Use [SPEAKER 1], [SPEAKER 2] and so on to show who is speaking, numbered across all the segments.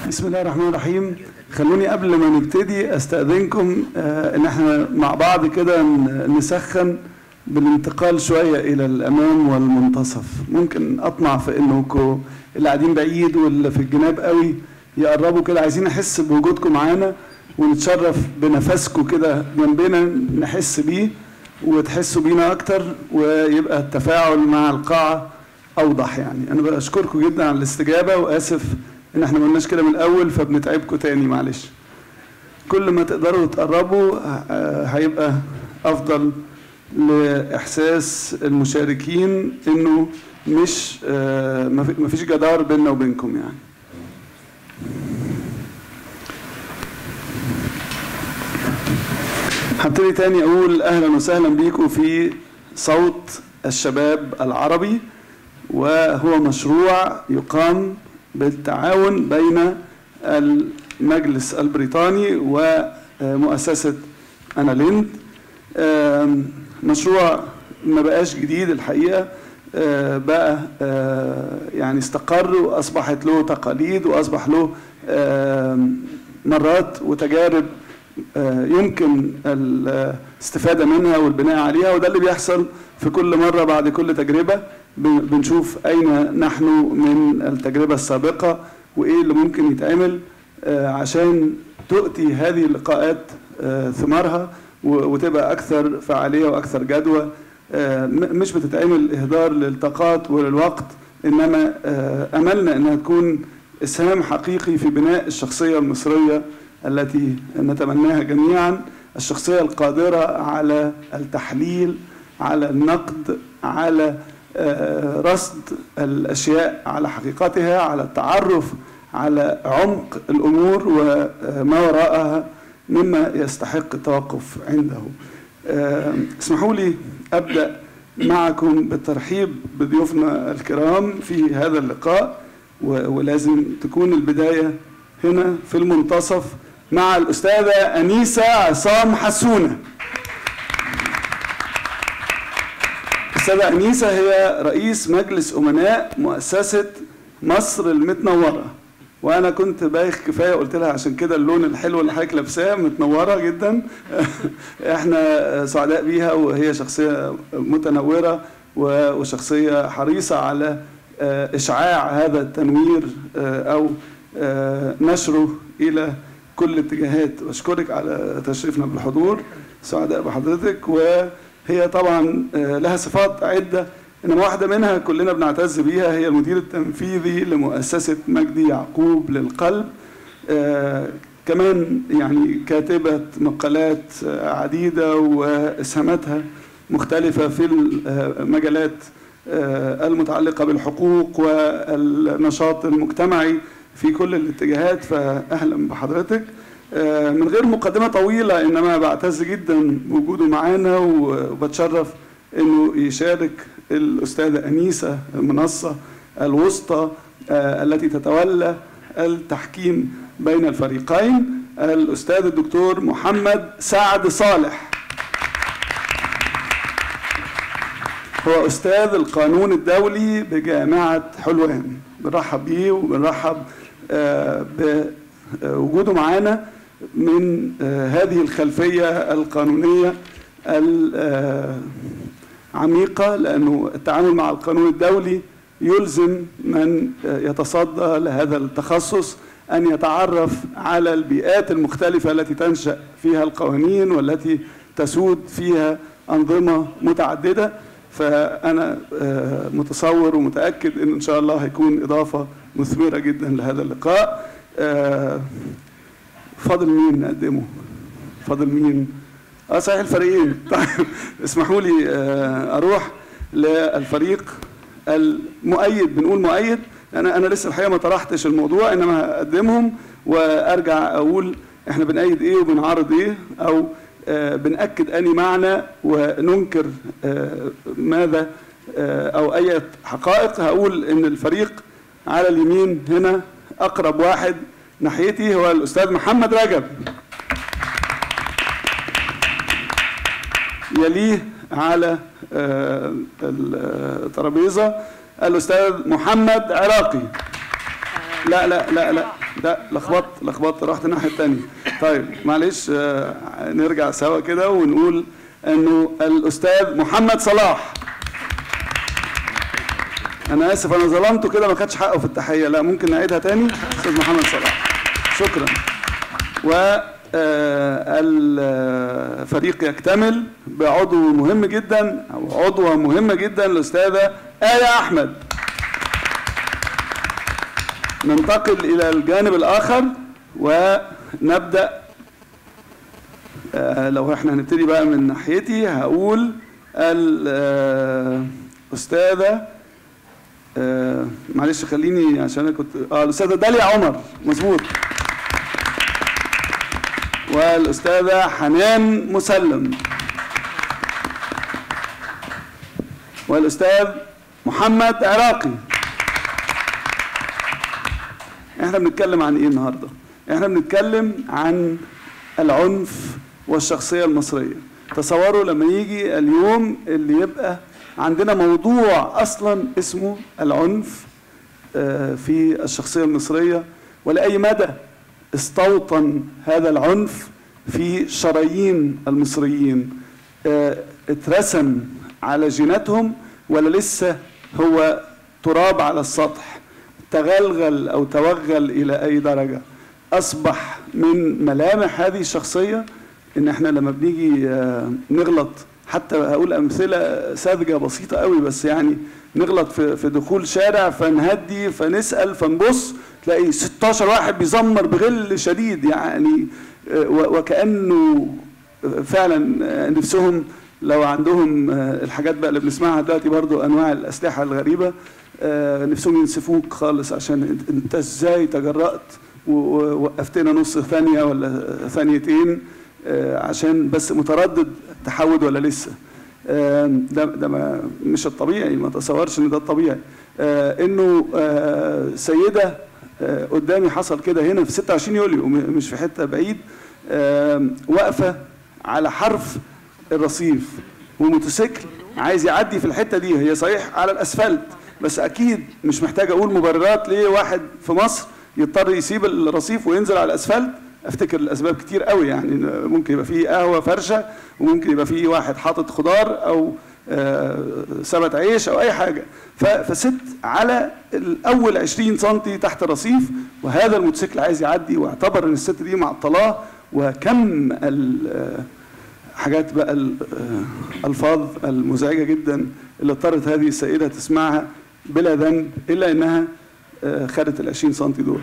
[SPEAKER 1] بسم الله الرحمن الرحيم. خلوني قبل ما نبتدي استأذنكم ان احنا مع بعض كده نسخن بالانتقال شوية الى الامام والمنتصف. ممكن اطمع في انكم اللي قاعدين بعيد واللي في الجناب قوي يقربوا كده، عايزين نحس بوجودكم معانا ونتشرف بنفسكم كده جنبنا، نحس بيه وتحسوا بينا اكتر ويبقى التفاعل مع القاعة اوضح. يعني انا بشكركم جدا على الاستجابة، واسف ان احنا ما قلناش كده من الاول فبنتعبكم تاني، معلش. كل ما تقدروا تقربوا هيبقى افضل لاحساس المشاركين انه مش ما فيش جدار بيننا وبينكم. يعني هبتدي تاني اقول اهلا وسهلا بيكم في صوت الشباب العربي، وهو مشروع يقام بالتعاون بين المجلس البريطاني ومؤسسة أنا ليند. مشروع ما بقاش جديد الحقيقة، بقى يعني استقر وأصبحت له تقاليد وأصبح له مرات وتجارب يمكن الاستفادة منها والبناء عليها، وده اللي بيحصل في كل مرة. بعد كل تجربة بنشوف أين نحن من التجربة السابقة وإيه اللي ممكن يتعمل عشان تؤتي هذه اللقاءات ثمارها وتبقى أكثر فعالية وأكثر جدوى. مش بتتعمل إهدار للطاقات وللوقت، إنما أملنا أنها تكون إسهام حقيقي في بناء الشخصية المصرية التي نتمناها جميعا، الشخصية القادرة على التحليل، على النقد، على رصد الأشياء على حقيقتها، على التعرف على عمق الأمور وما وراءها مما يستحق التوقف عنده. اسمحوا لي أبدأ معكم بالترحيب بضيوفنا الكرام في هذا اللقاء، ولازم تكون البداية هنا في المنتصف مع الأستاذة أنيسة عصام حسونة. الأستاذة أنيسة هي رئيس مجلس أمناء مؤسسة مصر المتنورة، وأنا كنت بايخ كفاية قلت لها عشان كده اللون الحلو اللي حضرتك لابساه متنورة جدا. احنا سعداء بيها، وهي شخصية متنورة وشخصية حريصة على إشعاع هذا التنوير أو نشره إلى كل الاتجاهات. وأشكرك على تشريفنا بالحضور، سعداء بحضرتك. وهي طبعا لها صفات عدة، إنما واحدة منها كلنا بنعتز بيها، هي المدير التنفيذي لمؤسسة مجدي يعقوب للقلب. كمان يعني كاتبة مقالات عديدة وإسهاماتها مختلفة في المجالات المتعلقة بالحقوق والنشاط المجتمعي في كل الاتجاهات. فأهلا بحضرتك. من غير مقدمة طويلة، إنما بعتز جدا بوجوده معانا، وبتشرف إنه يشارك الأستاذة أنيسة المنصة الوسطى التي تتولى التحكيم بين الفريقين، الأستاذ الدكتور محمد سعد صالح. هو أستاذ القانون الدولي بجامعة حلوان. بنرحب بيه وبنرحب بوجوده معانا من هذه الخلفية القانونية العميقة، لأنه التعامل مع القانون الدولي يلزم من يتصدى لهذا التخصص أن يتعرف على البيئات المختلفة التي تنشأ فيها القوانين والتي تسود فيها أنظمة متعددة. فأنا متصور ومتأكد إن شاء الله هيكون إضافة مثمرة جدا لهذا اللقاء. فاضل مين نقدمه؟ فاضل مين؟ صحيح الفريقين. طيب اسمحوا لي أروح للفريق المؤيد. بنقول مؤيد، أنا لسه الحقيقة ما طرحتش الموضوع، إنما هقدمهم وأرجع أقول إحنا بنأيد إيه وبنعارض إيه، أو بنأكد أي معنى وننكر ماذا أو أي حقائق. هقول إن الفريق على اليمين هنا أقرب واحد ناحيتي هو الأستاذ محمد رجب، يليه على الترابيزة الأستاذ محمد عراقي. لا لا لا لا لا لخبطت رحت الناحيه الثانيه. طيب معلش نرجع سوا كده ونقول انه الاستاذ محمد صلاح. انا اسف انا ظلمته كده ما خدش حقه في التحيه، لا ممكن نعيدها تاني. استاذ محمد صلاح شكرا. والفريق يكتمل بعضو مهم جدا او عضوه مهمه جدا الاستاذه آية احمد. ننتقل الى الجانب الاخر ونبدا. لو احنا هنبتدي بقى من ناحيتي هقول الاستاذه معلش خليني عشان انا كنت الاستاذه داليا عمر مظبوط، والاستاذه حنان مسلم، والاستاذ محمد عراقي. احنا بنتكلم عن ايه النهارده؟ احنا بنتكلم عن العنف والشخصيه المصريه. تصوروا لما يجي اليوم اللي يبقى عندنا موضوع اصلا اسمه العنف في الشخصيه المصريه، ولاي مدى استوطن هذا العنف في شرايين المصريين. اترسم على جيناتهم ولا لسه هو تراب على السطح؟ تغلغل او توغل الى اي درجه؟ اصبح من ملامح هذه الشخصيه ان احنا لما بنيجي نغلط، حتى هقول امثله ساذجه بسيطه قوي، بس يعني نغلط في دخول شارع فنهدي فنسال فنبص تلاقي 16 واحد بيزمر بغل شديد، يعني وكانه فعلا نفسهم لو عندهم الحاجات بقى اللي بنسمعها دلوقتي برضو انواع الاسلحه الغريبه، نفسهم ينسفوك خالص عشان انت ازاي تجرأت ووقفتنا نص ثانيه ولا ثانيتين عشان بس متردد تحود ولا لسه. ده مش الطبيعي، ما تصورش ان ده الطبيعي. انه سيده قدامي حصل كده هنا في 26 يوليو مش في حته بعيد، واقفه على حرف الرصيف وموتوسيكل عايز يعدي في الحته دي، هي صحيح على الاسفلت بس اكيد مش محتاج اقول مبررات ليه واحد في مصر يضطر يسيب الرصيف وينزل على الاسفلت. افتكر الاسباب كتير قوي، يعني ممكن يبقى فيه قهوه فرشه، وممكن يبقى فيه واحد حاطط خضار او سبت عيش او اي حاجه، فست على الاول 20 سم تحت الرصيف وهذا الموتوسيكل عايز يعدي، واعتبر ان الست دي معطلاه، وكم حاجات بقى الالفاظ المزعجه جدا اللي اضطرت هذه السيده تسمعها بلا ذنب الا انها خدت ال 20 سم دول.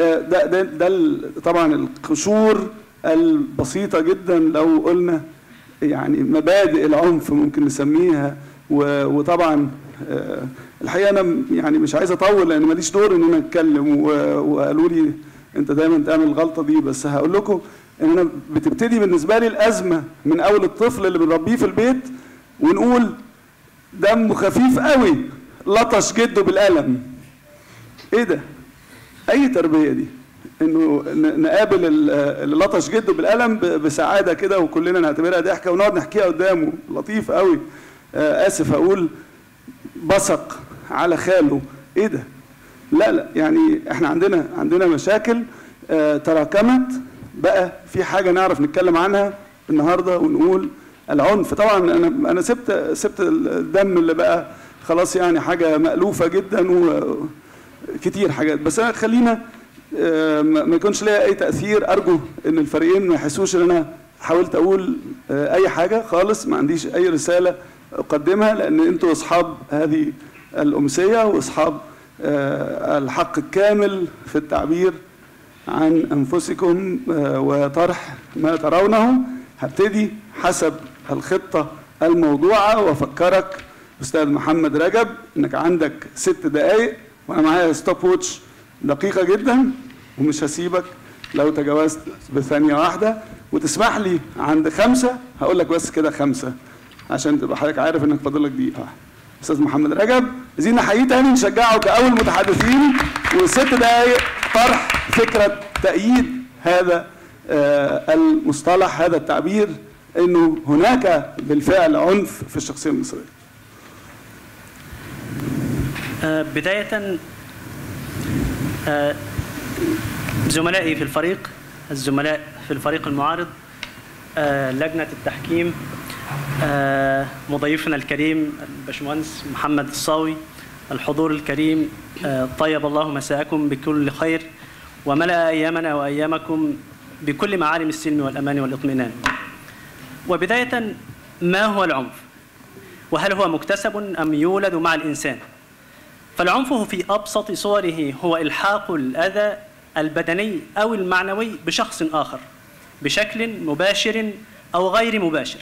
[SPEAKER 1] ده طبعا القشور البسيطه جدا لو قلنا يعني مبادئ العنف ممكن نسميها. وطبعا الحقيقه انا يعني مش عايز اطول لان ماليش دور ان انا اتكلم، وقالوا لي انت دايما تعمل الغلطه دي، بس هقول لكم ان انا بتبتدي بالنسبه لي الازمه من اول الطفل اللي بنربيه في البيت ونقول دمه خفيف قوي لطش جده بالقلم. ايه ده؟ اي تربيه دي؟ انه نقابل اللي لطش جده بالقلم بسعاده كده وكلنا نعتبرها ضحكه ونقعد نحكيها قدامه، لطيف قوي. اسف اقول بصق على خاله، ايه ده؟ لا يعني احنا عندنا مشاكل تراكمت، بقى في حاجه نعرف نتكلم عنها النهارده ونقول العنف. طبعا انا سبت الدم اللي بقى خلاص يعني حاجه مألوفه جدا وكتير حاجات، بس انا خلينا ما يكونش ليها اي تاثير. ارجو ان الفريقين ما يحسوش ان انا حاولت اقول اي حاجه خالص، ما عنديش اي رساله اقدمها، لان انتوا اصحاب هذه الامسيه واصحاب الحق الكامل في التعبير عن انفسكم وطرح ما ترونه. هبتدي حسب الخطه الموضوعه، وافكرك استاذ محمد رجب انك عندك 6 دقائق وانا معايا ستوب ووتش دقيقه جدا، ومش هسيبك لو تجاوزت بثانيه واحده، وتسمح لي عند 5 هقول لك بس كده 5 عشان تبقى حضرتك عارف انك فاضل لك دقيقه. استاذ محمد رجب عايزين نحييه تاني نشجعه كاول متحدثين، و6 دقائق طرح فكره تأييد هذا المصطلح، هذا التعبير، انه هناك بالفعل عنف في الشخصيه المصريه.
[SPEAKER 2] بداية زملائي في الفريق، الزملاء في الفريق المعارض، لجنة التحكيم، مضيفنا الكريم الباشمهندس محمد الصاوي، الحضور الكريم، طيب الله مساءكم بكل خير وملأ أيامنا وأيامكم بكل معالم السلم والأمان والاطمئنان. وبداية، ما هو العنف؟ وهل هو مكتسب أم يولد مع الإنسان؟ فالعنف في أبسط صوره هو إلحاق الأذى البدني أو المعنوي بشخص آخر بشكل مباشر أو غير مباشر.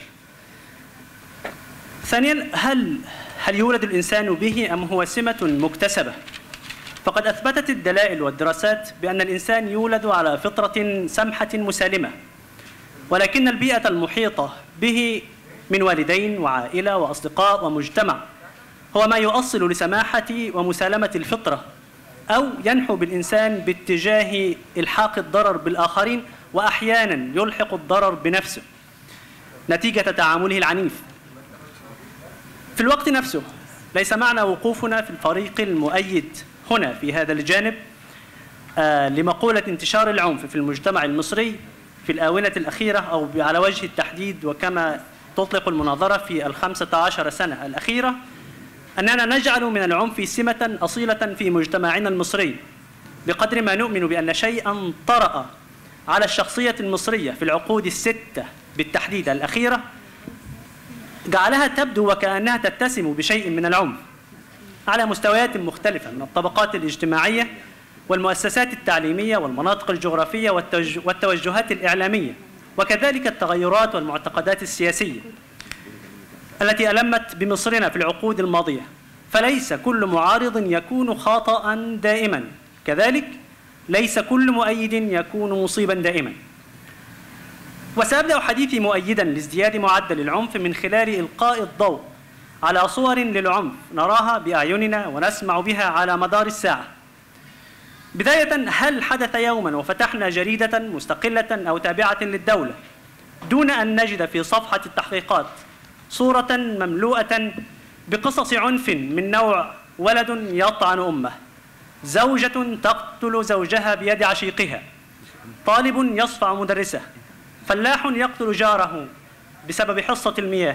[SPEAKER 2] ثانياً، هل يولد الإنسان به أم هو سمة مكتسبة؟ فقد أثبتت الدلائل والدراسات بأن الإنسان يولد على فطرة سمحة مسالمة، ولكن البيئة المحيطة به من والدين وعائلة وأصدقاء ومجتمع هو ما يؤصل لسماحة ومسالمة الفطرة، أو ينحو بالإنسان باتجاه إلحاق الضرر بالآخرين، وأحياناً يلحق الضرر بنفسه نتيجة تعامله العنيف. في الوقت نفسه ليس معنى وقوفنا في الفريق المؤيد هنا في هذا الجانب لمقولة انتشار العنف في المجتمع المصري في الآونة الأخيرة، أو على وجه التحديد وكما تطلق المناظرة في 15 سنة الأخيرة، أننا نجعل من العنف سمة أصيلة في مجتمعنا المصري، بقدر ما نؤمن بأن شيئاً طرأ على الشخصية المصرية في العقود الستة بالتحديد الأخيرة جعلها تبدو وكأنها تتسم بشيء من العنف على مستويات مختلفة من الطبقات الاجتماعية والمؤسسات التعليمية والمناطق الجغرافية والتوجهات الإعلامية، وكذلك التغيرات والمعتقدات السياسية التي ألمت بمصرنا في العقود الماضية. فليس كل معارض يكون خاطئاً دائماً، كذلك ليس كل مؤيد يكون مصيباً دائماً. وسأبدأ حديثي مؤيداً لازدياد معدل العنف من خلال إلقاء الضوء على صور للعنف نراها بأعيننا ونسمع بها على مدار الساعة. بداية، هل حدث يوماً وفتحنا جريدة مستقلة أو تابعة للدولة دون أن نجد في صفحة التحقيقات صورة مملوءة بقصص عنف من نوع ولد يطعن أمه، زوجة تقتل زوجها بيد عشيقها، طالب يصفع مدرسه، فلاح يقتل جاره بسبب حصة المياه،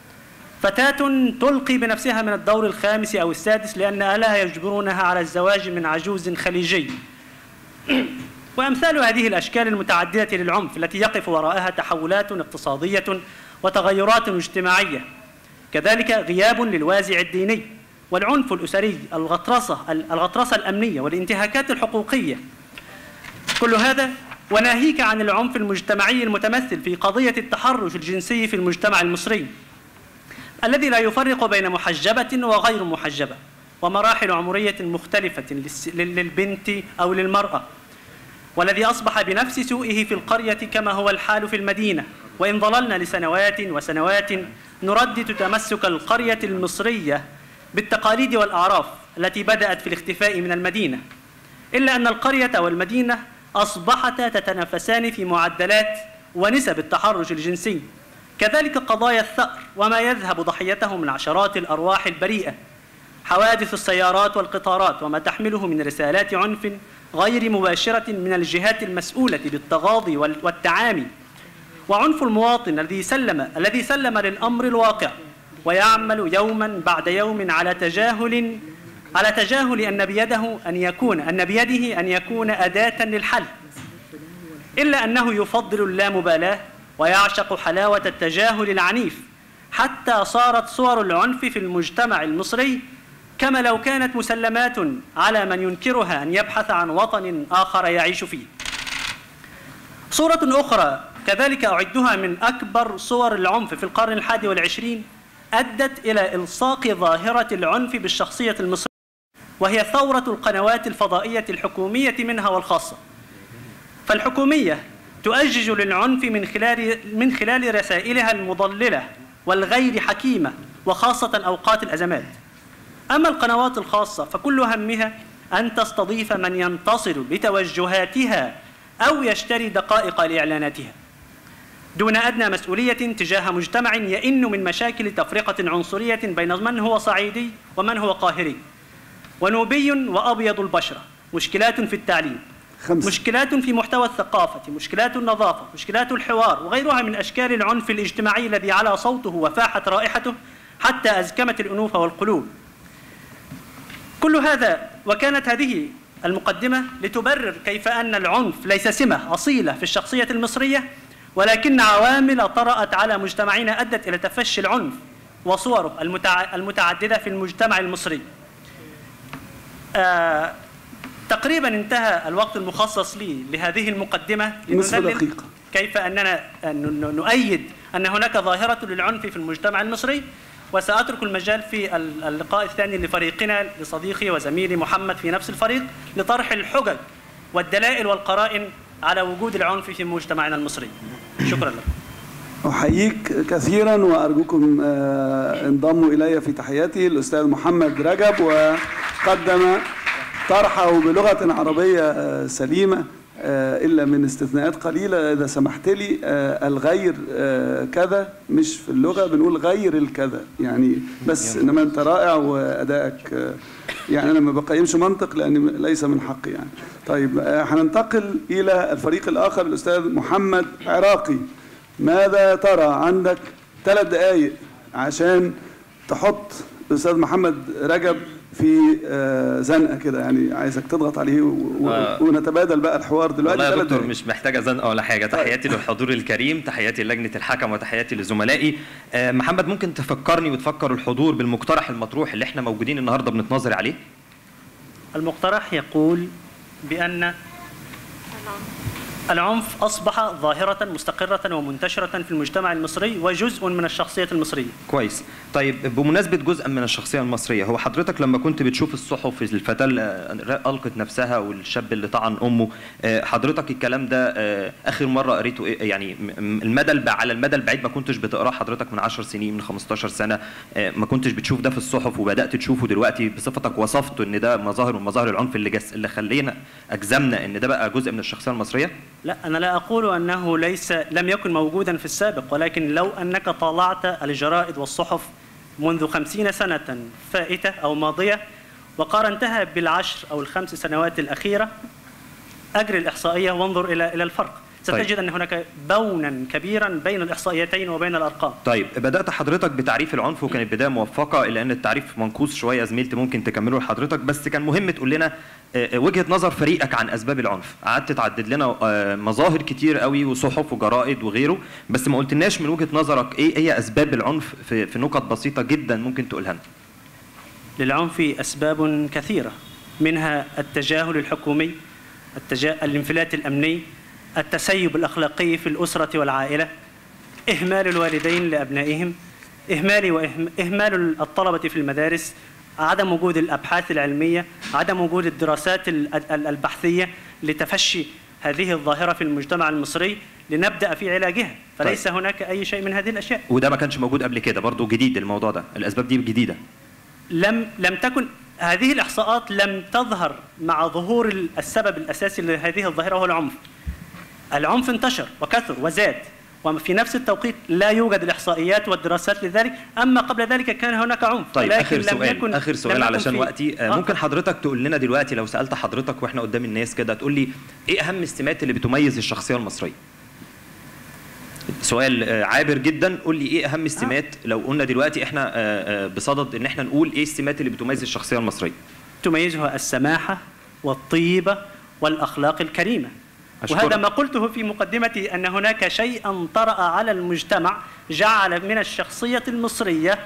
[SPEAKER 2] فتاة تلقي بنفسها من الدور الخامس أو السادس لأن أهلها يجبرونها على الزواج من عجوز خليجي، وأمثال هذه الأشكال المتعددة للعنف التي يقف وراءها تحولات اقتصادية وتغيرات اجتماعية، كذلك غياب للوازع الديني والعنف الأسري، الغطرسة الأمنية والانتهاكات الحقوقية. كل هذا وناهيك عن العنف المجتمعي المتمثل في قضية التحرش الجنسي في المجتمع المصري الذي لا يفرق بين محجبة وغير محجبة، ومراحل عمرية مختلفة للبنت أو للمرأة، والذي أصبح بنفس سوءه في القرية كما هو الحال في المدينة، وإن ظللنا لسنوات وسنوات نردد تمسك القرية المصرية بالتقاليد والأعراف التي بدأت في الاختفاء من المدينة، إلا أن القرية والمدينة أصبحتا تتنافسان في معدلات ونسب التحرش الجنسي، كذلك قضايا الثأر وما يذهب ضحيته من عشرات الأرواح البريئة، حوادث السيارات والقطارات وما تحمله من رسالات عنف غير مباشرة من الجهات المسؤولة بالتغاضي والتعامي، وعنف المواطن الذي سلم للأمر الواقع ويعمل يوما بعد يوم على تجاهل أن بيده أن يكون أداة للحل، إلا أنه يفضل اللامبالاة ويعشق حلاوة التجاهل العنيف، حتى صارت صور العنف في المجتمع المصري كما لو كانت مسلمات على من ينكرها أن يبحث عن وطن آخر يعيش فيه. صورة أخرى كذلك أعدها من أكبر صور العنف في القرن 21 أدت إلى إلصاق ظاهرة العنف بالشخصية المصرية، وهي ثورة القنوات الفضائية الحكومية منها والخاصة. فالحكومية تؤجج للعنف من خلال رسائلها المضللة والغير حكيمة، وخاصة أوقات الأزمات. أما القنوات الخاصة فكل همها أن تستضيف من ينتصر لتوجهاتها أو يشتري دقائق لإعلاناتها، دون أدنى مسؤولية تجاه مجتمع يئن من مشاكل تفرقة عنصرية بين من هو صعيدي ومن هو قاهري، ونوبي وأبيض البشرة، مشكلات في التعليم، مشكلات في محتوى الثقافة، مشكلات النظافة، مشكلات الحوار، وغيرها من أشكال العنف الاجتماعي الذي على صوته وفاحت رائحته حتى أزكمت الأنوف والقلوب. كل هذا وكانت هذه المقدمة لتبرر كيف أن العنف ليس سمة أصيلة في الشخصية المصرية، ولكن عوامل طرأت على مجتمعنا أدت إلى تفشي العنف وصوره المتعددة في المجتمع المصري. تقريبا انتهى الوقت المخصص لي لهذه المقدمة لندلل كيف أننا نؤيد أن هناك ظاهرة للعنف في المجتمع المصري. وسأترك المجال في اللقاء الثاني لفريقنا لصديقي وزميلي محمد في نفس الفريق لطرح الحجج والدلائل والقرائن على وجود العنف في مجتمعنا المصري. شكرا لكم.
[SPEAKER 1] أحييك كثيرا وأرجوكم انضموا إلي في تحياتي الأستاذ محمد رجب، وقدم طرحه بلغة عربية سليمة إلا من استثناءات قليلة. إذا سمحت لي، الغير كذا مش في اللغة بنقول غير الكذا يعني، بس إنما أنت رائع وأدائك يعني أنا ما بقيمش منطق لأن ليس من حقي يعني. طيب هننتقل إلى الفريق الآخر الأستاذ محمد عراقي. ماذا ترى؟ عندك 3 دقائق عشان تحط الأستاذ محمد رجب في زنقه كده يعني، عايزك تضغط عليه ونتبادل بقى الحوار دلوقتي.
[SPEAKER 3] والله يا دكتور مش محتاجه زنقه ولا حاجه. تحياتي للحضور الكريم، تحياتي للجنه الحكم، وتحياتي لزملائي. محمد، ممكن تفكرني وتفكر الحضور بالمقترح المطروح اللي احنا موجودين النهارده بنتناظر عليه؟
[SPEAKER 2] المقترح يقول بأن العنف أصبح ظاهرة مستقرة ومنتشرة في المجتمع المصري وجزء من الشخصية المصرية.
[SPEAKER 3] كويس. طيب بمناسبة جزء من الشخصية المصرية، هو حضرتك لما كنت بتشوف الصحف الفتاة اللي ألقت نفسها والشاب اللي طعن أمه، حضرتك الكلام ده آخر مرة قريته يعني على المدى البعيد ما كنتش بتقراه حضرتك من 10 سنين من 15 سنة، ما كنتش بتشوف ده في الصحف وبدأت تشوفه دلوقتي بصفتك وصفته إن ده مظاهر من مظاهر العنف اللي خلينا أجزمنا إن ده بقى جزء من الشخصية المصرية؟
[SPEAKER 2] لا، أنا لا أقول أنه لم يكن موجودا في السابق، ولكن لو أنك طالعت الجرائد والصحف منذ 50 سنة فائتة أو ماضية وقارنتها بالعشر أو ال5 سنوات الأخيرة، أجري الإحصائية وانظر إلى الفرق، ستجد أن هناك بونا كبيرا بين الإحصائيتين وبين الأرقام.
[SPEAKER 3] طيب، بدأت حضرتك بتعريف العنف وكانت بداية موفقة، إلا أن التعريف منقوص شوية زميلتي ممكن تكمله لحضرتك، بس كان مهم تقول لنا وجهة نظر فريقك عن أسباب العنف. قعدت تعدد لنا مظاهر كتير قوي وصحف وجرائد وغيره، بس ما قلتلناش من وجهة نظرك إيه هي أسباب العنف في نقط بسيطة جدا ممكن تقولها لنا.
[SPEAKER 2] للعنف أسباب كثيرة، منها التجاهل الحكومي، الانفلات الأمني، التسيب الأخلاقي في الأسرة والعائلة، إهمال الوالدين لأبنائهم، إهمال الطلبة في المدارس، عدم وجود الأبحاث العلمية، عدم وجود الدراسات البحثية لتفشي هذه الظاهرة في المجتمع المصري لنبدأ في علاجها. فليس طيب. هناك أي شيء من هذه الأشياء.
[SPEAKER 3] وده ما كانش موجود قبل كده برضو؟ جديد الموضوع ده، الأسباب دي جديدة؟
[SPEAKER 2] لم تكن هذه الإحصاءات لم تظهر مع ظهور السبب الأساسي لهذه الظاهرة، وهو العنف. العنف انتشر وكثر وزاد، وفي نفس التوقيت لا يوجد الإحصائيات والدراسات لذلك. أما قبل ذلك كان هناك عنف.
[SPEAKER 3] طيب، آخر سؤال علشان وقتي. ممكن حضرتك تقول لنا دلوقتي، لو سألت حضرتك وإحنا قدام الناس كده، تقول لي إيه أهم السمات اللي بتميز الشخصية المصرية؟ سؤال عابر جدا. قول لي إيه أهم السمات لو قلنا دلوقتي إحنا بصدد إن إحنا نقول إيه السمات اللي بتميز الشخصية المصرية؟
[SPEAKER 2] تميزها السماحة والطيبة والأخلاق الكريمة. وهذا ما قلته في مقدمتي، أن هناك شيئا طرأ على المجتمع جعل من الشخصية المصرية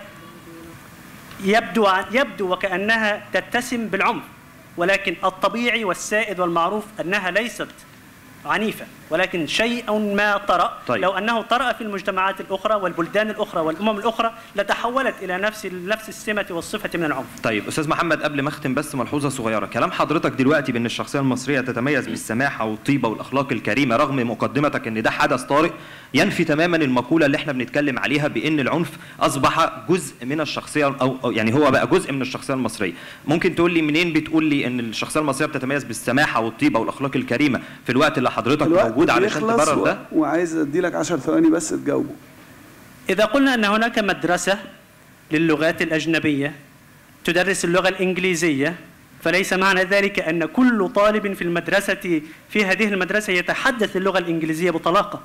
[SPEAKER 2] يبدو وكأنها تتسم بالعنف، ولكن الطبيعي والسائد والمعروف أنها ليست عنيفة، ولكن شيء ما طرأ.
[SPEAKER 3] طيب.
[SPEAKER 2] لو أنه طرأ في المجتمعات الأخرى والبلدان الأخرى والأمم الأخرى لتحولت إلى نفس السمة والصفة من العنف.
[SPEAKER 3] طيب أستاذ محمد، قبل ما أختم بس ملحوظة صغيرة. كلام حضرتك دلوقتي بأن الشخصية المصرية تتميز بالسماحة والطيبة والأخلاق الكريمة، رغم مقدمتك أن ده حدث طارئ، ينفي تماما المقولة اللي احنا بنتكلم عليها بأن العنف أصبح جزء من الشخصية، أو يعني هو بقى جزء من الشخصية المصرية. ممكن تقول لي منين بتقول لي أن الشخصية المصرية بتتميز بالسماحة والطيبة والأخلاق الكريمة في الوقت اللي حضرتك موجود علشان تبرر ده؟
[SPEAKER 1] وعايز ادي لك 10 ثواني بس تجاوبه.
[SPEAKER 2] إذا قلنا أن هناك مدرسة للغات الأجنبية تدرس اللغة الإنجليزية فليس معنى ذلك أن كل طالب في المدرسة في هذه المدرسة يتحدث اللغة الإنجليزية بطلاقة.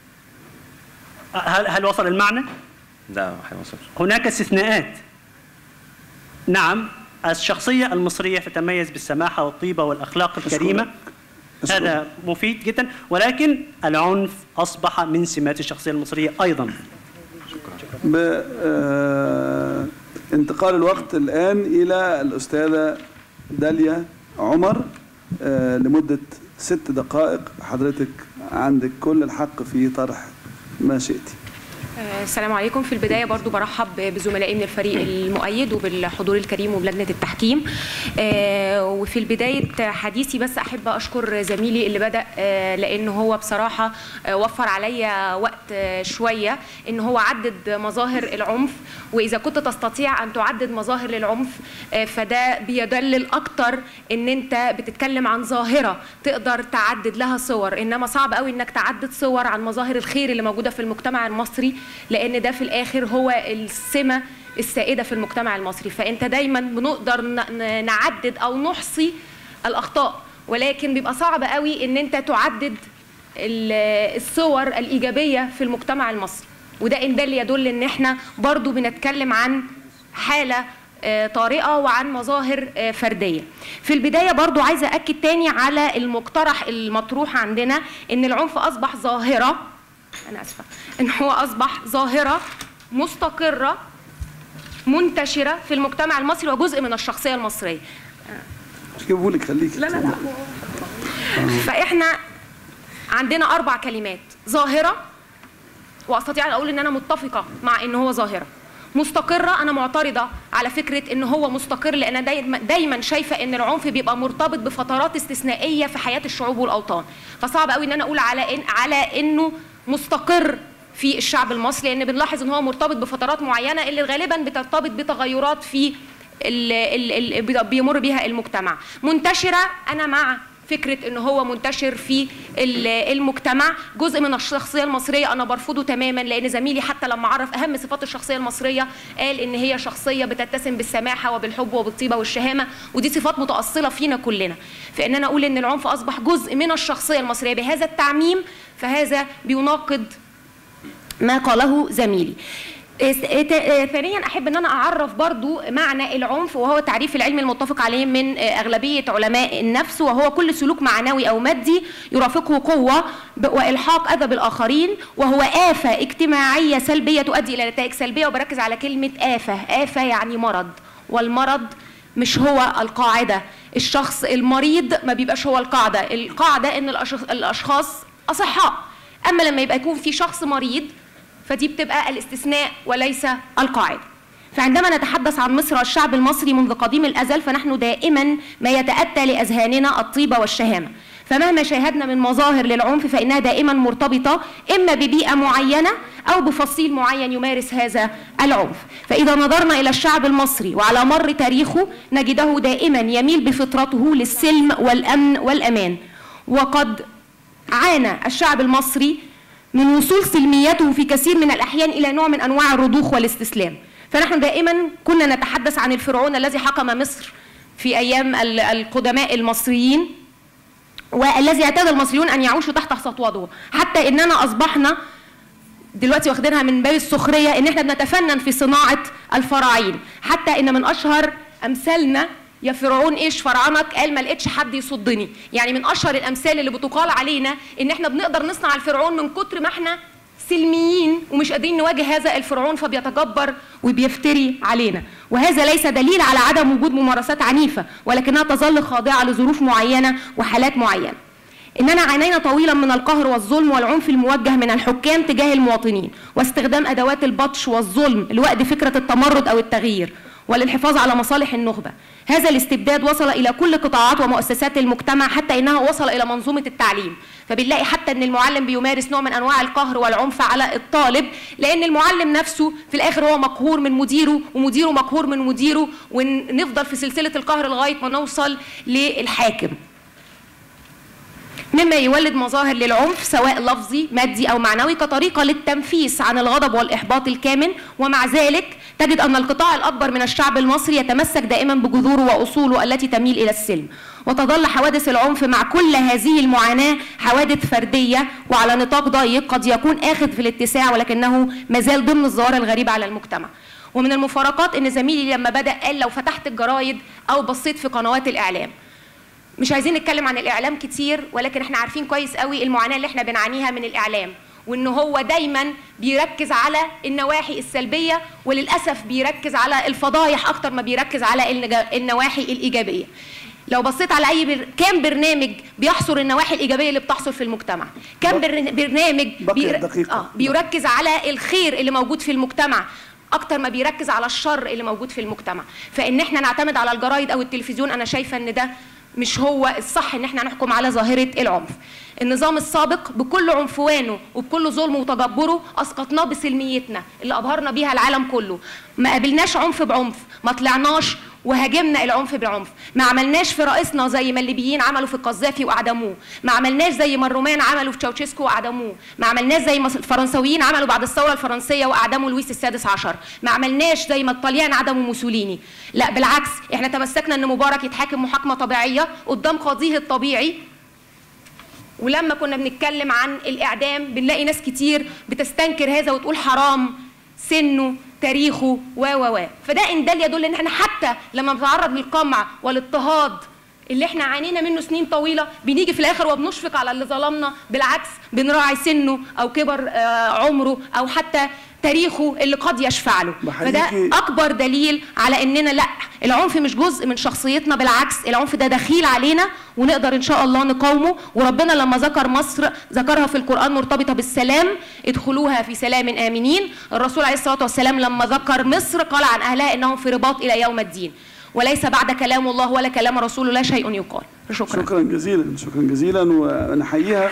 [SPEAKER 2] هل وصل المعنى؟
[SPEAKER 3] لا، ما وصلش.
[SPEAKER 2] هناك استثناءات. نعم، الشخصية المصرية تتميز بالسماحة والطيبة والأخلاق الكريمة، هذا مفيد جدا، ولكن العنف أصبح من سمات الشخصية المصرية أيضا.
[SPEAKER 1] انتقال الوقت الآن إلى الأستاذة داليا عمر لمدة 6 دقائق. حضرتك عندك كل الحق في طرح ما شئتي.
[SPEAKER 4] السلام عليكم. في البداية برضو برحب بزملائي من الفريق المؤيد وبالحضور الكريم وبلجنة التحكيم. وفي البداية حديثي بس أحب أشكر زميلي اللي بدأ، لأنه هو بصراحة وفر عليا وقت شوية إن هو عدد مظاهر العنف، وإذا كنت تستطيع أن تعدد مظاهر للعنف فده بيدلل أكتر إن أنت بتتكلم عن ظاهرة تقدر تعدد لها صور، إنما صعب قوي إنك تعدد صور عن مظاهر الخير اللي موجودة في المجتمع المصري، لأن ده في الآخر هو السمة السائدة في المجتمع المصري. فأنت دايما بنقدر نعدد أو نحصي الأخطاء، ولكن بيبقى صعب قوي إن أنت تعدد الصور الإيجابية في المجتمع المصري، وده إن دل يدل إن إحنا برضو بنتكلم عن حالة طارئة وعن مظاهر فردية. في البداية برضو عايزة أكد تاني على المقترح المطروح عندنا إن العنف أصبح ظاهرة، أنا أسفة، إن هو أصبح ظاهرة مستقرة منتشرة في المجتمع المصري وجزء من الشخصية المصرية.
[SPEAKER 1] مش جيبوا لك، خليكي.
[SPEAKER 4] لا. فإحنا عندنا 4 كلمات: ظاهرة، وأستطيع أن أقول إن أنا متفقة مع إن هو ظاهرة. مستقرة، أنا معترضة على فكرة إن هو مستقر، لأن دايما شايفة إن العنف بيبقى مرتبط بفترات استثنائية في حياة الشعوب والأوطان، فصعب قوي إن أنا أقول على إنه مستقر في الشعب المصري، لأن بنلاحظ إن هو مرتبط بفترات معينة اللي غالبا بترتبط بتغيرات في بيمر بها المجتمع. منتشرة، أنا مع فكرة إن هو منتشر في المجتمع. جزء من الشخصية المصرية أنا برفضه تماما، لأن زميلي حتى لما عرف أهم صفات الشخصية المصرية قال إن هي شخصية بتتسم بالسماحة وبالحب وبالطيبة والشهامة، ودي صفات متأصلة فينا كلنا. فإن أنا أقول إن العنف أصبح جزء من الشخصية المصرية بهذا التعميم فهذا بيناقض ما قاله زميلي. ثانيا احب ان انا اعرف برضو معنى العنف، وهو تعريف العلم المتفق عليه من اغلبيه علماء النفس، وهو كل سلوك معنوي او مادي يرافقه قوه والحاق اذى بالاخرين، وهو آفة اجتماعيه سلبيه تؤدي الى نتائج سلبيه. وبركز على كلمه آفة يعني مرض، والمرض مش هو القاعده. الشخص المريض ما بيبقاش هو القاعده ان الاشخاص اصحاء، اما لما يكون في شخص مريض فدي بتبقى الاستثناء وليس القاعدة. فعندما نتحدث عن مصر والشعب المصري منذ قديم الأزل فنحن دائما ما يتأتى لأذهاننا الطيبة والشهامة، فمهما شاهدنا من مظاهر للعنف فإنها دائما مرتبطة إما ببيئة معينة أو بفصيل معين يمارس هذا العنف. فإذا نظرنا إلى الشعب المصري وعلى مر تاريخه نجده دائما يميل بفطرته للسلم والأمن والأمان، وقد عانى الشعب المصري من وصول سلميته في كثير من الأحيان إلى نوع من أنواع الرضوخ والاستسلام. فنحن دائما كنا نتحدث عن الفرعون الذي حكم مصر في أيام القدماء المصريين، والذي اعتاد المصريون أن يعيشوا تحت سطوته، حتى إننا أصبحنا دلوقتي واخدينها من باب السخرية إن احنا بنتفنن في صناعة الفراعين، حتى إن من أشهر أمثالنا يا فرعون ايش فرعنك؟ قال ما لقيتش حد يصدني. يعني من اشهر الامثال اللي بتقال علينا ان احنا بنقدر نصنع الفرعون من كتر ما احنا سلميين ومش قادرين نواجه هذا الفرعون فبيتجبر وبيفتري علينا. وهذا ليس دليل على عدم وجود ممارسات عنيفة، ولكنها تظل خاضعة لظروف معينة وحالات معينة. إننا عانينا طويلا من القهر والظلم والعنف الموجه من الحكام تجاه المواطنين، واستخدام أدوات البطش والظلم لوأد فكرة التمرد أو التغيير والحفاظ على مصالح النخبة. هذا الاستبداد وصل إلى كل قطاعات ومؤسسات المجتمع، حتى إنها وصل إلى منظومة التعليم. فبنلاقي حتى إن المعلم بيمارس نوع من أنواع القهر والعنف على الطالب، لأن المعلم نفسه في الآخر هو مقهور من مديره، ومديره مقهور من مديره، ونفضل في سلسلة القهر لغاية ما نوصل للحاكم. مما يولد مظاهر للعنف سواء لفظي مادي أو معنوي كطريقة للتنفيس عن الغضب والإحباط الكامن. ومع ذلك تجد أن القطاع الأكبر من الشعب المصري يتمسك دائما بجذوره وأصوله التي تميل إلى السلم، وتظل حوادث العنف مع كل هذه المعاناة حوادث فردية وعلى نطاق ضيق قد يكون آخذ في الاتساع، ولكنه مازال ضمن الظواهر الغريبة على المجتمع. ومن المفارقات ان زميلي لما بدأ قال لو فتحت الجرايد او بصيت في قنوات الاعلام، مش عايزين نتكلم عن الاعلام كتير، ولكن احنا عارفين كويس قوي المعاناة اللي احنا بنعانيها من الاعلام، وان هو دايما بيركز على النواحي السلبية، وللأسف بيركز على الفضايح اكتر ما بيركز على النواحي الايجابية. لو بصيت على كام برنامج بيحصر النواحي الإيجابية اللي بتحصل في المجتمع، كام برنامج بيركز على الخير اللي موجود في المجتمع أكتر ما بيركز على الشر اللي موجود في المجتمع. فإن احنا نعتمد على الجرايد أو التلفزيون، أنا شايفة إن ده مش هو الصح إن احنا نحكم على ظاهرة العنف. النظام السابق بكل عنفوانه وبكل ظلمه وتجبره أسقطناه بسلميتنا اللي أبهرنا بيها العالم كله. ما قابلناش عنف بعنف، ما طلعناش وهاجمنا العنف بالعنف، ما عملناش في رئيسنا زي ما الليبيين عملوا في القذافي واعدموه، ما عملناش زي ما الرومان عملوا في تشاوشيسكو واعدموه، ما عملناش زي ما الفرنساويين عملوا بعد الثوره الفرنسيه واعدموا لويس السادس عشر، ما عملناش زي ما الطليان عدموا موسوليني. لا بالعكس، احنا تمسكنا ان مبارك يتحاكم محاكمه طبيعيه قدام قاضيه الطبيعي. ولما كنا بنتكلم عن الاعدام بنلاقي ناس كتير بتستنكر هذا وتقول حرام، سنه، تاريخه فده ان دل يدل ان احنا حتى لما بنتعرض للقمع والاضطهاد اللي احنا عانينا منه سنين طويله بنيجي في الاخر وبنشفق على اللي ظلمنا، بالعكس بنراعي سنه او كبر عمره او حتى تاريخه اللي قد يشفع له. فده اكبر دليل على اننا لا، العنف مش جزء من شخصيتنا، بالعكس العنف ده دخيل علينا ونقدر ان شاء الله نقاومه. وربنا لما ذكر مصر ذكرها في القرآن مرتبطة بالسلام، ادخلوها في سلام آمنين. الرسول عليه الصلاة والسلام لما ذكر مصر قال عن أهلها إنهم في رباط إلى يوم الدين، وليس بعد كلام الله ولا كلام رسوله لا شيء يقال. شكرا.
[SPEAKER 1] شكرا جزيلا، شكرا جزيلا، ونحييها.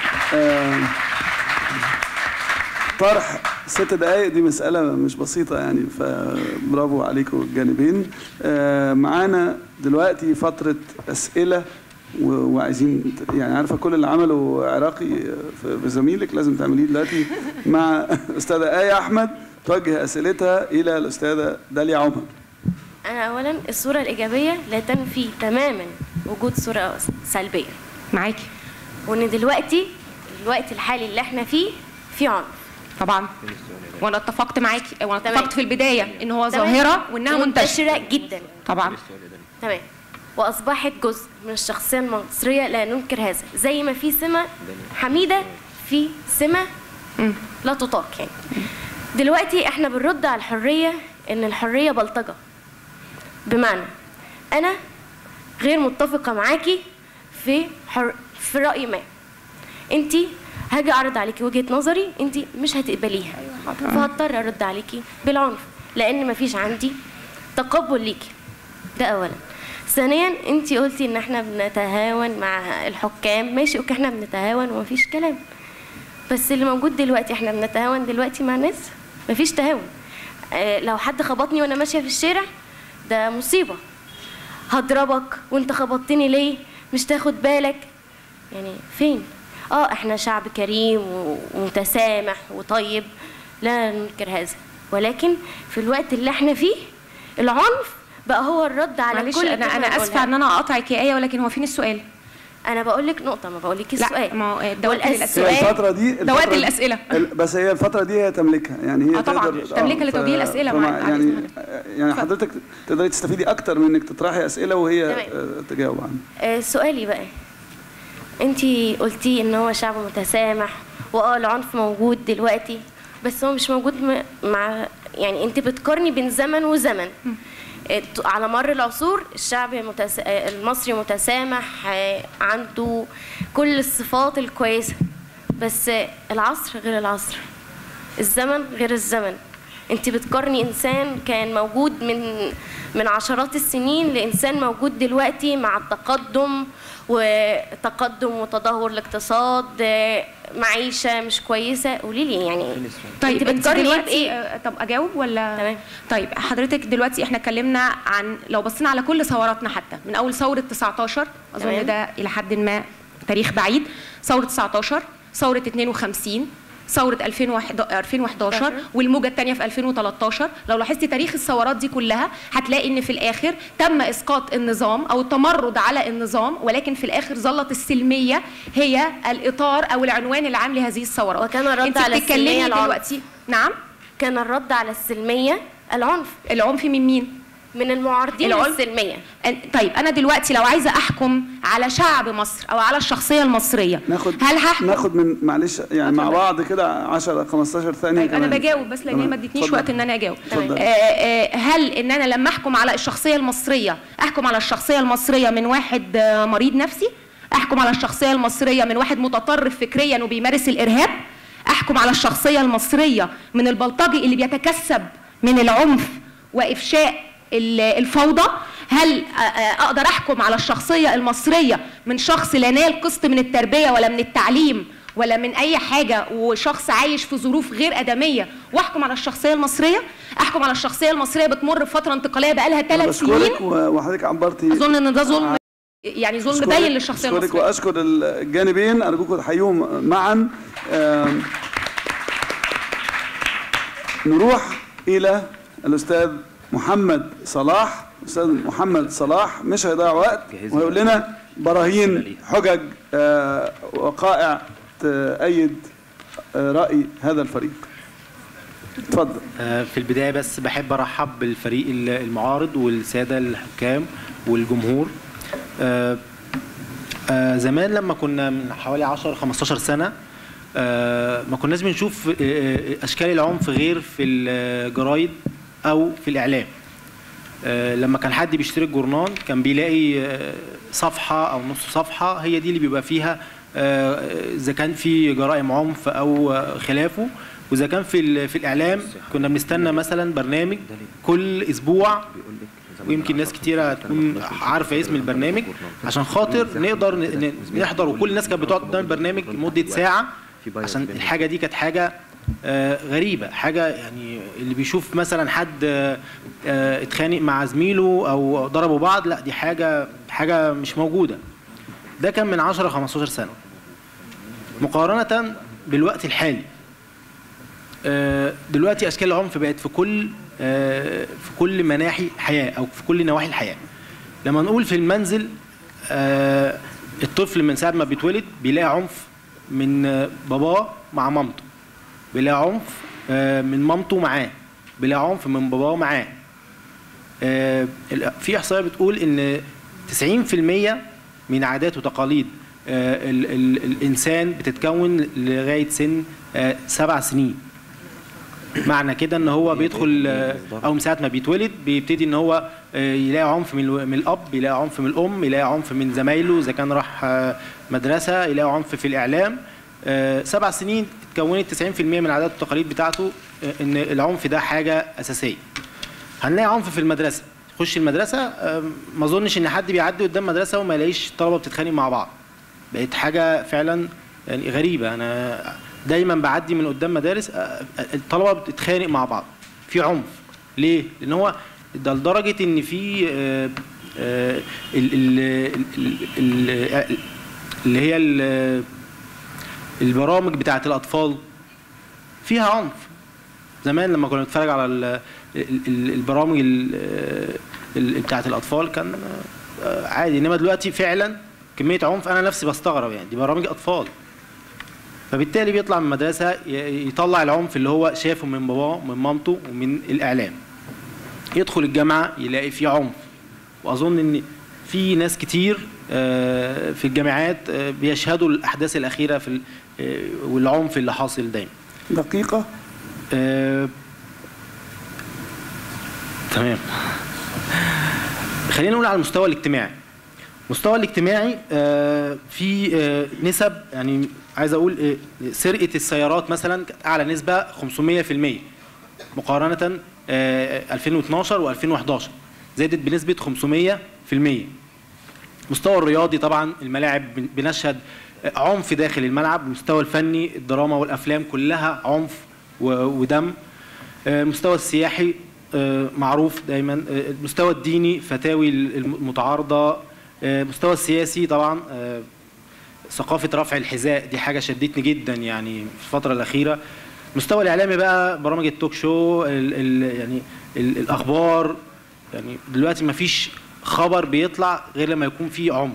[SPEAKER 1] طرح 6 دقائق دي مسألة مش بسيطة يعني، فبرافو عليكم الجانبين. معانا دلوقتي فترة أسئلة، وعايزين يعني عارفة كل اللي عمله عراقي في زميلك لازم تعمليه دلوقتي مع أستاذة آية أحمد توجه أسئلتها إلى الأستاذة داليا عمر.
[SPEAKER 5] أنا أولا الصورة الإيجابية لا تنفي تماما وجود صورة سلبية.
[SPEAKER 4] معاكي.
[SPEAKER 5] وإن دلوقتي الوقت الحالي اللي احنا فيه في عنف.
[SPEAKER 4] طبعا. وانا اتفقت معاكي، وانا اتفقت في البدايه ان هو ظاهره وانها منتشره
[SPEAKER 5] جدا.
[SPEAKER 4] طبعا.
[SPEAKER 5] تمام. واصبحت جزء من الشخصيه المصريه لا ننكر هذا، زي ما في سمه حميده في سمه لا تطاق يعني. دلوقتي احنا بنرد على الحريه ان الحريه بلطجه. بمعنى انا غير متفقه معاكي في راي ما، انت هاجي اعرض عليكي وجهه نظري انت مش هتقبليها، فهضطر ارد عليكي بالعنف لان مفيش عندي تقبل ليكي. ده اولا. ثانيا انت قلتي ان احنا بنتهاون مع الحكام، ماشي اوكي احنا بنتهاون ومفيش كلام، بس اللي موجود دلوقتي احنا بنتهاون دلوقتي مع ناس مفيش تهاون. لو حد خبطني وانا ماشيه في الشارع ده مصيبه، هضربك وانت خبطتني ليه؟ مش تاخد بالك؟ يعني فين؟ احنا شعب كريم ومتسامح وطيب لا ننكر هذا، ولكن في الوقت اللي احنا فيه العنف بقى هو الرد على كل
[SPEAKER 4] انا اسفه ان انا اقاطعك يا ايه، ولكن هو فين السؤال؟
[SPEAKER 5] انا بقول لك نقطه، ما بقولكيش السؤال.
[SPEAKER 4] لا، ما هو دوات الاسئله.
[SPEAKER 1] الفتره دي
[SPEAKER 4] دوات الاسئله
[SPEAKER 1] بس هي الفتره دي هي تملكها يعني، هي
[SPEAKER 4] طبعا تملكها لتوجيه الاسئله.
[SPEAKER 1] يعني حضرتك تقدري تستفيدي اكتر من انك تطرحي اسئله وهي تجاوب عنها.
[SPEAKER 5] سؤالي بقى، انتي قلتي ان هو شعب متسامح العنف موجود دلوقتي، بس هو مش موجود مع يعني انت بتقارني بين زمن وزمن. على مر العصور الشعب المصري متسامح، عنده كل الصفات الكويسة، بس العصر غير العصر، الزمن غير الزمن. انت بتقارني انسان كان موجود من عشرات السنين لانسان موجود دلوقتي مع التقدم وتدهور الاقتصاد، معيشه مش كويسه. قولي لي يعني
[SPEAKER 4] طيب انت بتقارني بايه؟ طب اجاوب ولا؟
[SPEAKER 5] تمام.
[SPEAKER 4] طيب حضرتك دلوقتي احنا اتكلمنا عن، لو بصينا على كل ثوراتنا حتى من اول ثوره 19 اظن ده الى حد ما تاريخ بعيد، ثورة 19، ثورة 52، ثورة 2011 والموجة الثانية في 2013. لو لاحظتي تاريخ الثورات دي كلها هتلاقي ان في الاخر تم اسقاط النظام او التمرد على النظام، ولكن في الاخر ظلت السلمية هي الاطار او العنوان العام لهذه الثورات.
[SPEAKER 5] وكان الرد على السلمية
[SPEAKER 4] دلوقتي نعم؟
[SPEAKER 5] كان الرد على السلمية العنف.
[SPEAKER 4] العنف من مين؟
[SPEAKER 5] من المعارضين للسلمية.
[SPEAKER 4] طيب أنا دلوقتي لو عايزة أحكم على شعب مصر أو على الشخصية المصرية هل هحكم؟
[SPEAKER 1] ناخد من معلش يعني مع بعض كده 10 15 ثانية.
[SPEAKER 4] طيب أنا بجاوب بس لأن هي ما ادتنيش وقت إن أنا أجاوب. هل إن أنا لما أحكم على الشخصية المصرية أحكم على الشخصية المصرية من واحد مريض نفسي؟ أحكم على الشخصية المصرية من واحد متطرف فكريا وبيمارس الإرهاب؟ أحكم على الشخصية المصرية من البلطجي اللي بيتكسب من العنف وإفشاء الفوضى؟ هل اقدر احكم على الشخصيه المصريه من شخص لا نال قسط من التربيه ولا من التعليم ولا من اي حاجه وشخص عايش في ظروف غير ادميه واحكم على الشخصيه المصريه؟ احكم على الشخصيه المصريه بتمر بفتره انتقاليه بقى لها 3 سنين.
[SPEAKER 1] بشكرك وحضرتك عبرتي.
[SPEAKER 4] اظن ان ده ظلم، يعني ظلم باين للشخصيه المصريه.
[SPEAKER 1] بشكرك واشكر الجانبين، ارجوكم تحيوهم معا. نروح الى الاستاذ محمد صلاح. أستاذ محمد صلاح مش هيضيع وقت وهيقول لنا براهين حجج وقائع تأيد رأي هذا الفريق. اتفضل.
[SPEAKER 6] في البداية بس بحب أرحب بالفريق المعارض والسادة الحكام والجمهور. زمان لما كنا من حوالي 10-15 سنة ما كناش بنشوف أشكال العنف غير في الجرايد أو في الإعلام. لما كان حد بيشتري الجورنال كان بيلاقي صفحة أو نص صفحة هي دي اللي بيبقى فيها إذا كان في جرائم عنف أو خلافه. وإذا كان في الإعلام كنا بنستنى مثلا برنامج كل أسبوع، ويمكن ناس كتيرة تكون عارفة اسم البرنامج عشان خاطر نقدر نحضر، وكل الناس كانت بتقعد قدام البرنامج لمدة ساعة عشان الحاجة دي كانت حاجة غريبة، حاجة يعني اللي بيشوف مثلا حد اتخانق مع زميله أو ضربوا بعض، لا دي حاجة مش موجودة. ده كان من 10-15 سنة مقارنة بالوقت الحالي. دلوقتي أشكال العنف بقت في كل مناحي الحياة أو في كل نواحي الحياة. لما نقول في المنزل الطفل من ساعة ما بيتولد بيلاقي عنف من باباه مع مامته، بيلاقي عنف من مامته معاه، بيلاقي عنف من باباه معاه. في إحصائية بتقول إن 90% من عادات وتقاليد الإنسان بتتكون لغاية سن 7 سنين. معنى كده ان هو بيدخل او من ساعه ما بيتولد بيبتدي ان هو يلاقي عنف من الاب، يلاقي عنف من الام، يلاقي عنف من زمايله اذا كان راح مدرسه، يلاقي عنف في الاعلام. 7 سنين اتكونت 90% من العادات والتقاليد بتاعته ان العنف ده حاجه اساسيه. هنلاقي عنف في المدرسه، خش المدرسه ما اظنش ان حد بيعدي قدام مدرسه وما يلاقيش طلبه بتتخانق مع بعض. بقت حاجه فعلا يعني غريبه. انا دايما بعدي من قدام مدارس الطلبه بتتخانق مع بعض، في عنف. ليه؟ لان هو ده لدرجه ان في اللي هي البرامج بتاعه الاطفال فيها عنف. زمان لما كنا بنتفرج على البرامج بتاعه الاطفال كان عادي، انما دلوقتي فعلا كميه عنف انا نفسي بستغرب، يعني دي برامج اطفال. فبالتالي بيطلع من المدرسة يطلع العنف اللي هو شافه من باباه ومن مامته ومن الإعلام. يدخل الجامعة يلاقي فيه عنف. وأظن إن في ناس كتير في الجامعات بيشهدوا الأحداث الأخيرة في والعنف اللي حاصل دايما.
[SPEAKER 1] دقيقة.
[SPEAKER 6] تمام. خلينا نقول على المستوى الاجتماعي. المستوى الاجتماعي في نسب، يعني عايز اقول سرقه السيارات مثلا كانت اعلى نسبه 500% مقارنه 2012 و2011 زادت بنسبه 500%. المستوى الرياضي طبعا الملاعب بنشهد عنف داخل الملعب. المستوى الفني الدراما والافلام كلها عنف ودم. المستوى السياحي معروف دايما. المستوى الديني فتاوي المتعارضه. المستوى السياسي طبعا ثقافه رفع الحذاء دي حاجه شدتني جدا يعني في الفتره الاخيره. المستوى الاعلامي بقى برامج التوك شو يعني الاخبار، يعني دلوقتي ما فيش خبر بيطلع غير لما يكون فيه عمق.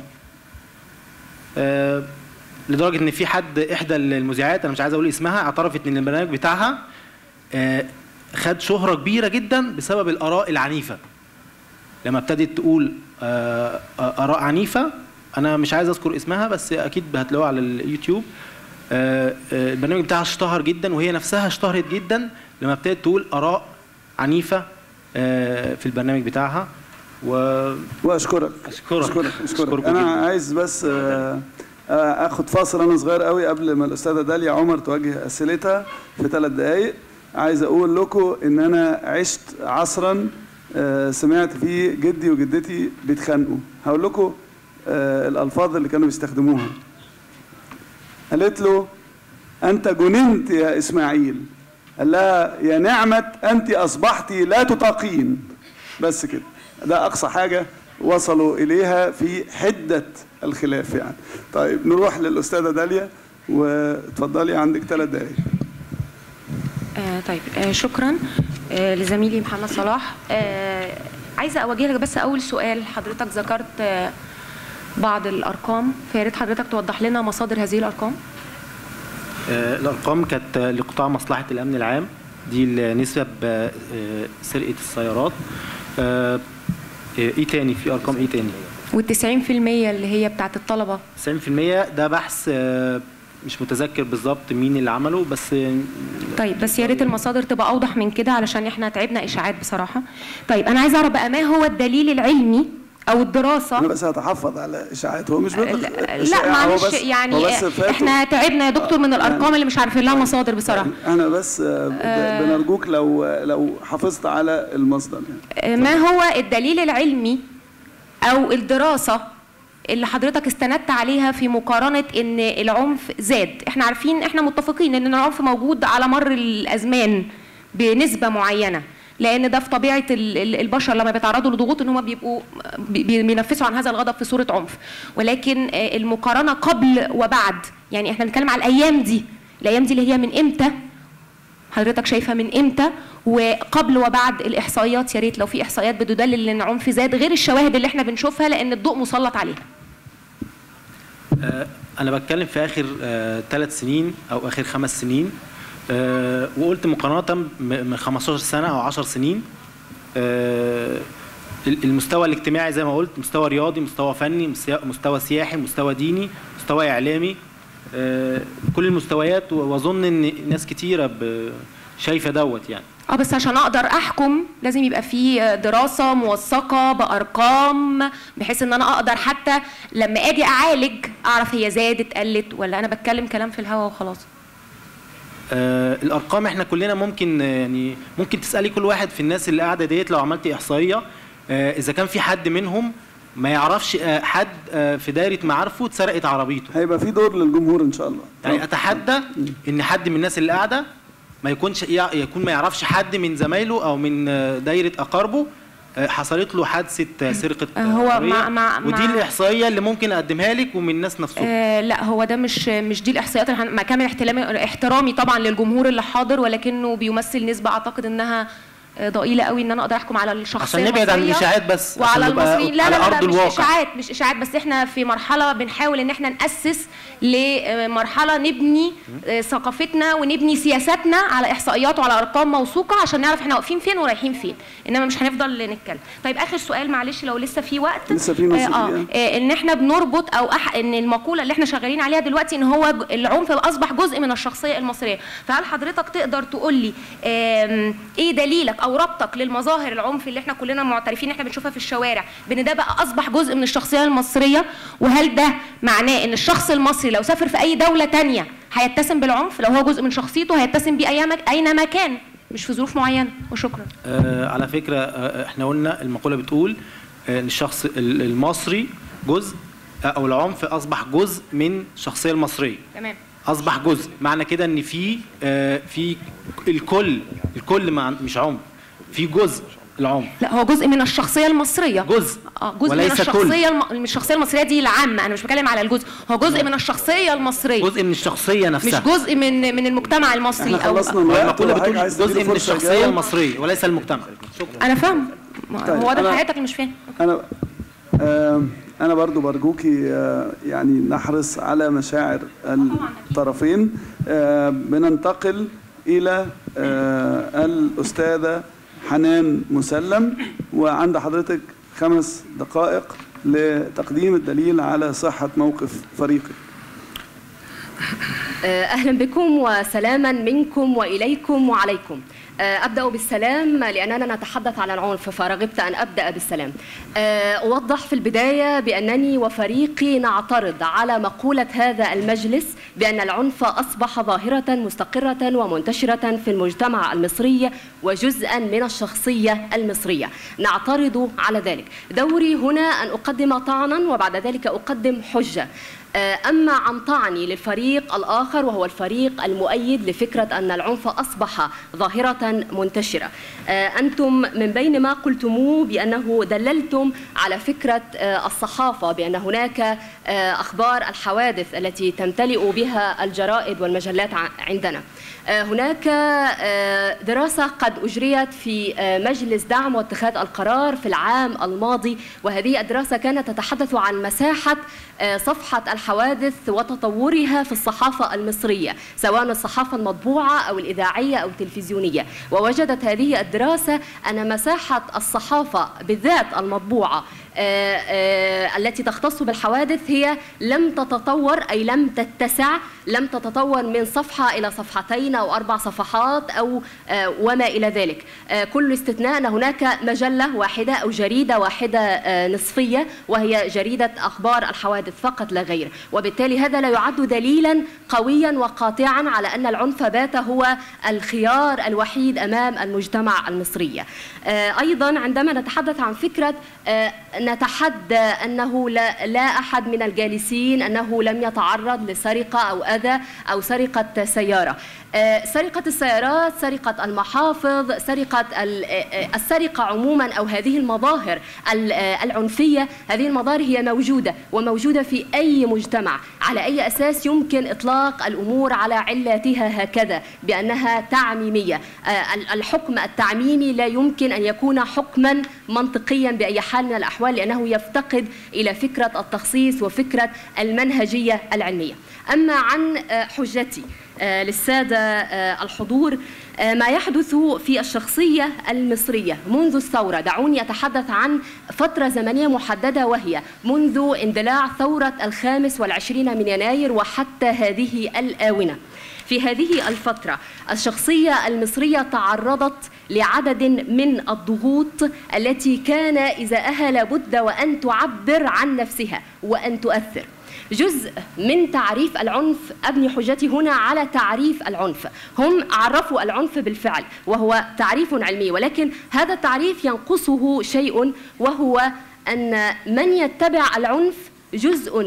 [SPEAKER 6] لدرجه ان في احدى المذيعات انا مش عايز اقول اسمها اعترفت ان البرنامج بتاعها خد شهره كبيره جدا بسبب الاراء العنيفه. لما ابتدت تقول اراء عنيفه، انا مش عايز اذكر اسمها بس اكيد هتلاقوها على اليوتيوب، البرنامج بتاعها اشتهر جدا وهي نفسها اشتهرت جدا لما ابتدت تقول اراء عنيفه في البرنامج بتاعها.
[SPEAKER 1] واشكرك. انا عايز بس اخد فاصل انا صغير قوي قبل ما الاستاذه داليا عمر توجه اسئلتها في 3 دقائق. عايز اقول لكم ان انا عشت عصرا سمعت فيه جدي وجدتي بيتخانقوا. هقول لكم الالفاظ اللي كانوا بيستخدموها. قالت له انت جننت يا اسماعيل، قال لها يا نعمة انت اصبحت لا تطاقين. بس كده، ده اقصى حاجه وصلوا اليها في حده الخلاف يعني. طيب نروح للاستاذه داليا واتفضلي، عندك 3 دقائق.
[SPEAKER 4] طيب شكرا لزميلي محمد صلاح. عايزه اوجه لك بس اول سؤال. حضرتك ذكرت بعض الارقام، فيا ريت حضرتك توضح لنا مصادر هذه الارقام.
[SPEAKER 6] الارقام كانت لقطاع مصلحه الامن العام، دي النسبه بسرقه السيارات. ايه تاني؟ في ارقام ايه تاني؟
[SPEAKER 4] وال90% اللي هي بتاعت الطلبه.
[SPEAKER 6] 90% ده بحث مش متذكر بالظبط مين اللي عمله بس.
[SPEAKER 4] طيب بس يا ريت المصادر تبقى اوضح من كده علشان احنا تعبنا اشاعات بصراحه. طيب انا عايزه اعرف بقى ما هو الدليل العلمي او الدراسه.
[SPEAKER 1] انا بس هتحفظ على اشاعات، هو مش
[SPEAKER 4] لا معلش يعني احنا تعبنا يا دكتور من الارقام اللي مش عارفين لها مصادر بصراحه.
[SPEAKER 1] انا بس بنرجوك لو حافظت على المصدر يعني.
[SPEAKER 4] ما هو الدليل العلمي او الدراسه اللي حضرتك استندت عليها في مقارنه ان العنف زاد؟ احنا عارفين، احنا متفقين ان العنف موجود على مر الازمان بنسبه معينه، لان ده في طبيعه البشر لما بيتعرضوا لضغوط ان هم بيبقوا بينفسوا عن هذا الغضب في صوره عنف. ولكن المقارنه قبل وبعد، يعني احنا بنتكلم على الايام دي اللي هي من امتى؟ حضرتك شايفها من امتى؟ وقبل وبعد الاحصائيات يا ريت لو في احصائيات بتدلل ان العنف زاد غير الشواهد اللي احنا بنشوفها لان الضوء مسلط عليها.
[SPEAKER 6] انا بتكلم في اخر 3 سنين او اخر 5 سنين، وقلت مقارنه من 15 سنه او 10 سنين. المستوى الاجتماعي زي ما قلت، مستوى رياضي، مستوى فني، مستوى سياحي، مستوى ديني، مستوى اعلامي، كل المستويات. واظن ان ناس كتيره شايفه دوت يعني.
[SPEAKER 4] بس عشان اقدر احكم لازم يبقى في دراسه موثقه بارقام، بحيث ان انا اقدر حتى لما اجي اعالج اعرف هي زادت قلت، ولا انا بتكلم كلام في الهوا وخلاص.
[SPEAKER 6] الارقام احنا كلنا ممكن تسالي كل واحد في الناس اللي قاعده ديت لو عملتي احصائيه اذا كان في حد منهم ما يعرفش حد في دايره معارفه اتسرقت عربيته.
[SPEAKER 1] هيبقى في دور للجمهور ان شاء الله.
[SPEAKER 6] يعني اتحدى ان حد من الناس اللي قاعده ما يكون ما يعرفش حد من زمايله او من دايره اقاربه حصلت له حادثه سرقه عربيه. ودي الاحصائيه اللي ممكن اقدمها لك ومن الناس نفسهم.
[SPEAKER 4] لا هو ده مش دي الاحصائيات. مع كامل احترامي طبعا للجمهور اللي حاضر، ولكنه بيمثل نسبه اعتقد انها ضئيله قوي ان انا اقدر احكم على الشخصيه
[SPEAKER 6] عشان نبعد عن الاشاعات بس
[SPEAKER 4] وعلى المصريين. لا
[SPEAKER 6] مش
[SPEAKER 4] اشاعات بس احنا في مرحله بنحاول ان احنا ناسس لمرحله نبني ثقافتنا ونبني سياساتنا على احصائيات وعلى ارقام موثوقه عشان نعرف احنا واقفين فين ورايحين فين، انما مش هنفضل نتكلم. طيب اخر سؤال معلش لو لسه في وقت.
[SPEAKER 1] لسه في نص
[SPEAKER 4] ان احنا بنربط او ان المقوله اللي احنا شغالين عليها دلوقتي ان هو العنف اصبح جزء من الشخصيه المصريه، فهل حضرتك تقدر تقول لي ايه دليلك او ربطك للمظاهر العنف اللي احنا كلنا معترفين احنا بنشوفها في الشوارع بان ده بقى اصبح جزء من الشخصيه المصريه؟ وهل ده معناه ان الشخص المصري لو سافر في اي دوله تانية هيتسم بالعنف؟ لو هو جزء من شخصيته هيتسم بيه اينما كان، مش في ظروف معينه؟ وشكرا.
[SPEAKER 6] على فكره احنا قلنا المقوله بتقول ان الشخص المصري جزء او العنف اصبح جزء من الشخصيه المصريه.
[SPEAKER 4] تمام.
[SPEAKER 6] اصبح جزء، معنى كده ان في الكل مش عنف، في جزء العنف.
[SPEAKER 4] لا، هو جزء من الشخصيه المصريه.
[SPEAKER 6] جزء
[SPEAKER 4] جزء من
[SPEAKER 6] وليس
[SPEAKER 4] الشخصيه من الشخصيه المصريه دي العامه، انا مش بتكلم على الجزء، هو جزء من الشخصيه المصريه،
[SPEAKER 6] جزء من الشخصيه نفسها،
[SPEAKER 4] مش جزء من المجتمع المصري.
[SPEAKER 1] احنا خلصنا الوقت
[SPEAKER 6] بتقول جزء من الشخصيه المصريه وليس المجتمع.
[SPEAKER 4] انا فاهم.
[SPEAKER 1] طيب
[SPEAKER 4] هو ده حياتك اللي مش فاهم.
[SPEAKER 1] أنا برضو برجوكي يعني نحرص على مشاعر الطرفين. بننتقل إلى الأستاذة حنان مسلم، وعند حضرتك 5 دقائق لتقديم الدليل على صحة موقف فريقك.
[SPEAKER 7] أهلا بكم وسلاما منكم وإليكم وعليكم. أبدأ بالسلام لأننا نتحدث عن العنف فرغبت أن أبدأ بالسلام. أوضح في البداية بأنني وفريقي نعترض على مقولة هذا المجلس بأن العنف أصبح ظاهرة مستقرة ومنتشرة في المجتمع المصري وجزءا من الشخصية المصرية. نعترض على ذلك. دوري هنا أن أقدم طعنا وبعد ذلك أقدم حجة. أما عن طعني للفريق الآخر وهو الفريق المؤيد لفكرة أن العنف أصبح ظاهرة منتشرة، أنتم من بين ما قلتموه بأنه دللتم على فكرة الصحافة بأن هناك أخبار الحوادث التي تمتلئ بها الجرائد والمجلات عندنا. هناك دراسة قد أجريت في مجلس دعم واتخاذ القرار في العام الماضي، وهذه الدراسة كانت تتحدث عن مساحة صفحة الحوادث وتطورها في الصحافة المصرية، سواء الصحافة المطبوعة أو الإذاعية أو التلفزيونية. ووجدت هذه الدراسة أن مساحة الصحافة بالذات المطبوعة التي تختص بالحوادث هي لم تتطور، أي لم تتسع، لم تتطور من صفحة إلى صفحتين أو 4 صفحات أو وما إلى ذلك. كل استثناء أن هناك مجلة واحدة أو جريدة واحدة نصفية وهي جريدة أخبار الحوادث فقط لا غير. وبالتالي هذا لا يعد دليلا قويا وقاطعا على أن العنف بات هو الخيار الوحيد أمام المجتمع المصري. أيضا عندما نتحدث عن فكرة نتحدى أنه لا أحد من الجالسين أنه لم يتعرض لسرقة أو أذى أو سرقة سيارة. سرقة السيارات، سرقة المحافظ، السرقة عموما أو هذه المظاهر العنفية، هذه المظاهر هي موجودة وموجودة في أي مجتمع. على أي أساس يمكن إطلاق الأمور على علاتها هكذا بأنها تعميمية؟ الحكم التعميمي لا يمكن أن يكون حكما منطقيا بأي حال من الأحوال، لأنه يفتقد إلى فكرة التخصيص وفكرة المنهجية العلمية. أما عن حجتي للسادة الحضور، ما يحدث في الشخصية المصرية منذ الثورة، دعوني أتحدث عن فترة زمنية محددة وهي منذ اندلاع ثورة 25 من يناير وحتى هذه الآونة. في هذه الفترة الشخصية المصرية تعرضت لعدد من الضغوط التي كان إزاءها لابد وأن تعبر عن نفسها وأن تؤثر. جزء من تعريف العنف، أبني حجتي هنا على تعريف العنف، هم عرفوا العنف بالفعل وهو تعريف علمي، ولكن هذا التعريف ينقصه شيء، وهو أن من يتبع العنف جزء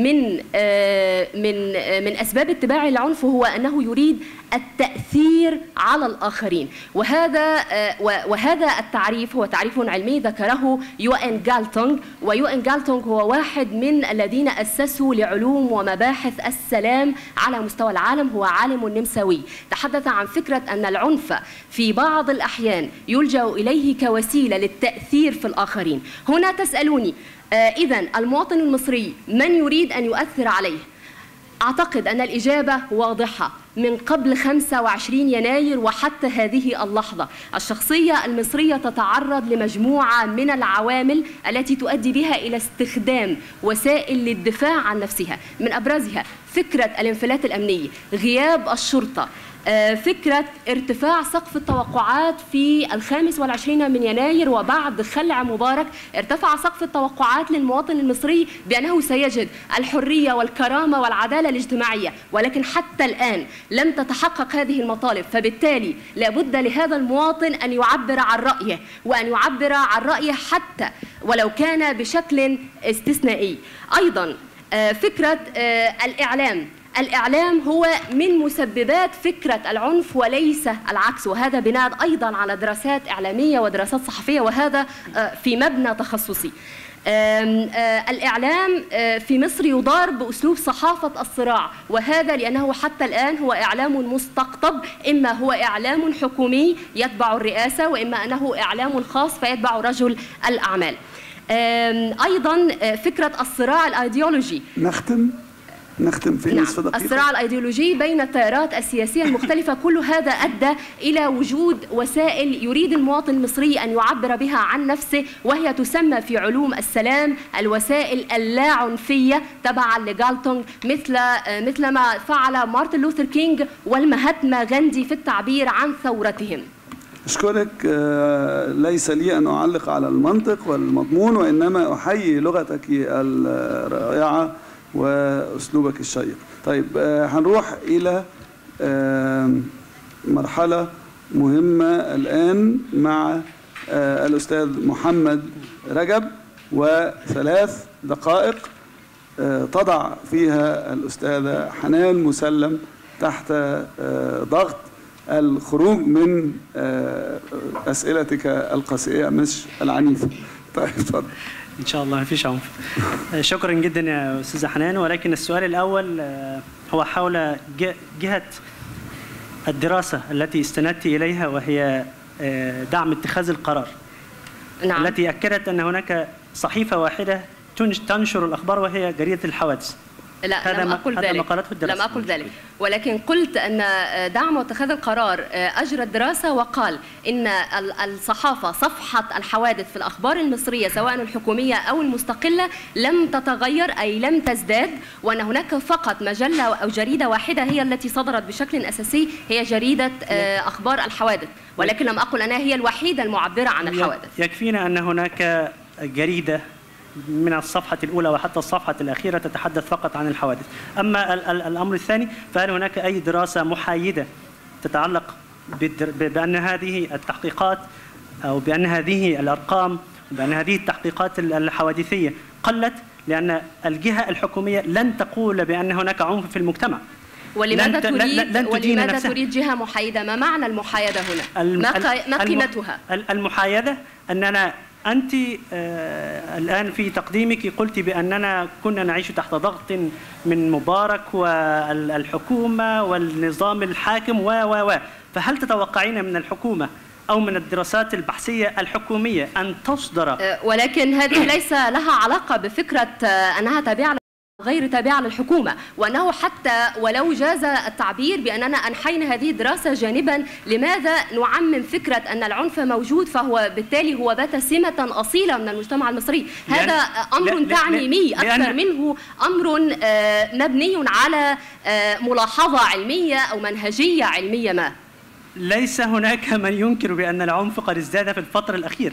[SPEAKER 7] من أسباب اتباع العنف هو أنه يريد التأثير على الآخرين. وهذا التعريف هو تعريف علمي ذكره يوئن جالتونغ، ويوئن جالتونغ هو واحد من الذين أسسوا لعلوم ومباحث السلام على مستوى العالم، هو عالم نمساوي. تحدث عن فكرة أن العنف في بعض الأحيان يلجأ إليه كوسيلة للتأثير في الآخرين. هنا تسألوني إذن المواطن المصري من يريد أن يؤثر عليه؟ أعتقد أن الإجابة واضحة. من قبل 25 يناير وحتى هذه اللحظة الشخصية المصرية تتعرض لمجموعة من العوامل التي تؤدي بها إلى استخدام وسائل للدفاع عن نفسها، من أبرزها فكرة الانفلات الأمني، غياب الشرطة، فكرة ارتفاع سقف التوقعات في 25 من يناير وبعد خلع مبارك ارتفع سقف التوقعات للمواطن المصري بأنه سيجد الحرية والكرامة والعدالة الاجتماعية، ولكن حتى الآن لم تتحقق هذه المطالب. فبالتالي لابد لهذا المواطن أن يعبر عن رأيه، وأن يعبر عن رأيه حتى ولو كان بشكل استثنائي. أيضا فكرة الإعلام، الإعلام هو من مسببات فكرة العنف وليس العكس، وهذا بناء أيضا على دراسات إعلامية ودراسات صحفية، وهذا في مبنى تخصصي. الإعلام في مصر يدار بأسلوب صحافة الصراع، وهذا لأنه حتى الآن هو إعلام مستقطب، إما هو إعلام حكومي يتبع الرئاسة، وإما أنه إعلام خاص فيتبع رجل الأعمال. أيضا فكرة الصراع الأيديولوجي.
[SPEAKER 1] نختم في نصف دقيقة.
[SPEAKER 7] الصراع الأيديولوجي بين التيارات السياسية المختلفة، كل هذا أدى إلى وجود وسائل يريد المواطن المصري أن يعبر بها عن نفسه، وهي تسمى في علوم السلام الوسائل اللاعنفية تبعا لجالتونغ، مثل ما فعل مارتن لوثر كينج والمهاتما غاندي في التعبير عن ثورتهم.
[SPEAKER 1] أشكرك. ليس لي أن أعلق على المنطق والمضمون، وإنما أحيي لغتك الرائعة وأسلوبك الشيق. طيب هنروح إلى مرحلة مهمة الآن مع الأستاذ محمد رجب، وثلاث دقائق تضع فيها الأستاذة حنان مسلم تحت ضغط الخروج من أسئلتك القاسية مش العنيفة. طيب اتفضل.
[SPEAKER 2] إن شاء الله ما فيش عنف. شكرا جدا يا أستاذة حنان، ولكن السؤال الأول هو حول جهة الدراسة التي استندت إليها، وهي دعم اتخاذ القرار.
[SPEAKER 7] نعم.
[SPEAKER 2] التي أكدت أن هناك صحيفة واحدة تنشر الأخبار وهي جريدة الحوادث.
[SPEAKER 7] لا، لم أقل ذلك. لم أقل ذلك، ولكن قلت أن دعم واتخاذ القرار أجرى الدراسة وقال إن الصحافة صفحة الحوادث في الأخبار المصرية سواء الحكومية أو المستقلة لم تتغير، أي لم تزداد، وأن هناك فقط مجلة أو جريدة واحدة هي التي صدرت بشكل أساسي، هي جريدة أخبار الحوادث، ولكن لم أقل أنها هي الوحيدة المعبرة عن الحوادث.
[SPEAKER 2] يكفينا أن هناك جريدة من الصفحة الأولى وحتى الصفحة الأخيرة تتحدث فقط عن الحوادث. أما الأمر الثاني، فهل هناك أي دراسة محايدة تتعلق بأن هذه التحقيقات أو بأن هذه الأرقام وبأن هذه التحقيقات الحوادثية قلت لأن الجهة الحكومية لن تقول بأن هناك عنف في المجتمع؟
[SPEAKER 7] ولماذا تريد جهة محايدة؟ ما معنى المحايدة هنا؟ ما قيمتها؟
[SPEAKER 2] المحايدة أننا أنت الآن في تقديمك قلت بأننا كنا نعيش تحت ضغط من مبارك والحكومة والنظام الحاكم فهل تتوقعين من الحكومة أو من الدراسات البحثية الحكومية أن تصدر؟
[SPEAKER 7] ولكن هذه ليس لها علاقة بفكرة أنها تابعة غير تابعة للحكومة، وأنه حتى ولو جاز التعبير بأننا أنحينا هذه الدراسة جانبا، لماذا نعمم فكرة أن العنف موجود فهو بالتالي هو بات سمة أصيلة من المجتمع المصري؟ هذا أمر تعميمي أكثر منه أمر مبني على ملاحظة علمية أو منهجية علمية ما.
[SPEAKER 2] ليس هناك من ينكر بأن العنف قد ازداد في الفترة الأخيرة،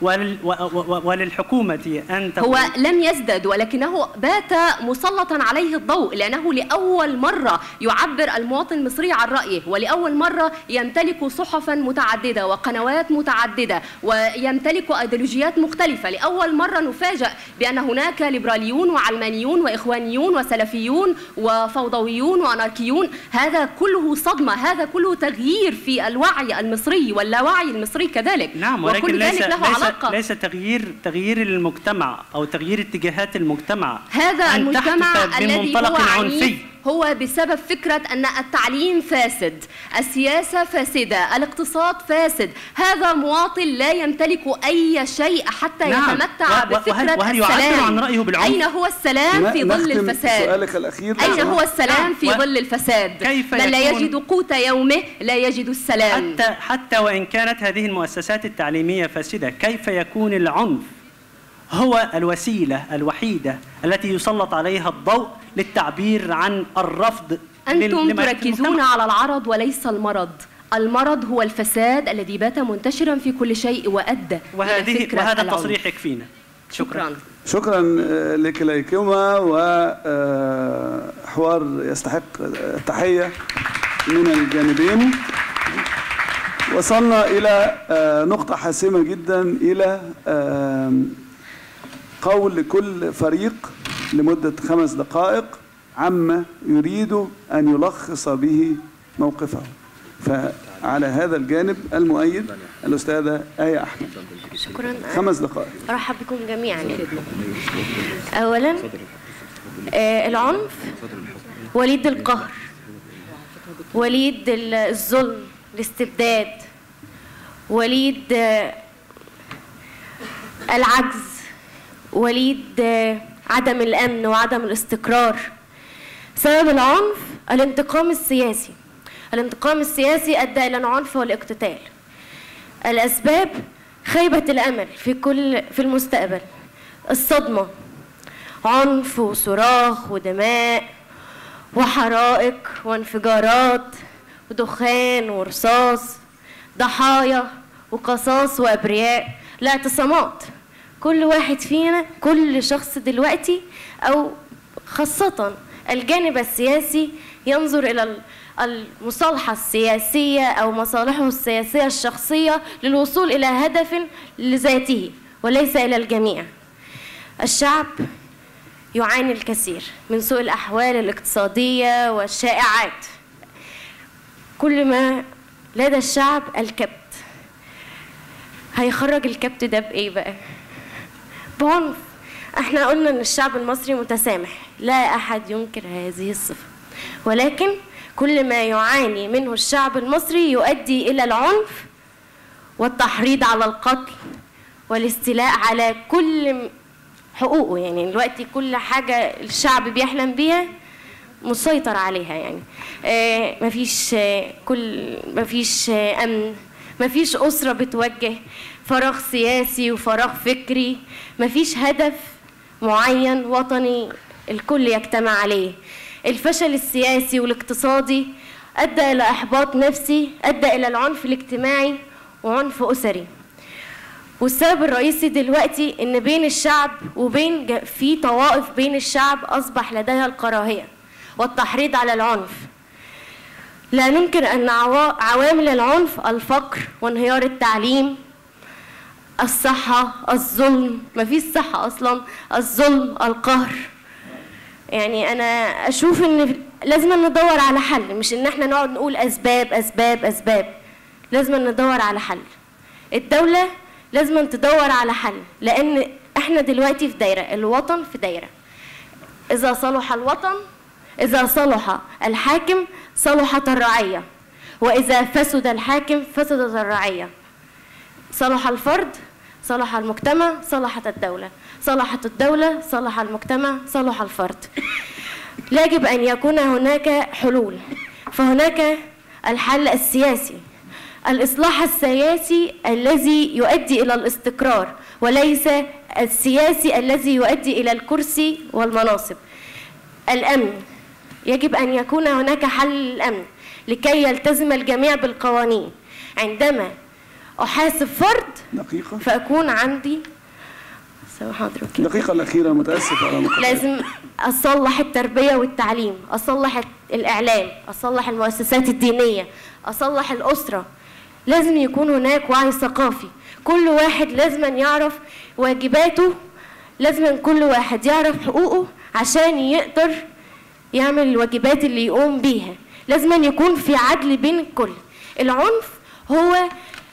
[SPEAKER 2] وللحكومة أن
[SPEAKER 7] هو لم يزدد، ولكنه بات مسلطا عليه الضوء، لأنه لأول مرة يعبر المواطن المصري عن رأيه، ولأول مرة يمتلك صحفا متعددة وقنوات متعددة ويمتلك أيديولوجيات مختلفة. لأول مرة نفاجأ بأن هناك ليبراليون وعلمانيون وإخوانيون وسلفيون وفوضويون وأناركيون. هذا كله صدمة، هذا كله تغيير في الوعي المصري واللاوعي المصري كذلك.
[SPEAKER 2] نعم، ولكن ليس تغيير المجتمع أو تغيير اتجاهات المجتمع.
[SPEAKER 7] هذا المجتمع الذي هو عنيف هو بسبب فكرة أن التعليم فاسد، السياسة فاسدة، الاقتصاد فاسد. هذا مواطن لا يمتلك أي شيء حتى يتمتع بفكرة السلام.
[SPEAKER 2] عن رأيه بالعنف.
[SPEAKER 7] أين هو السلام في ظل الفساد؟
[SPEAKER 1] سؤالك الأخير.
[SPEAKER 7] أين هو السلام في ظل الفساد؟ من لا يجد قوت يومه لا يجد السلام.
[SPEAKER 2] حتى وإن كانت هذه المؤسسات التعليمية فاسدة، كيف يكون العنف هو الوسيلة الوحيدة التي يسلط عليها الضوء للتعبير عن الرفض؟
[SPEAKER 7] أنتم تركزون على العرض وليس المرض. المرض هو الفساد الذي بات منتشرا في كل شيء وأدى إلى فكرة
[SPEAKER 2] وهذا التصريح يكفينا.
[SPEAKER 1] شكرا لكليكما، وحوار يستحق التحية من الجانبين. وصلنا إلى نقطة حاسمة جدا، إلى قول كل فريق لمدة 5 دقائق عما يريد أن يلخص به موقفه. فعلى هذا الجانب المؤيد الأستاذة آية أحمد.
[SPEAKER 5] شكرا.
[SPEAKER 1] 5 دقائق.
[SPEAKER 5] أرحب بكم جميعا. أولا العنف وليد القهر، وليد الظلم، الاستبداد، وليد العجز، وليد عدم الأمن وعدم الاستقرار. سبب العنف الانتقام السياسي. الانتقام السياسي أدى إلى العنف والاقتتال. الأسباب خيبة الأمل في المستقبل، الصدمة، عنف وصراخ ودماء وحرائق وانفجارات ودخان ورصاص، ضحايا وقصاص وأبرياء، الاعتصامات. كل واحد فينا، كل شخص دلوقتي أو خاصة الجانب السياسي ينظر إلى المصالحة السياسية أو مصالحه السياسية الشخصية للوصول إلى هدف لذاته وليس إلى الجميع. الشعب يعاني الكثير من سوء الأحوال الاقتصادية والشائعات. كل ما لدى الشعب الكبت. هيخرج الكبت ده بإيه بقى؟ بعنف. احنا قلنا ان الشعب المصري متسامح، لا أحد ينكر هذه الصفة، ولكن كل ما يعاني منه الشعب المصري يؤدي إلى العنف والتحريض على القتل والاستيلاء على كل حقوقه. يعني دلوقتي كل حاجة الشعب بيحلم بيها مسيطر عليها. يعني مفيش أمن، مفيش أسرة بتوجه، فراغ سياسي وفراغ فكري، مفيش هدف معين وطني الكل يجتمع عليه. الفشل السياسي والاقتصادي أدى إلى إحباط نفسي، أدى إلى العنف الاجتماعي وعنف أسري. والسبب الرئيسي دلوقتي إن بين الشعب وبين في طوائف بين الشعب أصبح لديها الكراهية والتحريض على العنف. لا ننكر أن عوامل العنف الفقر وانهيار التعليم، الصحة، الظلم، مفيش صحة أصلا، الظلم، القهر. يعني أنا أشوف إن لازم ندور على حل، مش إن احنا نقعد نقول أسباب أسباب أسباب. لازم ندور على حل. الدولة لازم تدور على حل، لأن احنا دلوقتي في دايرة، الوطن في دايرة. إذا صلح الوطن، إذا صلح الحاكم صلحت الرعية، وإذا فسد الحاكم فسدت الرعية. صلح الفرد صلح المجتمع، صلحت الدولة، صلحت الدولة صلح المجتمع، صلح الفرد. يجب أن يكون هناك حلول. فهناك الحل السياسي، الإصلاح السياسي الذي يؤدي إلى الاستقرار، وليس السياسي الذي يؤدي إلى الكرسي والمناصب. الأمن، يجب أن يكون هناك حل للأمن لكي يلتزم الجميع بالقوانين. عندما أحاسب فرد
[SPEAKER 1] دقيقة
[SPEAKER 5] فأكون عندي
[SPEAKER 1] الدقيقة الأخيرة، متأسف على مقاطعتك.
[SPEAKER 5] لازم أصلح التربية والتعليم، أصلح الإعلام، أصلح المؤسسات الدينية، أصلح الأسرة. لازم يكون هناك وعي ثقافي. كل واحد لازم يعرف واجباته، لازم كل واحد يعرف حقوقه عشان يقدر يعمل الواجبات اللي يقوم بيها. لازم يكون في عدل بين الكل. العنف هو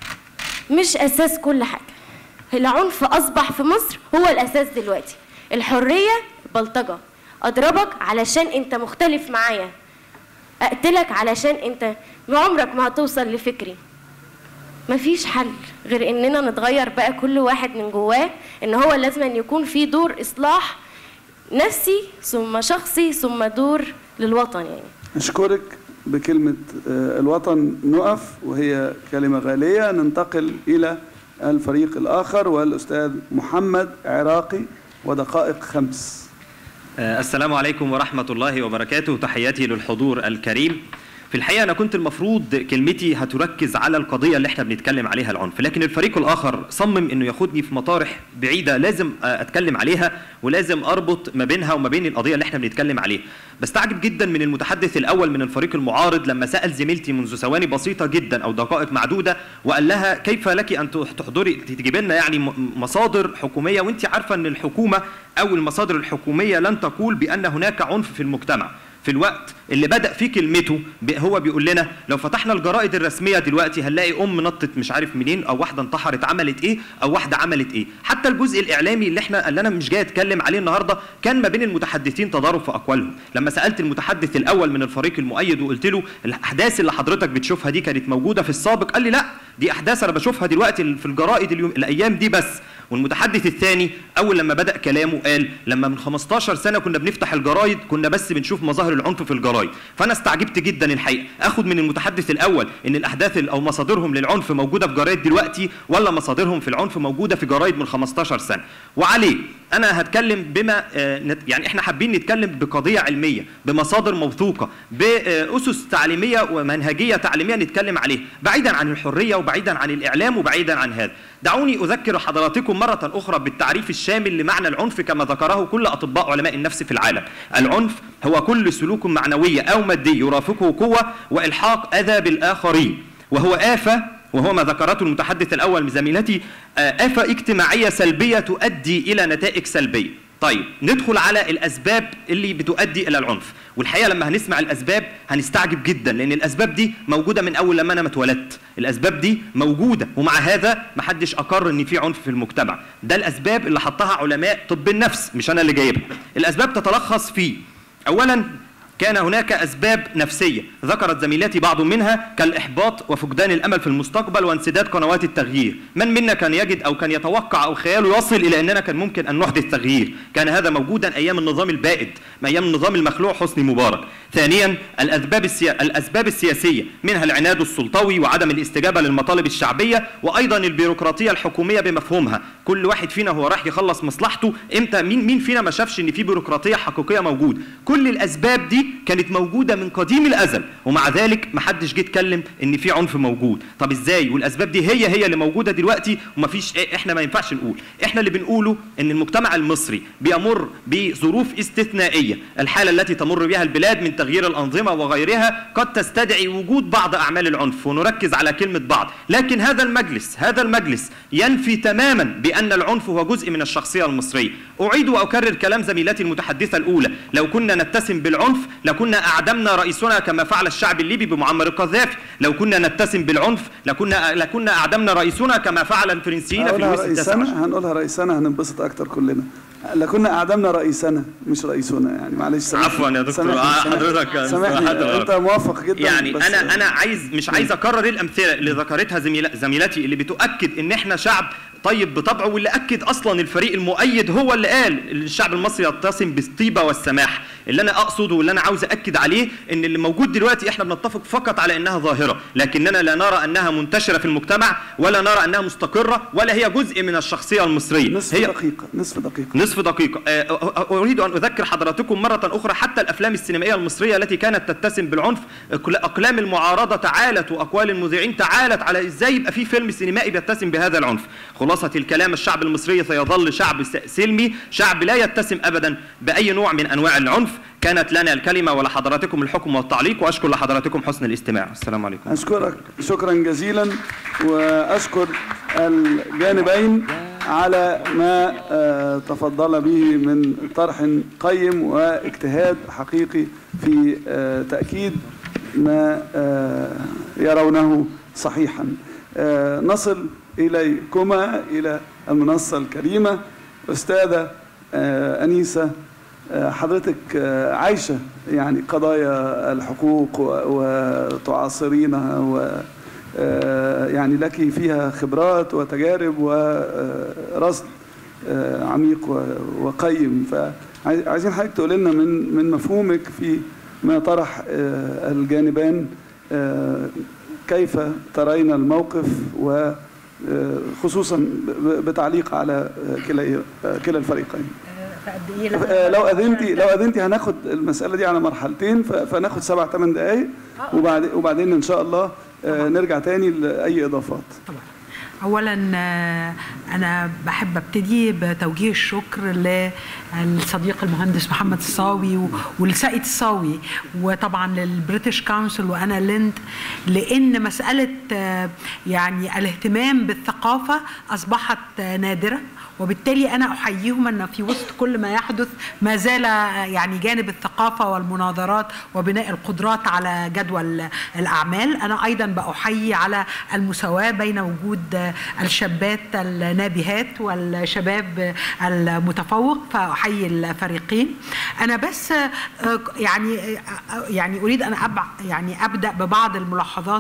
[SPEAKER 5] مش أساس كل حاجة. العنف أصبح في مصر هو الأساس دلوقتي. الحرية بلطجة، أضربك علشان أنت مختلف معايا، أقتلك علشان أنت عمرك ما هتوصل لفكري. مفيش حل غير إننا نتغير بقى كل واحد من جواه، إن هو لازم أن يكون في دور إصلاح نفسي ثم شخصي ثم دور للوطن. يعني
[SPEAKER 1] أشكرك. بكلمة الوطن نقف، وهي كلمة غالية. ننتقل إلى الفريق الآخر والأستاذ محمد عراقي، ودقائق 5.
[SPEAKER 3] السلام عليكم ورحمة الله وبركاته. تحياتي للحضور الكريم. في الحقيقه انا كنت المفروض كلمتي هتركز على القضيه اللي احنا بنتكلم عليها العنف، لكن الفريق الاخر صمم انه ياخدني في مطارح بعيده لازم اتكلم عليها ولازم اربط ما بينها وما بين القضيه اللي احنا بنتكلم عليها. بستعجب جدا من المتحدث الاول من الفريق المعارض لما سال زميلتي منذ ثواني بسيطه جدا او دقائق معدوده وقال لها كيف لك ان تحضري تجيب لنا يعني مصادر حكوميه وانت عارفه ان الحكومه او المصادر الحكوميه لن تقول بان هناك عنف في المجتمع. في الوقت اللي بدأ فيه كلمته هو بيقول لنا لو فتحنا الجرائد الرسمية دلوقتي هنلاقي نطت مش عارف منين أو واحدة انتحرت عملت إيه أو واحدة عملت إيه. حتى الجزء الإعلامي اللي أنا مش جاي أتكلم عليه النهاردة كان ما بين المتحدثين تضارب في أقوالهم. لما سألت المتحدث الأول من الفريق المؤيد وقلت له الأحداث اللي حضرتك بتشوفها دي كانت موجودة في السابق، قال لي لا دي أحداث أنا بشوفها دلوقتي في الجرائد الأيام دي بس. والمتحدث الثاني أول لما بدأ كلامه قال لما من 15 سنة كنا بنفتح الجرايد كنا بس بنشوف مظاهر العنف في الجرايد. فأنا استعجبت جدا الحقيقة أخد من المتحدث الأول إن الأحداث أو مصادرهم للعنف موجودة في جرايد دلوقتي ولا مصادرهم في العنف موجودة في جرايد من 15 سنة. وعليه أنا هتكلم بما يعني إحنا حابين نتكلم بقضية علمية بمصادر موثوقة بأسس تعليمية ومنهجية تعليمية نتكلم عليه بعيدا عن الحرية وبعيدا عن الإعلام وبعيدا عن هذا. دعوني أذكر حضراتكم مرة أخرى بالتعريف الشامل لمعنى العنف كما ذكره كل أطباء علماء النفس في العالم. العنف هو كل سلوك معنوي أو مادي يرافقه قوة وإلحاق أذى بالآخرين، وهو آفة، وهو ما ذكرته المتحدث الأول من زميلتي، آفة اجتماعية سلبية تؤدي إلى نتائج سلبية. طيب ندخل على الأسباب اللي بتؤدي إلى العنف، والحقيقة لما هنسمع الأسباب هنستعجب جدا لأن الأسباب دي موجودة من أول لما أنا ما اتولدت. الأسباب دي موجودة ومع هذا محدش أقر إن في عنف في المجتمع. ده الأسباب اللي حطها علماء طب النفس مش أنا اللي جايبها. الأسباب تتلخص في أولا كان هناك أسباب نفسية ذكرت زميلاتي بعض منها كالإحباط وفقدان الأمل في المستقبل وانسداد قنوات التغيير. من منا كان يجد أو كان يتوقع أو خياله يصل إلى أننا كان ممكن أن نحدث تغيير؟ كان هذا موجودا أيام النظام البائد، أيام النظام المخلوع حسني مبارك. ثانيا الأسباب السياسية منها العناد السلطوي وعدم الاستجابة للمطالب الشعبية وأيضا البيروقراطية الحكومية بمفهومها. كل واحد فينا هو راح يخلص مصلحته امتى؟ مين فينا ما شافش ان في بيروقراطية حقيقية موجود؟ كل الأسباب دي كانت موجودة من قديم الأزل ومع ذلك ما حدش جه يتكلم ان في عنف موجود. طب ازاي؟ والأسباب دي هي اللي موجودة دلوقتي ومفيش احنا ما ينفعش نقول. احنا اللي بنقوله ان المجتمع المصري بيمر بظروف استثنائية. الحالة التي تمر بها البلاد من تغيير الأنظمة وغيرها قد تستدعي وجود بعض أعمال العنف، ونركز على كلمة بعض. لكن هذا المجلس ينفي تماما بأن العنف هو جزء من الشخصية المصرية. أعيد وأكرر كلام زميلتي المتحدثة الأولى، لو كنا نتسم بالعنف لكنا أعدمنا رئيسنا كما فعل الشعب الليبي بمعمر القذافي. لو كنا نتسم بالعنف لكنا أعدمنا رئيسنا كما فعل الفرنسيين في لويس التاسع.
[SPEAKER 1] هنقولها رئيسنا هننبسط أكتر كلنا. لكنا أعدمنا رئيسنا مش رئيسنا يعني معلش.
[SPEAKER 3] عفوا يا دكتور حضرتك
[SPEAKER 1] سامحني انت موافق جدا
[SPEAKER 3] يعني انا مش عايز اكرر الامثله اللي ذكرتها زميلتي اللي بتؤكد ان احنا شعب طيب بطبعه، واللي اكد اصلا الفريق المؤيد هو اللي قال الشعب المصري يتسم بالطيبه والسماح. اللي انا اقصده واللي انا عاوز اكد عليه ان اللي موجود دلوقتي احنا بنتفق فقط على انها ظاهره، لكننا لا نرى انها منتشره في المجتمع ولا نرى انها مستقره ولا هي جزء من الشخصيه المصريه. نصف دقيقه. اريد ان اذكر حضراتكم مره اخرى حتى الافلام السينمائيه المصريه التي كانت تتسم بالعنف، اقلام المعارضه تعالت واقوال المذيعين تعالت على ازاي يبقى في فيلم سينمائي بيتسم بهذا العنف. خلاصة الكلام الشعب المصري سيظل شعب سلمي، شعب لا يتسم أبدا بأي نوع من أنواع العنف. كانت لنا الكلمة ولحضراتكم الحكم والتعليق، وأشكر لحضراتكم حسن الاستماع. السلام عليكم.
[SPEAKER 1] أشكرك شكرا جزيلا، وأشكر الجانبين على ما تفضل به من طرح قيم واجتهاد حقيقي في تأكيد ما يرونه صحيحا. نصل إليكما إلى المنصة الكريمة. أستاذة أنيسة، حضرتك عايشة يعني قضايا الحقوق وتعاصرينها يعني لك فيها خبرات وتجارب ورصد عميق وقيم، فعايزين حضرتك تقول لنا من مفهومك في ما طرح الجانبان كيف ترين الموقف، وخصوصا بتعليق على كلا الفريقين.
[SPEAKER 8] قد ايه؟
[SPEAKER 1] لو اذنتي هناخد المساله دي على مرحلتين، فناخد 7-8 دقائق وبعدين ان شاء الله نرجع تاني لاي اضافات.
[SPEAKER 8] طبعا. اولا انا بحب ابتدي بتوجيه الشكر للصديق المهندس محمد الصاوي ولسائد الصاوي، وطبعا للبريتش كونسل وانا ليند، لان مساله يعني الاهتمام بالثقافه اصبحت نادره، وبالتالي أنا أحييهم أن في وسط كل ما يحدث ما زال يعني جانب الثقافة والمناظرات وبناء القدرات على جدول الأعمال. أنا أيضا بأحيي على المساواة بين وجود الشابات النابهات والشباب المتفوق، فأحيي الفريقين. أنا بس يعني أريد أن أبدأ ببعض الملاحظات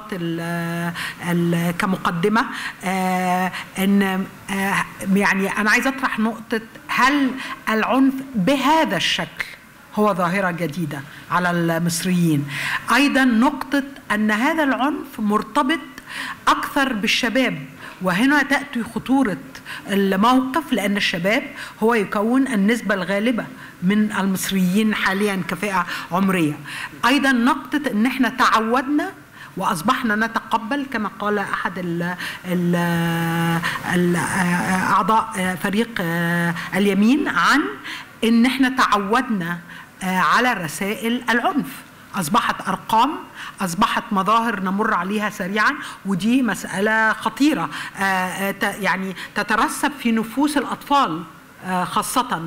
[SPEAKER 8] كمقدمة، أن يعني أنا عايزة أطرح نقطة: هل العنف بهذا الشكل هو ظاهرة جديدة على المصريين؟ أيضا نقطة أن هذا العنف مرتبط أكثر بالشباب، وهنا تأتي خطورة الموقف، لأن الشباب هو يكون النسبة الغالبة من المصريين حاليا كفئة عمرية. أيضا نقطة أن احنا تعودنا وأصبحنا نتقبل، كما قال أحد أعضاء فريق اليمين، عن أن احنا تعودنا على رسائل العنف. أصبحت أرقام، أصبحت مظاهر نمر عليها سريعا، ودي مسألة خطيرة يعني تترسب في نفوس الأطفال خاصة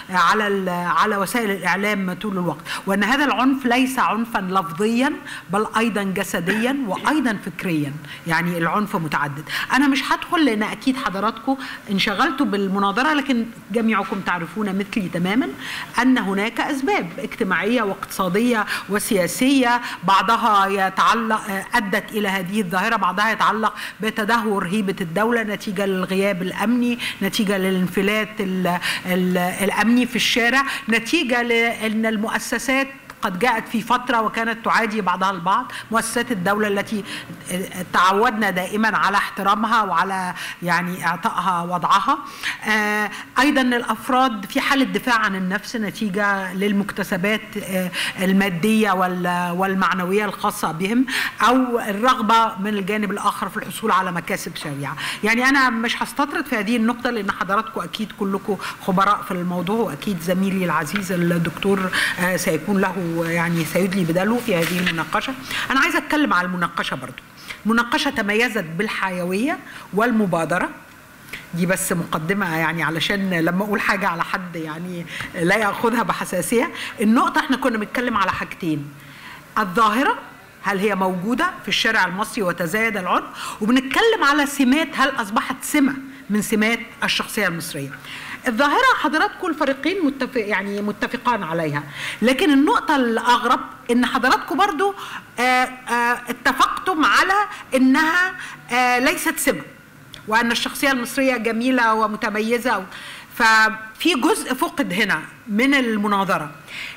[SPEAKER 8] على وسائل الإعلام طول الوقت، وأن هذا العنف ليس عنفا لفظيا بل أيضا جسديا وأيضا فكريا، يعني العنف متعدد. أنا مش هدخل لأن أكيد حضراتكم انشغلتوا بالمناظرة، لكن جميعكم تعرفون مثلي تماما أن هناك أسباب اجتماعية واقتصادية وسياسية، بعضها يتعلق أدت إلى هذه الظاهرة، بعضها يتعلق بتدهور هيبة الدولة نتيجة للغياب الأمني، نتيجة للانفلات الأمني في الشارع، نتيجة لأن المؤسسات قد جاءت في فترة وكانت تعادي بعضها البعض، مؤسسات الدولة التي تعودنا دائما على احترامها وعلى يعني إعطائها وضعها. أيضا الأفراد في حالة دفاع عن النفس نتيجة للمكتسبات المادية والمعنوية الخاصة بهم، أو الرغبة من الجانب الآخر في الحصول على مكاسب سريعة. يعني أنا مش هستطرد في هذه النقطة لأن حضراتكم أكيد كلكم خبراء في الموضوع، وأكيد زميلي العزيز الدكتور سيكون له يعني سيدلي بداله في هذه المناقشة. أنا عايزة أتكلم على المناقشة برضو. المناقشة تميزت بالحيوية والمبادرة، دي بس مقدمة يعني علشان لما أقول حاجة على حد يعني لا يأخذها بحساسية. النقطة احنا كنا بنتكلم على حاجتين: الظاهرة هل هي موجودة في الشارع المصري وتزايد العنف، وبنتكلم على سمات هل أصبحت سمة من سمات الشخصية المصرية. الظاهرة حضراتكم الفريقين متفقان عليها، لكن النقطة الأغرب إن حضراتكم برضو اتفقتم على إنها ليست سمة، وأن الشخصية المصرية جميلة ومتميزة. ففي جزء فقد هنا من المناظرة.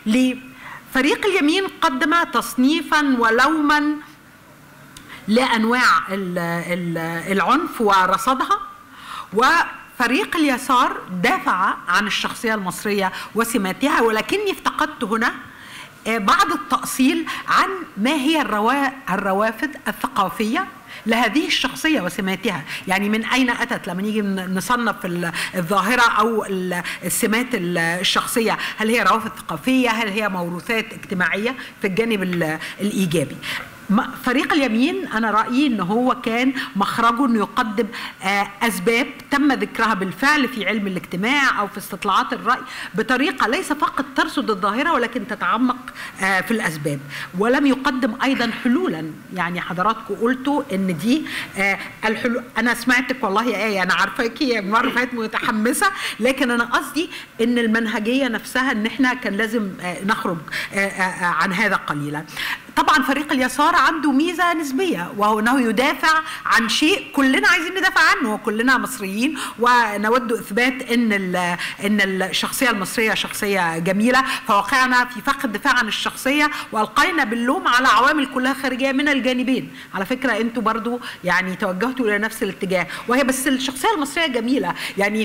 [SPEAKER 8] لفريق اليمين قدم تصنيفا ولوما لأنواع العنف ورصدها، وفريق اليسار دافع عن الشخصية المصرية وسماتها، ولكني افتقدت هنا بعض التأصيل عن ما هي الروافد الثقافية لهذه الشخصية وسماتها. يعني من أين أتت لما نيجي نصنف الظاهرة أو السمات الشخصية؟ هل هي روافد ثقافية؟ هل هي موروثات اجتماعية في الجانب الإيجابي؟ فريق اليمين أنا رأيي أنه هو كان مخرجه أنه يقدم أسباب تم ذكرها بالفعل في علم الاجتماع أو في استطلاعات الرأي بطريقة ليس فقط ترصد الظاهرة ولكن تتعمق في الأسباب، ولم يقدم أيضا حلولا. يعني حضراتكم قلتوا أن دي الحلول. أنا سمعتك والله يا أنا عارفاكي مرة فاتت متحمسة، لكن أنا قصدي أن المنهجية نفسها أن احنا كان لازم نخرج عن هذا قليلا. طبعا فريق اليسار عنده ميزة نسبية، وهو أنه يدافع عن شيء كلنا عايزين ندافع عنه، وكلنا مصريين ونود إثبات أن الشخصية المصرية شخصية جميلة، فوقعنا في فخ الدفاع عن الشخصية وألقينا باللوم على عوامل كلها خارجية من الجانبين. على فكرة أنتوا برضو يعني توجهتوا إلى نفس الاتجاه، وهي بس الشخصية المصرية جميلة. يعني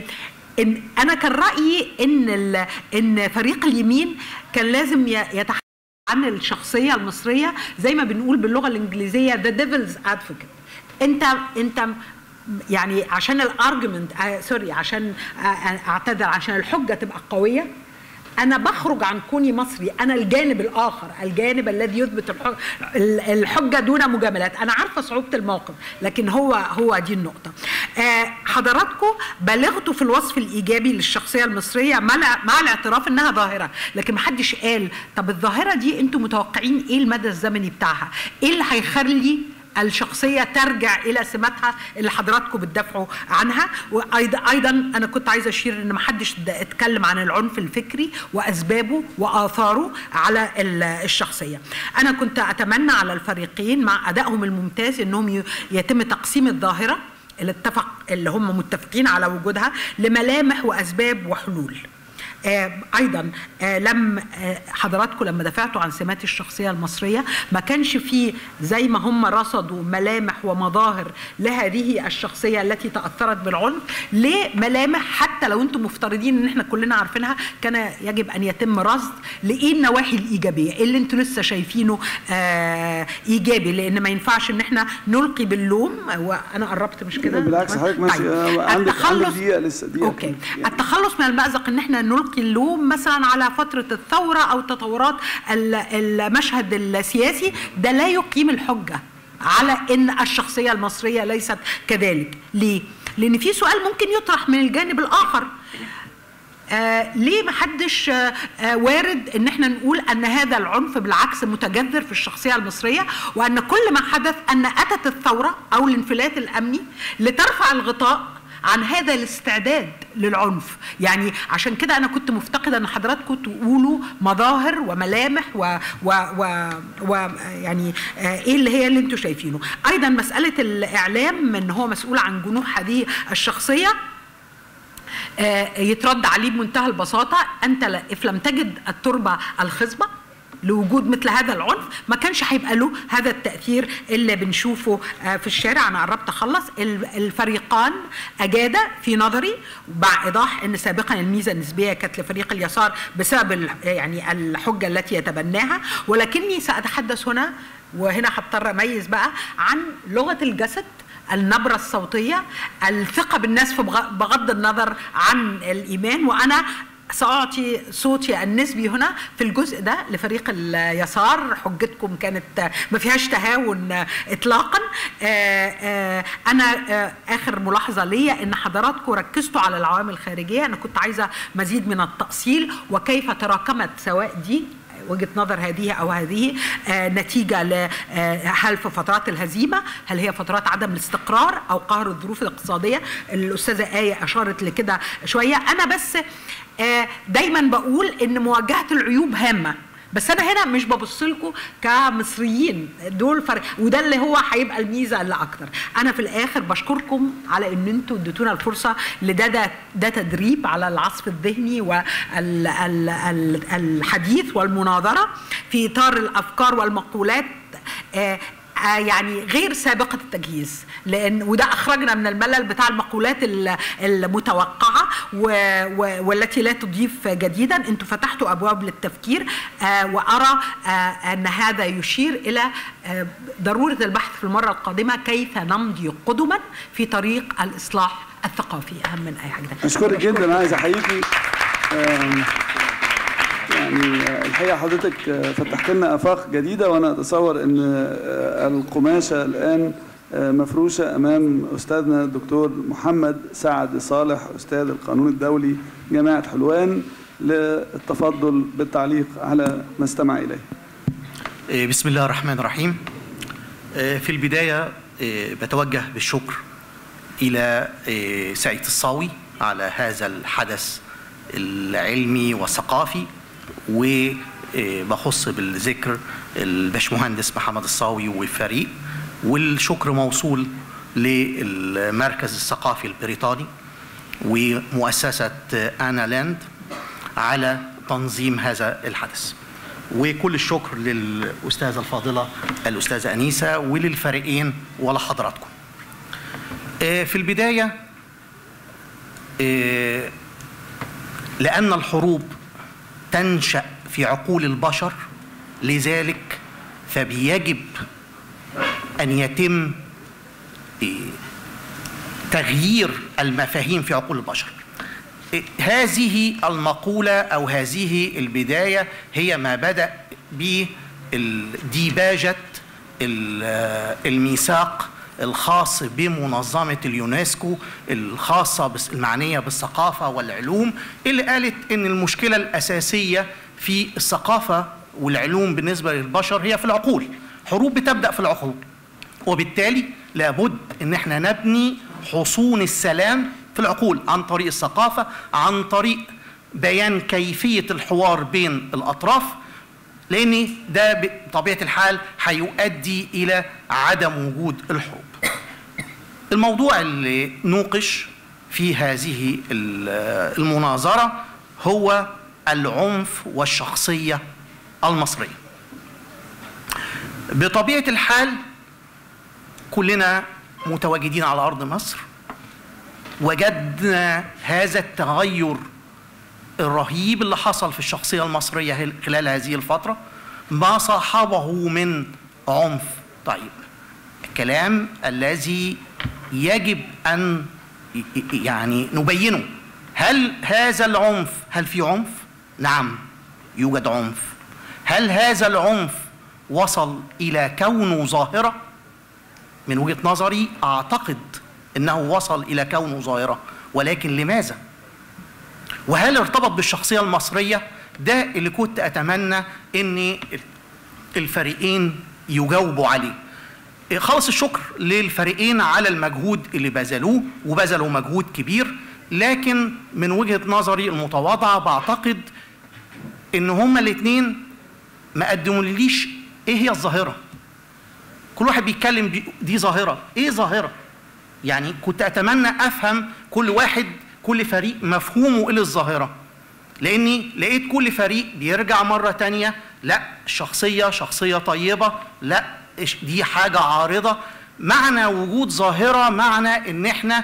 [SPEAKER 8] إن أنا كان رأيي إن فريق اليمين كان لازم يتحدث عن الشخصية المصرية زي ما بنقول باللغة الإنجليزية the devil's advocate. أنت يعني عشان الارجيومنت عشان اعتذر، عشان الحجة تبقى قوية، أنا بخرج عن كوني مصري، أنا الجانب الآخر، الجانب الذي يثبت الحجة دون مجاملات. أنا عارفة صعوبة الموقف، لكن هو دي النقطة. حضراتكم بالغتوا في الوصف الإيجابي للشخصية المصرية مع الاعتراف إنها ظاهرة، لكن محدش قال طب الظاهرة دي أنتم متوقعين إيه المدى الزمني بتاعها؟ إيه اللي هيخلي الشخصية ترجع إلى سماتها اللي حضراتكم بتدافعوا عنها؟ وأيضا أنا كنت عايزة أشير إن محدش اتكلم عن العنف الفكري وأسبابه وآثاره على الشخصية. أنا كنت أتمنى على الفريقين مع أدائهم الممتاز إنهم يتم تقسيم الظاهرة اللي هم متفقين على وجودها لملامح وأسباب وحلول. ايضا لم حضراتكم لما دافعتوا عن سمات الشخصيه المصريه ما كانش فيه زي ما هم رصدوا ملامح ومظاهر لهذه الشخصيه التي تاثرت بالعنف، لملامح حتى لو انتم مفترضين ان احنا كلنا عارفينها كان يجب ان يتم رصد لايه النواحي الايجابيه اللي انتم لسه شايفينه ايجابي، لان ما ينفعش ان احنا نلقي باللوم. وانا قربت مش كده؟
[SPEAKER 1] بالعكس حضرتك ماشي. طيب. عندك دقيقه لسه دقيقه.
[SPEAKER 8] اوكي. التخلص من المأزق ان احنا نلقي اللوم مثلا على فترة الثورة أو تطورات المشهد السياسي، ده لا يقيم الحجة على إن الشخصية المصرية ليست كذلك. ليه؟ لأن في سؤال ممكن يطرح من الجانب الآخر، ليه ما حدش وارد ان احنا نقول ان هذا العنف بالعكس متجذر في الشخصية المصرية، وان كل ما حدث ان اتت الثورة او الانفلات الامني لترفع الغطاء عن هذا الاستعداد للعنف. يعني عشان كده انا كنت مفتقده ان حضراتكم تقولوا مظاهر وملامح يعني ايه اللي هي اللي انتم شايفينه. ايضا مساله الاعلام ان هو مسؤول عن جنوح هذه الشخصيه، يترد عليه بمنتهى البساطه، انت if لم تجد التربه الخصبه لوجود مثل هذا العنف ما كانش هيبقى له هذا التأثير اللي بنشوفه في الشارع. أنا قربت أخلص. الفريقان أجاد في نظري، مع إيضاح أن سابقا الميزة النسبية كانت لفريق اليسار بسبب يعني الحجة التي يتبناها، ولكني سأتحدث هنا وهنا هضطر أميز بقى عن لغة الجسد، النبرة الصوتية، الثقة بالناس بغض النظر عن الإيمان. وأنا سأعطي صوتي النسبي هنا في الجزء ده لفريق اليسار. حجتكم كانت ما فيهاش تهاون إطلاقا. أنا آخر ملاحظة ليا إن حضراتكم ركزتوا على العوامل الخارجية. أنا كنت عايزة مزيد من التأصيل وكيف تراكمت سواء دي وجهة نظر هذه أو هذه نتيجة هل في فترات الهزيمة، هل هي فترات عدم الاستقرار أو قهر الظروف الاقتصادية. الأستاذة آية أشارت لكده شوية. أنا بس دايما بقول إن مواجهة العيوب هامة، بس أنا هنا مش ببص لكم كمصريين، دول فرق، وده اللي هو هيبقى الميزة اللي أكتر. أنا في الآخر بشكركم على إن أنتوا اديتونا الفرصة ده تدريب على العصف الذهني والحديث والمناظرة في إطار الأفكار والمقولات يعني غير سابقة التجهيز، وده أخرجنا من الملل بتاع المقولات المتوقعة والتي لا تضيف جديدا. أنتم فتحتوا أبواب للتفكير، وأرى أن هذا يشير إلى ضرورة البحث في المرة القادمة كيف نمضي قدما في طريق الإصلاح الثقافي أهم من أي حاجة.
[SPEAKER 1] أشكرك جدا. عايز أحييكي. يعني الحقيقة حضرتك فتحت لنا آفاق جديدة، وأنا أتصور أن القماشة الآن مفروشة أمام أستاذنا الدكتور محمد سعد صالح، أستاذ القانون الدولي جامعة حلوان، للتفضل بالتعليق على ما استمع إليه.
[SPEAKER 9] بسم الله الرحمن الرحيم. في البداية بتوجه بالشكر إلى سعيد الصاوي على هذا الحدث العلمي والثقافي، وبخص بالذكر الباشمهندس محمد الصاوي والفريق، والشكر موصول للمركز الثقافي البريطاني ومؤسسة آنا لاند على تنظيم هذا الحدث، وكل الشكر للأستاذة الفاضلة الأستاذة أنيسة وللفريقين ولحضراتكم. في البداية لأن الحروب تنشأ في عقول البشر، لذلك فبيجب أن يتم تغيير المفاهيم في عقول البشر. هذه المقولة أو هذه البداية هي ما بدأ به ديباجة الميثاق الخاص بمنظمة اليونسكو الخاصة المعنية بالثقافة والعلوم، اللي قالت إن المشكلة الأساسية في الثقافة والعلوم بالنسبة للبشر هي في العقول. حروب بتبدأ في العقول، وبالتالي لابد إن احنا نبني حصون السلام في العقول عن طريق الثقافة، عن طريق بيان كيفية الحوار بين الأطراف، لأن ده بطبيعة الحال هيؤدي إلى عدم وجود الحروب. الموضوع اللي نوقش في هذه المناظرة هو العنف والشخصية المصرية. بطبيعة الحال كلنا متواجدين على أرض مصر، وجدنا هذا التغير الرهيب اللي حصل في الشخصية المصرية خلال هذه الفترة، ما صاحبه من عنف. طيب، الكلام الذي يجب أن يعني نبينه، هل هذا العنف، هل في عنف؟ نعم، يوجد عنف. هل هذا العنف وصل إلى كونه ظاهرة؟ من وجهة نظري أعتقد أنه وصل إلى كونه ظاهرة، ولكن لماذا؟ وهل ارتبط بالشخصية المصرية؟ ده اللي كنت أتمنى أن الفريقين يجاوبوا عليه. خالص الشكر للفريقين على المجهود اللي بذلوه، وبذلوا مجهود كبير، لكن من وجهة نظري المتواضعة بعتقد ان هما الاثنين ما قدموليش ايه هي الظاهرة. كل واحد بيتكلم دي ظاهرة، ايه ظاهرة؟ يعني كنت اتمنى افهم كل واحد، كل فريق مفهومه ايه للظاهرة، لاني لقيت كل فريق بيرجع مرة تانية لا الشخصية شخصية طيبة، لا دي حاجة عارضة. معنى وجود ظاهرة معنى ان احنا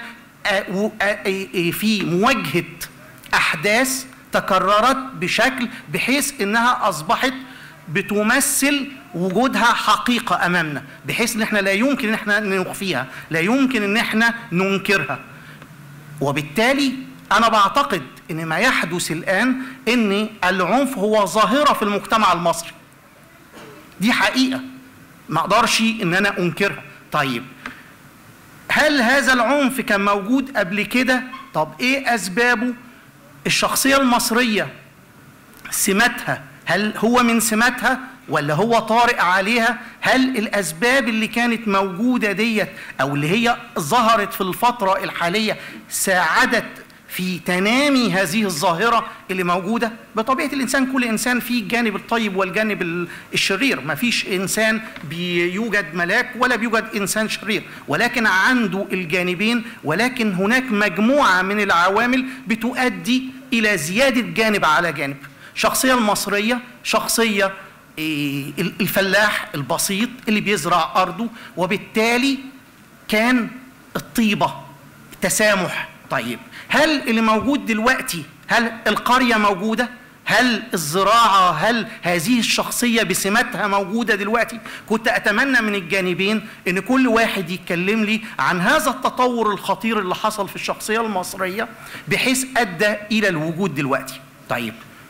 [SPEAKER 9] في مواجهة احداث تكررت بشكل بحيث انها اصبحت بتمثل وجودها حقيقة امامنا، بحيث ان احنا لا يمكن ان احنا نخفيها، لا يمكن ان احنا ننكرها. وبالتالي انا بعتقد ان ما يحدث الان ان العنف هو ظاهرة في المجتمع المصري، دي حقيقة ما اقدرش ان انا انكرها. طيب، هل هذا العنف كان موجود قبل كده؟ طب ايه اسبابه؟ الشخصية المصرية سماتها، هل هو من سماتها ولا هو طارئ عليها؟ هل الاسباب اللي كانت موجودة ديت او اللي هي ظهرت في الفترة الحالية ساعدت في تنامي هذه الظاهرة اللي موجودة؟ بطبيعة الإنسان كل إنسان فيه الجانب الطيب والجانب الشرير، ما فيش إنسان بيوجد ملاك ولا بيوجد إنسان شرير، ولكن عنده الجانبين، ولكن هناك مجموعة من العوامل بتؤدي إلى زيادة جانب على جانب. الشخصية المصرية شخصية الفلاح البسيط اللي بيزرع أرضه، وبالتالي كان الطيبة التسامح. طيب، هل اللي موجود دلوقتي، هل القرية موجودة؟ هل الزراعة، هل هذه الشخصية بسماتها موجودة دلوقتي؟ كنت أتمنى من الجانبين إن كل واحد يتكلم لي عن هذا التطور الخطير اللي حصل في الشخصية المصرية بحيث أدى إلى الوجود دلوقتي. طيب،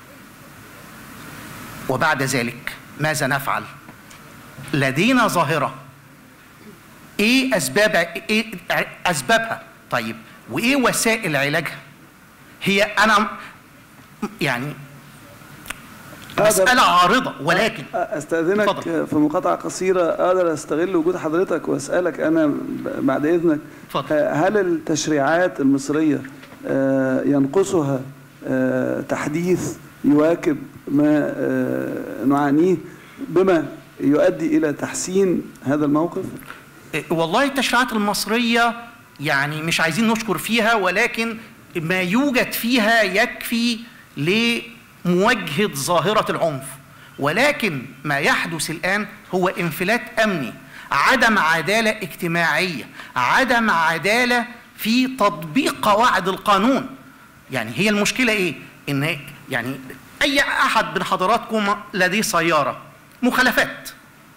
[SPEAKER 9] وبعد ذلك ماذا نفعل؟ لدينا ظاهرة، إيه أسبابها؟ طيب، وإيه وسائل علاجها؟ هي أنا يعني مسألة عارضة، ولكن
[SPEAKER 1] أستأذنك فضل. في مقاطعة قصيرة أقدر أستغل وجود حضرتك وأسألك أنا بعد إذنك فضل. هل التشريعات المصرية ينقصها تحديث يواكب ما نعانيه بما يؤدي إلى تحسين هذا الموقف؟
[SPEAKER 9] والله التشريعات المصرية يعني مش عايزين نشكر فيها، ولكن ما يوجد فيها يكفي لمواجهة ظاهرة العنف. ولكن ما يحدث الآن هو انفلات أمني، عدم عدالة اجتماعية، عدم عدالة في تطبيق قواعد القانون. يعني هي المشكلة إيه؟ إن يعني أي أحد من حضراتكم لديه سيارة مخالفات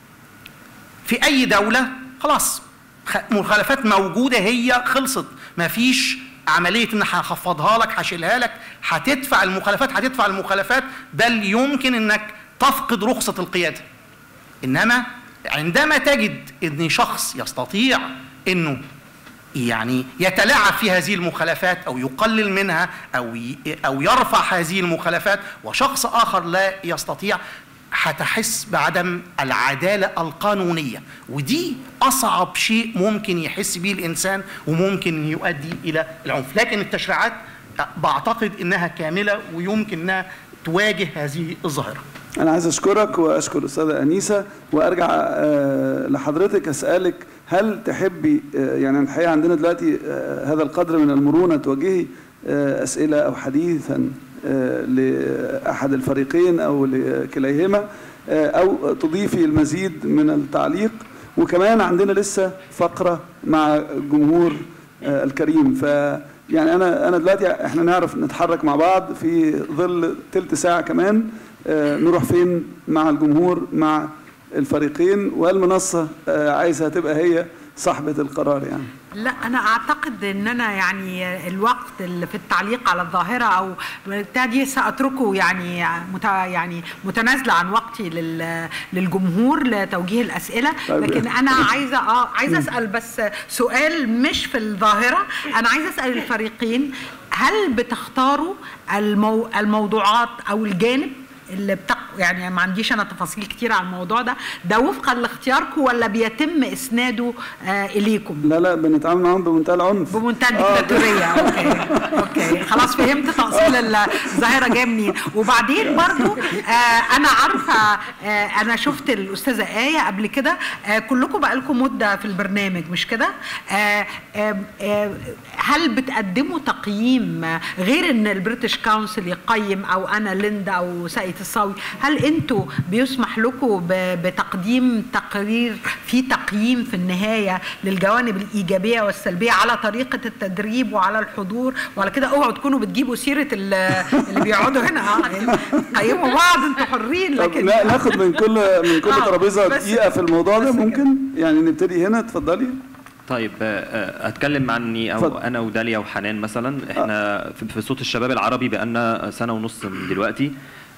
[SPEAKER 9] في أي دولة، خلاص مخالفات موجودة، هي خلصت، ما فيش عملية إن هخفضها لك هشيلها لك، هتدفع المخالفات، بل يمكن إنك تفقد رخصة القيادة. إنما عندما تجد إن شخص يستطيع إنه يعني يتلاعب في هذه المخالفات أو يقلل منها أو يرفع هذه المخالفات، وشخص آخر لا يستطيع، هتحس بعدم العدالة القانونية، ودي أصعب شيء ممكن يحس به الإنسان وممكن يؤدي إلى العنف. لكن التشريعات بعتقد إنها كاملة ويمكن أنها تواجه هذه الظاهرة.
[SPEAKER 1] أنا عايز أشكرك وأشكر الأستاذة أنيسة، وأرجع لحضرتك أسألك هل تحبي يعني الحقيقة عندنا دلوقتي هذا القدر من المرونة توجهي أسئلة أو حديثا لأحد الفريقين أو لكليهما، أو تضيفي المزيد من التعليق، وكمان عندنا لسه فقرة مع الجمهور الكريم. فيعني أنا دلوقتي إحنا نعرف نتحرك مع بعض في ظل تلت ساعة كمان، نروح فين مع الجمهور مع الفريقين، والمنصة عايزها تبقى هي صاحبة القرار يعني.
[SPEAKER 8] لا أنا أعتقد أن أنا يعني الوقت اللي في التعليق على الظاهرة أو دي سأتركه يعني متنازلة عن وقتي للجمهور لتوجيه الأسئلة. لكن أنا عايزة أسأل بس سؤال مش في الظاهرة، أنا عايزة أسأل الفريقين هل بتختاروا الموضوعات أو الجانب اللي يعني ما عنديش انا تفاصيل كتير عن الموضوع ده وفقا لاختياركم ولا بيتم اسناده اليكم؟
[SPEAKER 1] لا بنتعامل معاهم بمنتهى العنف،
[SPEAKER 8] بمنتهى الدكتاتوريه. اوكي خلاص فهمت تفاصيل الظاهره جايه منين. وبعدين برضو انا عارفه انا شفت الاستاذه آية قبل كده، كلكم بقى لكم مده في البرنامج مش كده؟ هل بتقدموا تقييم غير ان البريتش كونسل يقيم او انا ليندا او ساقية الصاوي، هل انتوا بيسمح لكم بتقديم تقرير في تقييم في النهايه للجوانب الايجابيه والسلبيه على طريقه التدريب وعلى الحضور وعلى كده؟ اوعوا تكونوا بتجيبوا سيره اللي بيقعدوا هنا قيموا بعض، انتوا حرين. لكن
[SPEAKER 1] لا ناخد من كل ترابيزه دقيقه في الموضوع ده ممكن يعني نبتدي هنا. اتفضلي.
[SPEAKER 3] طيب اتكلم عني او انا وداليا وحنان مثلا. احنا في صوت الشباب العربي بقالنا سنه ونص من دلوقتي.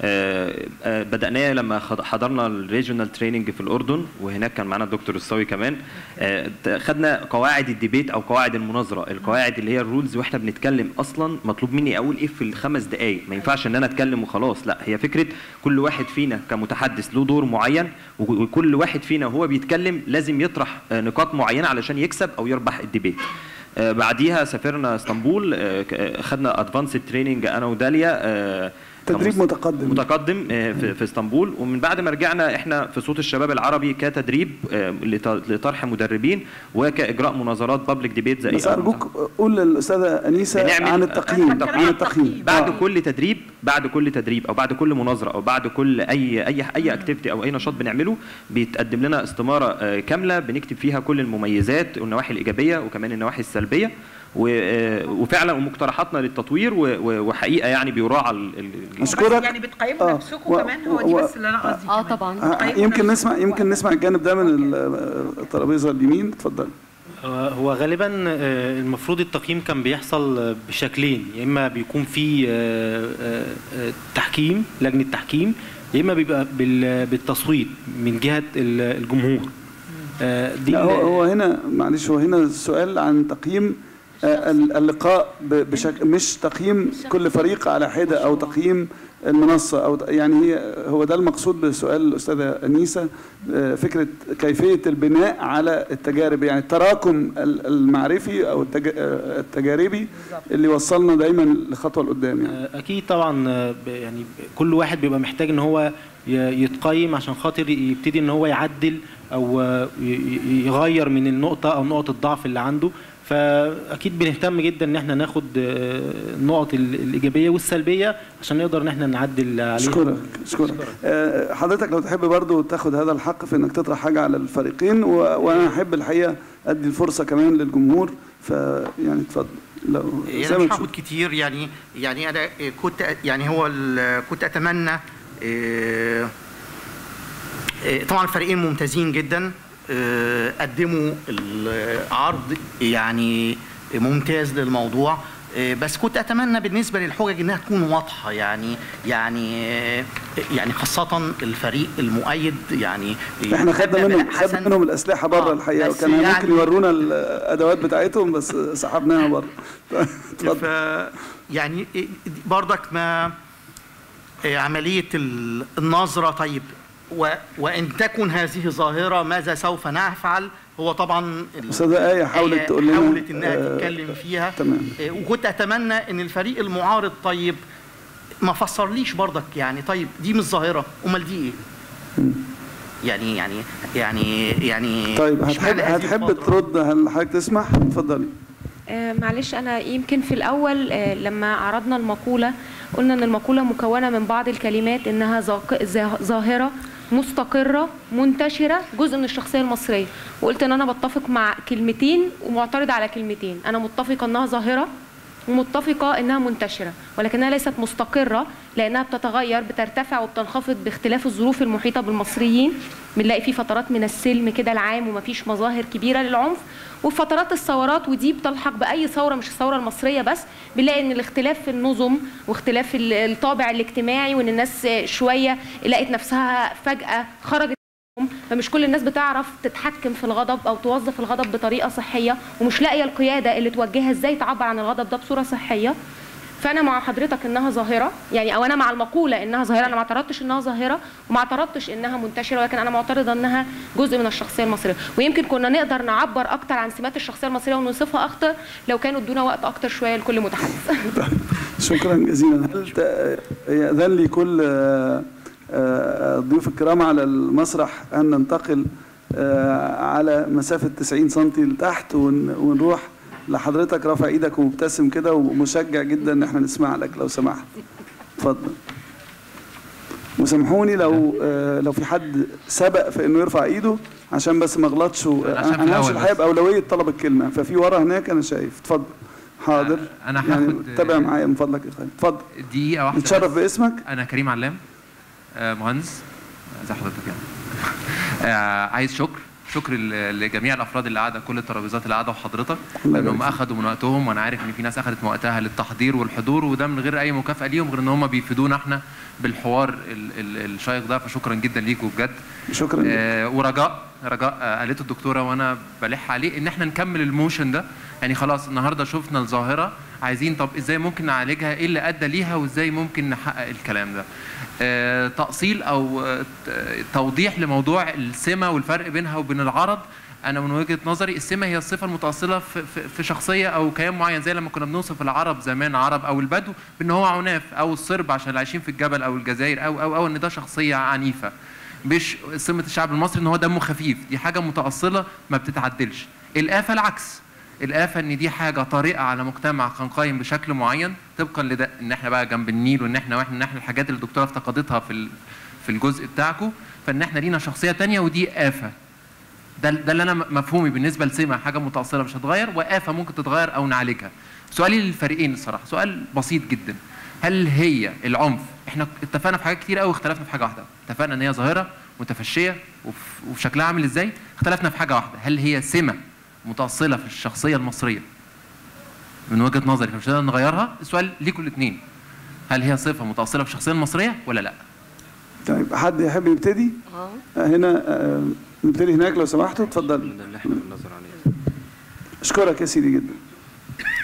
[SPEAKER 3] بدأناه لما حضرنا الريجونال تريننج في الأردن، وهناك كان معنا الدكتور الصاوي كمان. خدنا قواعد الديبيت أو قواعد المناظرة، القواعد اللي هي الرولز، وإحنا بنتكلم أصلا مطلوب مني أقول إيه في ال5 دقايق. ما ينفعش إن أنا أتكلم وخلاص، لا، هي فكرة كل واحد فينا كمتحدث له دور معين، وكل واحد فينا وهو بيتكلم لازم يطرح نقاط معينة علشان يكسب أو يربح الديبيت. بعديها سافرنا اسطنبول، خدنا ادفانسد تريننج أنا وداليا،
[SPEAKER 1] تدريب متقدم
[SPEAKER 3] في اسطنبول. ومن بعد ما رجعنا احنا في صوت الشباب العربي كتدريب لطرح مدربين وكاجراء مناظرات بابليك ديبيت. زي
[SPEAKER 1] بس ارجوك قول للاستاذه انيسه عن التقييم.
[SPEAKER 3] بعد كل تدريب او بعد كل مناظره او بعد كل اي اكتيفيتي او اي نشاط بنعمله بيتقدم لنا استماره كامله بنكتب فيها كل المميزات والنواحي الايجابيه وكمان النواحي السلبيه، وفعلا ومقترحاتنا للتطوير، وحقيقه يعني بيراعى
[SPEAKER 8] اشكرك. يعني بتقيموا نفسكم كمان، هو دي بس اللي انا قصدي.
[SPEAKER 7] طبعا
[SPEAKER 1] يمكن نسمع الجانب ده من الترابيزه اليمين. اتفضل.
[SPEAKER 6] هو غالبا المفروض التقييم كان بيحصل بشكلين، يا اما بيكون في تحكيم، لجنه تحكيم، يا اما بيبقى بالتصويت من جهه الجمهور.
[SPEAKER 1] دي هو هنا معلش، هو هنا السؤال عن تقييم اللقاء بشكل، مش تقييم كل فريق على حده او تقييم المنصه، او يعني هو ده المقصود بسؤال الاستاذه انيسه، فكره كيفيه البناء على التجارب، يعني التراكم المعرفي او التجاربي اللي وصلنا دايما لخطوه لقدام. يعني
[SPEAKER 6] اكيد طبعا، يعني كل واحد بيبقى محتاج ان هو يتقيم عشان خاطر يبتدي ان هو يعدل او يغير من النقطه او نقط الضعف اللي عنده. فاكيد بنهتم جدا ان احنا ناخد النقط الايجابيه والسلبيه عشان نقدر ان احنا نعدل عليها.
[SPEAKER 1] اشكرك. حضرتك لو تحب برضو تاخد هذا الحق في انك تطرح حاجه على الفريقين، وانا احب الحقيقه ادي الفرصه كمان للجمهور، فيعني اتفضل. لو
[SPEAKER 9] يعني مش هاخد كتير، يعني انا كنت كنت اتمنى طبعا الفريقين ممتازين جدا، قدموا العرض يعني ممتاز للموضوع، بس كنت اتمنى بالنسبه للحجج انها تكون واضحه، يعني خاصه الفريق المؤيد. يعني
[SPEAKER 1] احنا خدنا منهم الاسلحه بره الحقيقه، وكان يعني ممكن يورونا الادوات بتاعتهم بس سحبناها بره. اتفضل.
[SPEAKER 9] يعني برضك ما عمليه النظره، طيب وإن تكن هذه ظاهرة ماذا سوف نفعل؟ هو طبعا
[SPEAKER 1] أستاذة آية حاولت تقول لنا،
[SPEAKER 9] حاولت إنها تتكلم فيها.
[SPEAKER 1] تمام.
[SPEAKER 9] وكنت أتمنى إن الفريق المعارض طيب ما فسرليش برضك، يعني طيب دي مش ظاهرة، أمال دي إيه؟ يعني
[SPEAKER 1] طيب هتحب ترد؟ هل حضرتك تسمح؟ اتفضلي.
[SPEAKER 4] معلش أنا يمكن في الأول لما عرضنا المقولة قلنا إن المقولة مكونة من بعض الكلمات، إنها ظاهرة مستقرة منتشرة جزء من الشخصية المصرية، وقلت ان انا بتفق مع كلمتين ومعترض على كلمتين. انا متفقة انها ظاهرة ومتفقة انها منتشرة، ولكنها ليست مستقرة لانها بتتغير، بترتفع وبتنخفض باختلاف الظروف المحيطة بالمصريين. بنلاقي في فترات من السلم كده العام ومفيش مظاهر كبيرة للعنف، وفترات الثورات ودي بتلحق باي ثورة، مش الثورة المصرية بس، بنلاقي ان الاختلاف في النظم واختلاف الطابع الاجتماعي، وان الناس شوية لقت نفسها فجأة خرجت، فمش كل الناس بتعرف تتحكم في الغضب او توظف الغضب بطريقه صحيه، ومش لاقيه القياده اللي توجهها ازاي تعبر عن الغضب ده بصوره صحيه. فانا مع حضرتك انها ظاهره، يعني او انا مع المقوله انها ظاهره. انا ما اعترضتش انها ظاهره وما اعترضتش انها منتشره، ولكن انا معترضه انها جزء من الشخصيه المصريه، ويمكن كنا نقدر نعبر اكتر عن سمات الشخصيه المصريه ونوصفها اكتر لو كانوا ادونا وقت اكتر شويه لكل متحدث.
[SPEAKER 1] شكرا جزيلا. هل يأذن لي كل الضيوف الكرام على المسرح أن ننتقل على مسافة 90 سنتي لتحت ونروح لحضرتك رافع ايدك ومبتسم كده ومشجع جدا ان احنا نسمع لك لو سمحت. اتفضل. وسامحوني لو في حد سبق في انه يرفع ايده عشان بس ما اغلطش. انا مش الحقيقه باولويه طلب الكلمه، ففي ورا هناك انا شايف. اتفضل. حاضر.
[SPEAKER 10] انا هاخد
[SPEAKER 1] يعني تابع معايا من فضلك يا خالد. اتفضل.
[SPEAKER 10] دقيقه واحده.
[SPEAKER 1] نتشرف باسمك.
[SPEAKER 10] انا كريم علام، مهندس زي حضرتك يعني. عايز شكر لجميع الافراد اللي قاعده، كل الترابيزات اللي قاعده وحضرتك، لانهم اخذوا من وقتهم، وانا عارف ان في ناس اخذت من وقتها للتحضير والحضور، وده من غير اي مكافاه ليهم، غير ان هم بيفيدونا احنا بالحوار الشيق ده. فشكرا جدا ليكم بجد.
[SPEAKER 1] شكرا.
[SPEAKER 10] ورجاء قالته الدكتوره وانا بلح عليه ان احنا نكمل الموشن ده. يعني خلاص النهارده شفنا الظاهره، عايزين طب ازاي ممكن نعالجها، ايه اللي ادى ليها، وازاي ممكن نحقق الكلام ده. تأصيل او توضيح لموضوع السمه والفرق بينها وبين العرض. انا من وجهه نظري السمه هي الصفه المتأصله في شخصيه او كيان معين، زي لما كنا بنوصف العرب زمان، عرب او البدو، بان هو عناف، او الصرب عشان اللي عايشين في الجبل او الجزائر، او ان ده شخصيه عنيفه. مش سمه الشعب المصري ان هو دمه خفيف، دي حاجه متأصله ما بتتعدلش. الآفة العكس، الآفة ان دي حاجه طارئه على مجتمع كان قايم بشكل معين طبقا لده، ان احنا بقى جنب النيل، وان احنا الحاجات اللي الدكتوره افتقدتها في الجزء بتاعكم، فان احنا لينا شخصيه ثانيه ودي آفة. ده اللي انا مفهومي بالنسبه لسمه، حاجه متأصله مش هتتغير، وآفة ممكن تتغير او نعالجها. سؤالي للفريقين الصراحه سؤال بسيط جدا، هل هي العنف، احنا اتفقنا في حاجات كتير قوي واختلفنا في حاجه واحده، اتفقنا ان هي ظاهره متفشيه وفي شكلها عامل ازاي، اختلفنا في حاجه واحده، هل هي سمه متأصله في الشخصيه المصريه من وجهه نظري فمش هنقدر نغيرها؟ السؤال ليكم الاثنين، هل هي صفه متأصله في الشخصيه المصريه ولا لا؟
[SPEAKER 1] طيب حد يحب يبتدي؟ هنا نبتدي هناك لو سمحتوا. اتفضل.
[SPEAKER 3] ده اللي احنا بننظر عليه.
[SPEAKER 1] اشكرك يا سيدي جدا.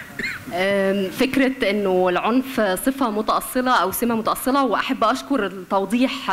[SPEAKER 7] فكرة أنه العنف صفة متأصلة أو سمة متأصلة، وأحب أشكر التوضيح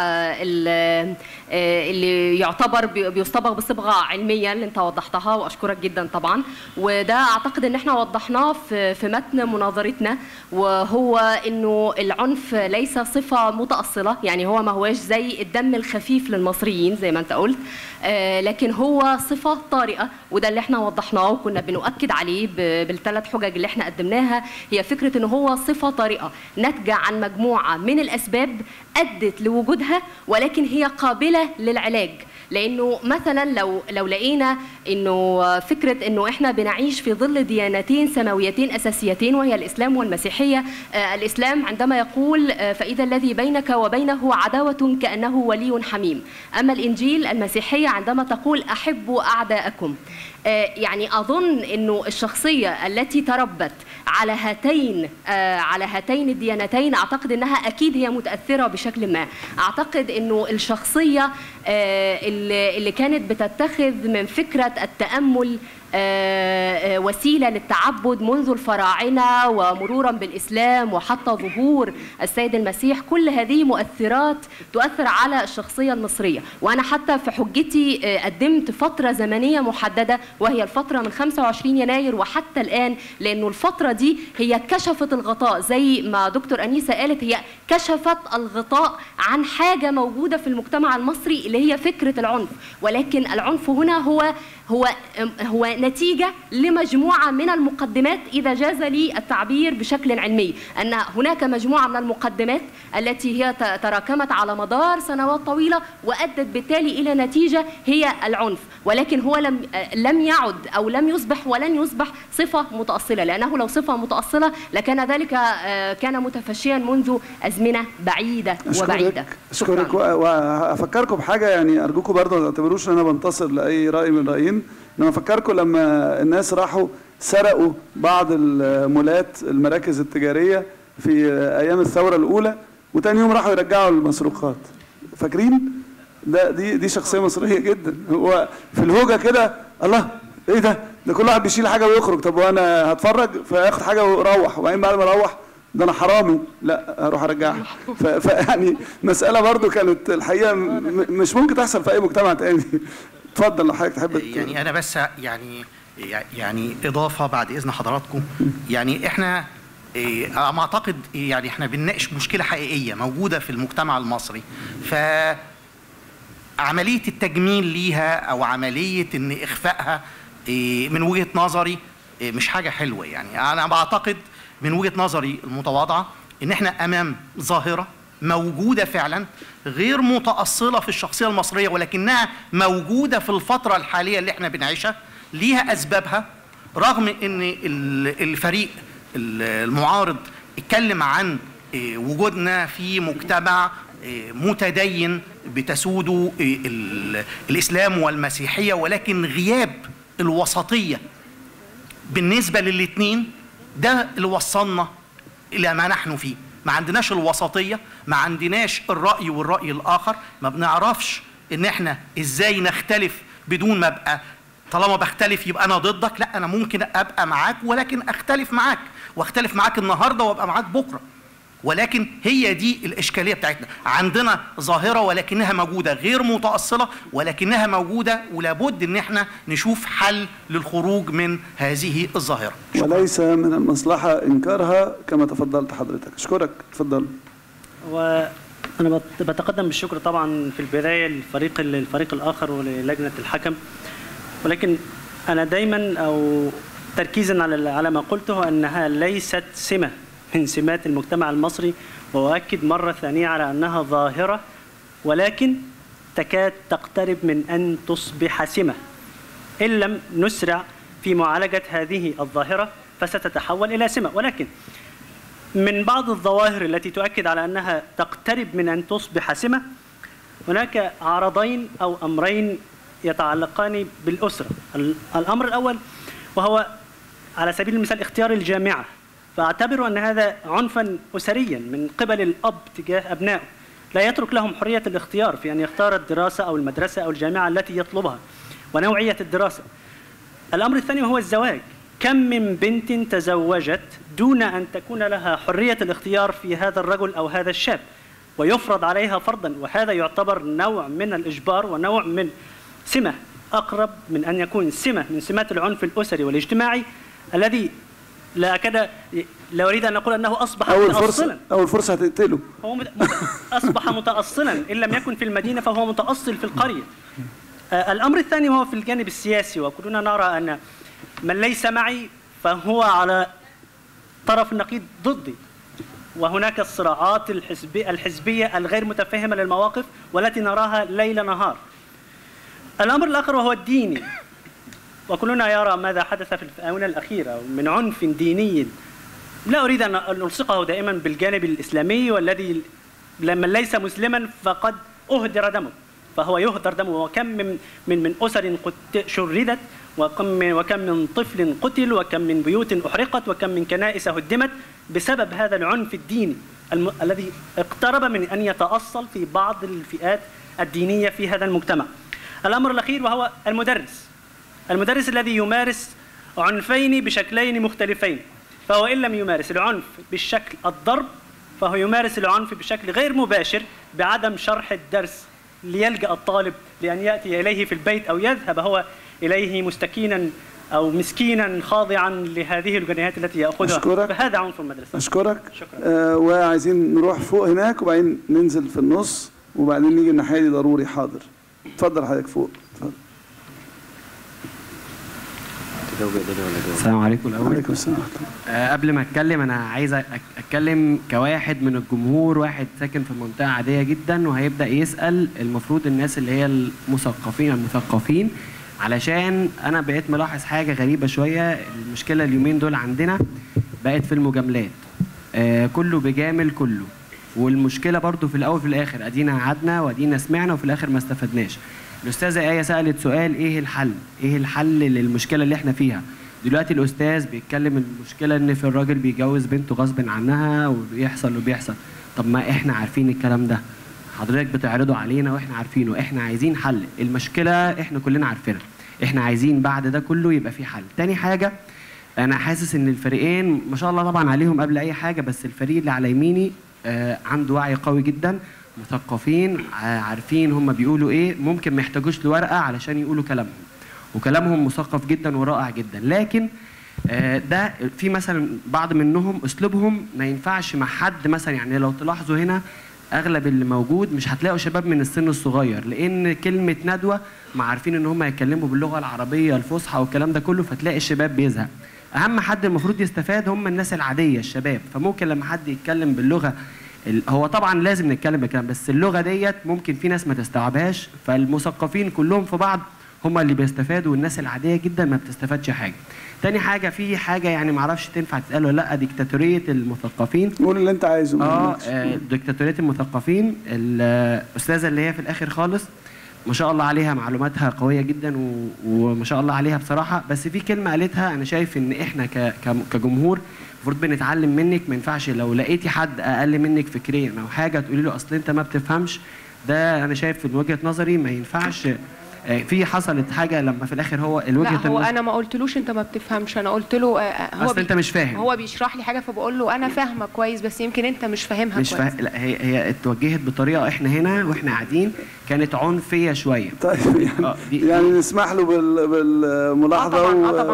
[SPEAKER 7] اللي يعتبر بيصطبغ بصبغة علمية اللي أنت وضحتها، وأشكرك جدا طبعا. وده أعتقد أن احنا وضحناه في متن مناظرتنا، وهو أنه العنف ليس صفة متأصلة، يعني هو ما هواش زي الدم الخفيف للمصريين زي ما أنت قلت، لكن هو صفة طارئة، وده اللي احنا وضحناه وكنا بنؤكد عليه بالثلاث حجج اللي احنا قدمناها. هي فكرة انه هو صفة طارئة ناتجة عن مجموعة من الأسباب أدت لوجودها، ولكن هي قابلة للعلاج. لأنه مثلا لو لقينا أنه فكرة أنه إحنا بنعيش في ظل ديانتين سماويتين أساسيتين وهي الإسلام والمسيحية. الإسلام عندما يقول فإذا الذي بينك وبينه عداوة كأنه ولي حميم، أما الإنجيل المسيحية عندما تقول أحبوا أعداءكم. يعني أظن أنه الشخصية التي تربت على هاتين الديانتين أعتقد أنها أكيد هي متأثرة بشكل ما. أعتقد أنه الشخصية اللي كانت بتتخذ من فكرة التأمل وسيلة للتعبد منذ الفراعنة ومرورا بالإسلام وحتى ظهور السيد المسيح، كل هذه مؤثرات تؤثر على الشخصية المصرية. وأنا حتى في حجتي قدمت فترة زمنية محددة، وهي الفترة من 25 يناير وحتى الآن، لأنه الفترة دي هي كشفت الغطاء زي ما دكتور أنيسة قالت، هي كشفت الغطاء عن حاجة موجودة في المجتمع المصري اللي هي فكرة العنف. ولكن العنف هنا هو نتيجة لمجموعة من المقدمات، إذا جاز لي التعبير بشكل علمي، أن هناك مجموعة من المقدمات التي هي تراكمت على مدار سنوات طويلة وأدت بالتالي إلى نتيجة هي العنف. ولكن هو لم يعد أو لم يصبح ولن يصبح صفة متأصلة، لأنه لو صفة متأصلة لكان ذلك كان متفشيا منذ أزمنة بعيدة وبعيدة.
[SPEAKER 1] أشكرك وأفكركم بحاجة، يعني أرجوكم برضه ما تعتبروش أن أنا بنتصر لأي رأي من رأيين، أنا أفكركم لما الناس راحوا سرقوا بعض المولات المراكز التجارية في أيام الثورة الأولى، وتاني يوم راحوا يرجعوا المسروقات. فاكرين؟ دي شخصية مصرية جدا. هو في الهوجة كده، الله إيه ده كل واحد بيشيل حاجة ويخرج، طب وأنا هتفرج فياخد حاجة ويروح، وبعدين بعد ما يروح ده أنا حرامي، لا أروح أرجعها. فيعني مسألة برضو كانت الحقيقة مش ممكن تحصل في أي مجتمع تاني. اتفضل لو حضرتك تحب.
[SPEAKER 9] يعني أنا بس يعني إضافة بعد إذن حضراتكم. يعني إحنا ما أعتقد يعني إحنا بنناقش مشكلة حقيقية موجودة في المجتمع المصري، فعملية التجميل ليها أو عملية إن إخفائها من وجهة نظري مش حاجة حلوة. يعني أنا بعتقد من وجهة نظري المتواضعة إن إحنا أمام ظاهرة موجودة فعلا غير متأصلة في الشخصية المصرية، ولكنها موجودة في الفترة الحالية اللي احنا بنعيشها، ليها أسبابها. رغم إن الفريق المعارض اتكلم عن وجودنا في مجتمع متدين بتسوده الإسلام والمسيحية، ولكن غياب الوسطية بالنسبة للاتنين ده اللي وصلنا إلى ما نحن فيه. ما عندناش الوسطية، ما عندناش الرأي والرأي الآخر، ما بنعرفش إن إحنا إزاي نختلف بدون ما أبقى طالما بختلف يبقى أنا ضدك. لا، أنا ممكن أبقى معاك ولكن أختلف معاك، وأختلف معاك النهاردة وأبقى معاك بكرة. ولكن هي دي الإشكالية بتاعتنا. عندنا ظاهرة ولكنها موجودة غير متأصلة، ولكنها موجودة ولابد إن احنا نشوف حل للخروج من هذه الظاهرة.
[SPEAKER 1] وليس من المصلحة إنكارها كما تفضلت حضرتك. أشكرك، تفضل.
[SPEAKER 2] وأنا بتقدم بالشكر طبعا في البداية للفريق الآخر وللجنة الحكم، ولكن أنا دايما أو تركيزا على ما قلته أنها ليست سمة من سمات المجتمع المصري، وأؤكد مرة ثانية على أنها ظاهرة ولكن تكاد تقترب من أن تصبح سمة. إن لم نسرع في معالجة هذه الظاهرة فستتحول إلى سمة. ولكن من بعض الظواهر التي تؤكد على أنها تقترب من أن تصبح سمة، هناك عرضين أو أمرين يتعلقان بالأسرة. الأمر الأول وهو على سبيل المثال اختيار الجامعة، فاعتبروا أن هذا عنفا أسريا من قبل الأب تجاه أبنائه، لا يترك لهم حرية الاختيار في أن يختار الدراسة أو المدرسة أو الجامعة التي يطلبها ونوعية الدراسة. الأمر الثاني وهو الزواج. كم من بنت تزوجت دون أن تكون لها حرية الاختيار في هذا الرجل أو هذا الشاب، ويفرض عليها فرضا، وهذا يعتبر نوع من الإجبار ونوع من سمة أقرب من أن يكون سمة من سمات العنف الأسري والاجتماعي الذي لا أريد أن أقول أنه أصبح متأصلا.
[SPEAKER 1] أول فرصة هتقتله.
[SPEAKER 2] هو أصبح متأصلا، إن لم يكن في المدينة فهو متأصل في القرية. الأمر الثاني هو في الجانب السياسي، وكلنا نرى أن من ليس معي فهو على طرف النقيض ضدي، وهناك الصراعات الحزبية الغير متفهمة للمواقف والتي نراها ليل نهار. الأمر الآخر وهو الديني، وكلنا يرى ماذا حدث في الآونة الأخيرة من عنف ديني لا أريد أن ألصقه دائما بالجانب الإسلامي، والذي لمن ليس مسلما فقد أهدر دمه، فهو يهدر دمه. وكم من أسر شردت، وكم من طفل قتل، وكم من بيوت أحرقت، وكم من كنائس هدمت بسبب هذا العنف الديني الذي اقترب من أن يتأصل في بعض الفئات الدينية في هذا المجتمع. الأمر الأخير وهو المدرس الذي يمارس عنفين بشكلين مختلفين، فهو إن لم يمارس العنف بالشكل الضرب فهو يمارس العنف بشكل غير مباشر بعدم شرح الدرس، ليلجأ الطالب لأن يأتي إليه في البيت أو يذهب هو إليه مستكينا أو مسكينا خاضعا لهذه الجنيهات التي يأخذها. فهذا عنف المدرسة.
[SPEAKER 1] أشكرك. وعايزين نروح فوق هناك وبعدين ننزل في النص وبعدين نيجي الناحية دي ضروري. حاضر، اتفضل حضرتك فوق. اتفضل.
[SPEAKER 11] السلام عليكم. الأول
[SPEAKER 1] وعليكم السلام.
[SPEAKER 11] قبل ما أتكلم أنا عايز أتكلم كواحد من الجمهور، واحد ساكن في منطقة عادية جدا وهيبدأ يسأل المفروض الناس اللي هي المثقفين، علشان أنا بقيت ملاحظ حاجة غريبة شوية. المشكلة اليومين دول عندنا بقت في المجاملات، كله بيجامل كله، والمشكلة برضو في الأول في الآخر أدينا قعدنا وأدينا سمعنا وفي الآخر ما استفدناش. الأستاذة آية سألت سؤال إيه الحل؟ إيه الحل للمشكلة اللي إحنا فيها؟ دلوقتي الأستاذ بيتكلم المشكلة إن في الراجل بيجوز بنته غصب عنها وبيحصل. طب ما إحنا عارفين الكلام ده، حضرتك بتعرضه علينا وإحنا عارفينه. إحنا عايزين حل المشكلة، إحنا كلنا عارفينها، إحنا عايزين بعد ده كله يبقى في حل. تاني حاجة، أنا حاسس إن الفريقين ما شاء الله طبعا عليهم قبل أي حاجة، بس الفريق اللي على يميني عنده وعي قوي جدا، مثقفين، عارفين هم بيقولوا ايه، ممكن ما يحتاجوش لورقه علشان يقولوا كلامهم، وكلامهم مثقف جدا ورائع جدا. لكن ده في مثلا بعض منهم اسلوبهم ما ينفعش مع حد مثلا، يعني لو تلاحظوا هنا اغلب اللي موجود مش هتلاقوا شباب من السن الصغير، لان كلمه ندوه ما عارفين ان هم يتكلموا باللغه العربيه الفصحى والكلام ده كله، فتلاقي الشباب بيزهق. اهم حد المفروض يستفاد هم الناس العاديه الشباب، فممكن لما حد يتكلم باللغه هو طبعا لازم نتكلم بالكلام، بس اللغه ديت ممكن في ناس ما تستوعبهاش، فالمثقفين كلهم في بعض هم اللي بيستفادوا والناس العاديه جدا ما بتستفادش حاجه. تاني حاجه، في حاجه يعني ما اعرفش تنفع تتقال ولا لا، ديكتاتوريه المثقفين.
[SPEAKER 1] قول اللي انت عايزه.
[SPEAKER 11] ديكتاتوريه المثقفين. الاستاذه اللي هي في الاخر خالص ما شاء الله عليها معلوماتها قويه جدا وما شاء الله عليها بصراحه، بس في كلمه قالتها انا شايف ان احنا كجمهور المفروض بنتعلم منك. ما ينفعش لو لقيتي حد اقل منك فكريا او حاجه تقولي له اصل انت ما بتفهمش. ده انا شايف من وجهه نظري ما ينفعش. في حصلت حاجه لما في الاخر هو
[SPEAKER 4] لا، هو انا ما قلتلوش انت ما بتفهمش، انا قلت له هو
[SPEAKER 11] اصل انت مش فاهم.
[SPEAKER 4] هو بيشرح لي حاجه فبقول له انا فاهمه كويس بس يمكن انت مش فاهمها كويس.
[SPEAKER 11] لا، هي اتوجهت بطريقه احنا هنا واحنا قاعدين كانت عنفيه شويه.
[SPEAKER 1] طيب يعني نسمح له بالملاحظه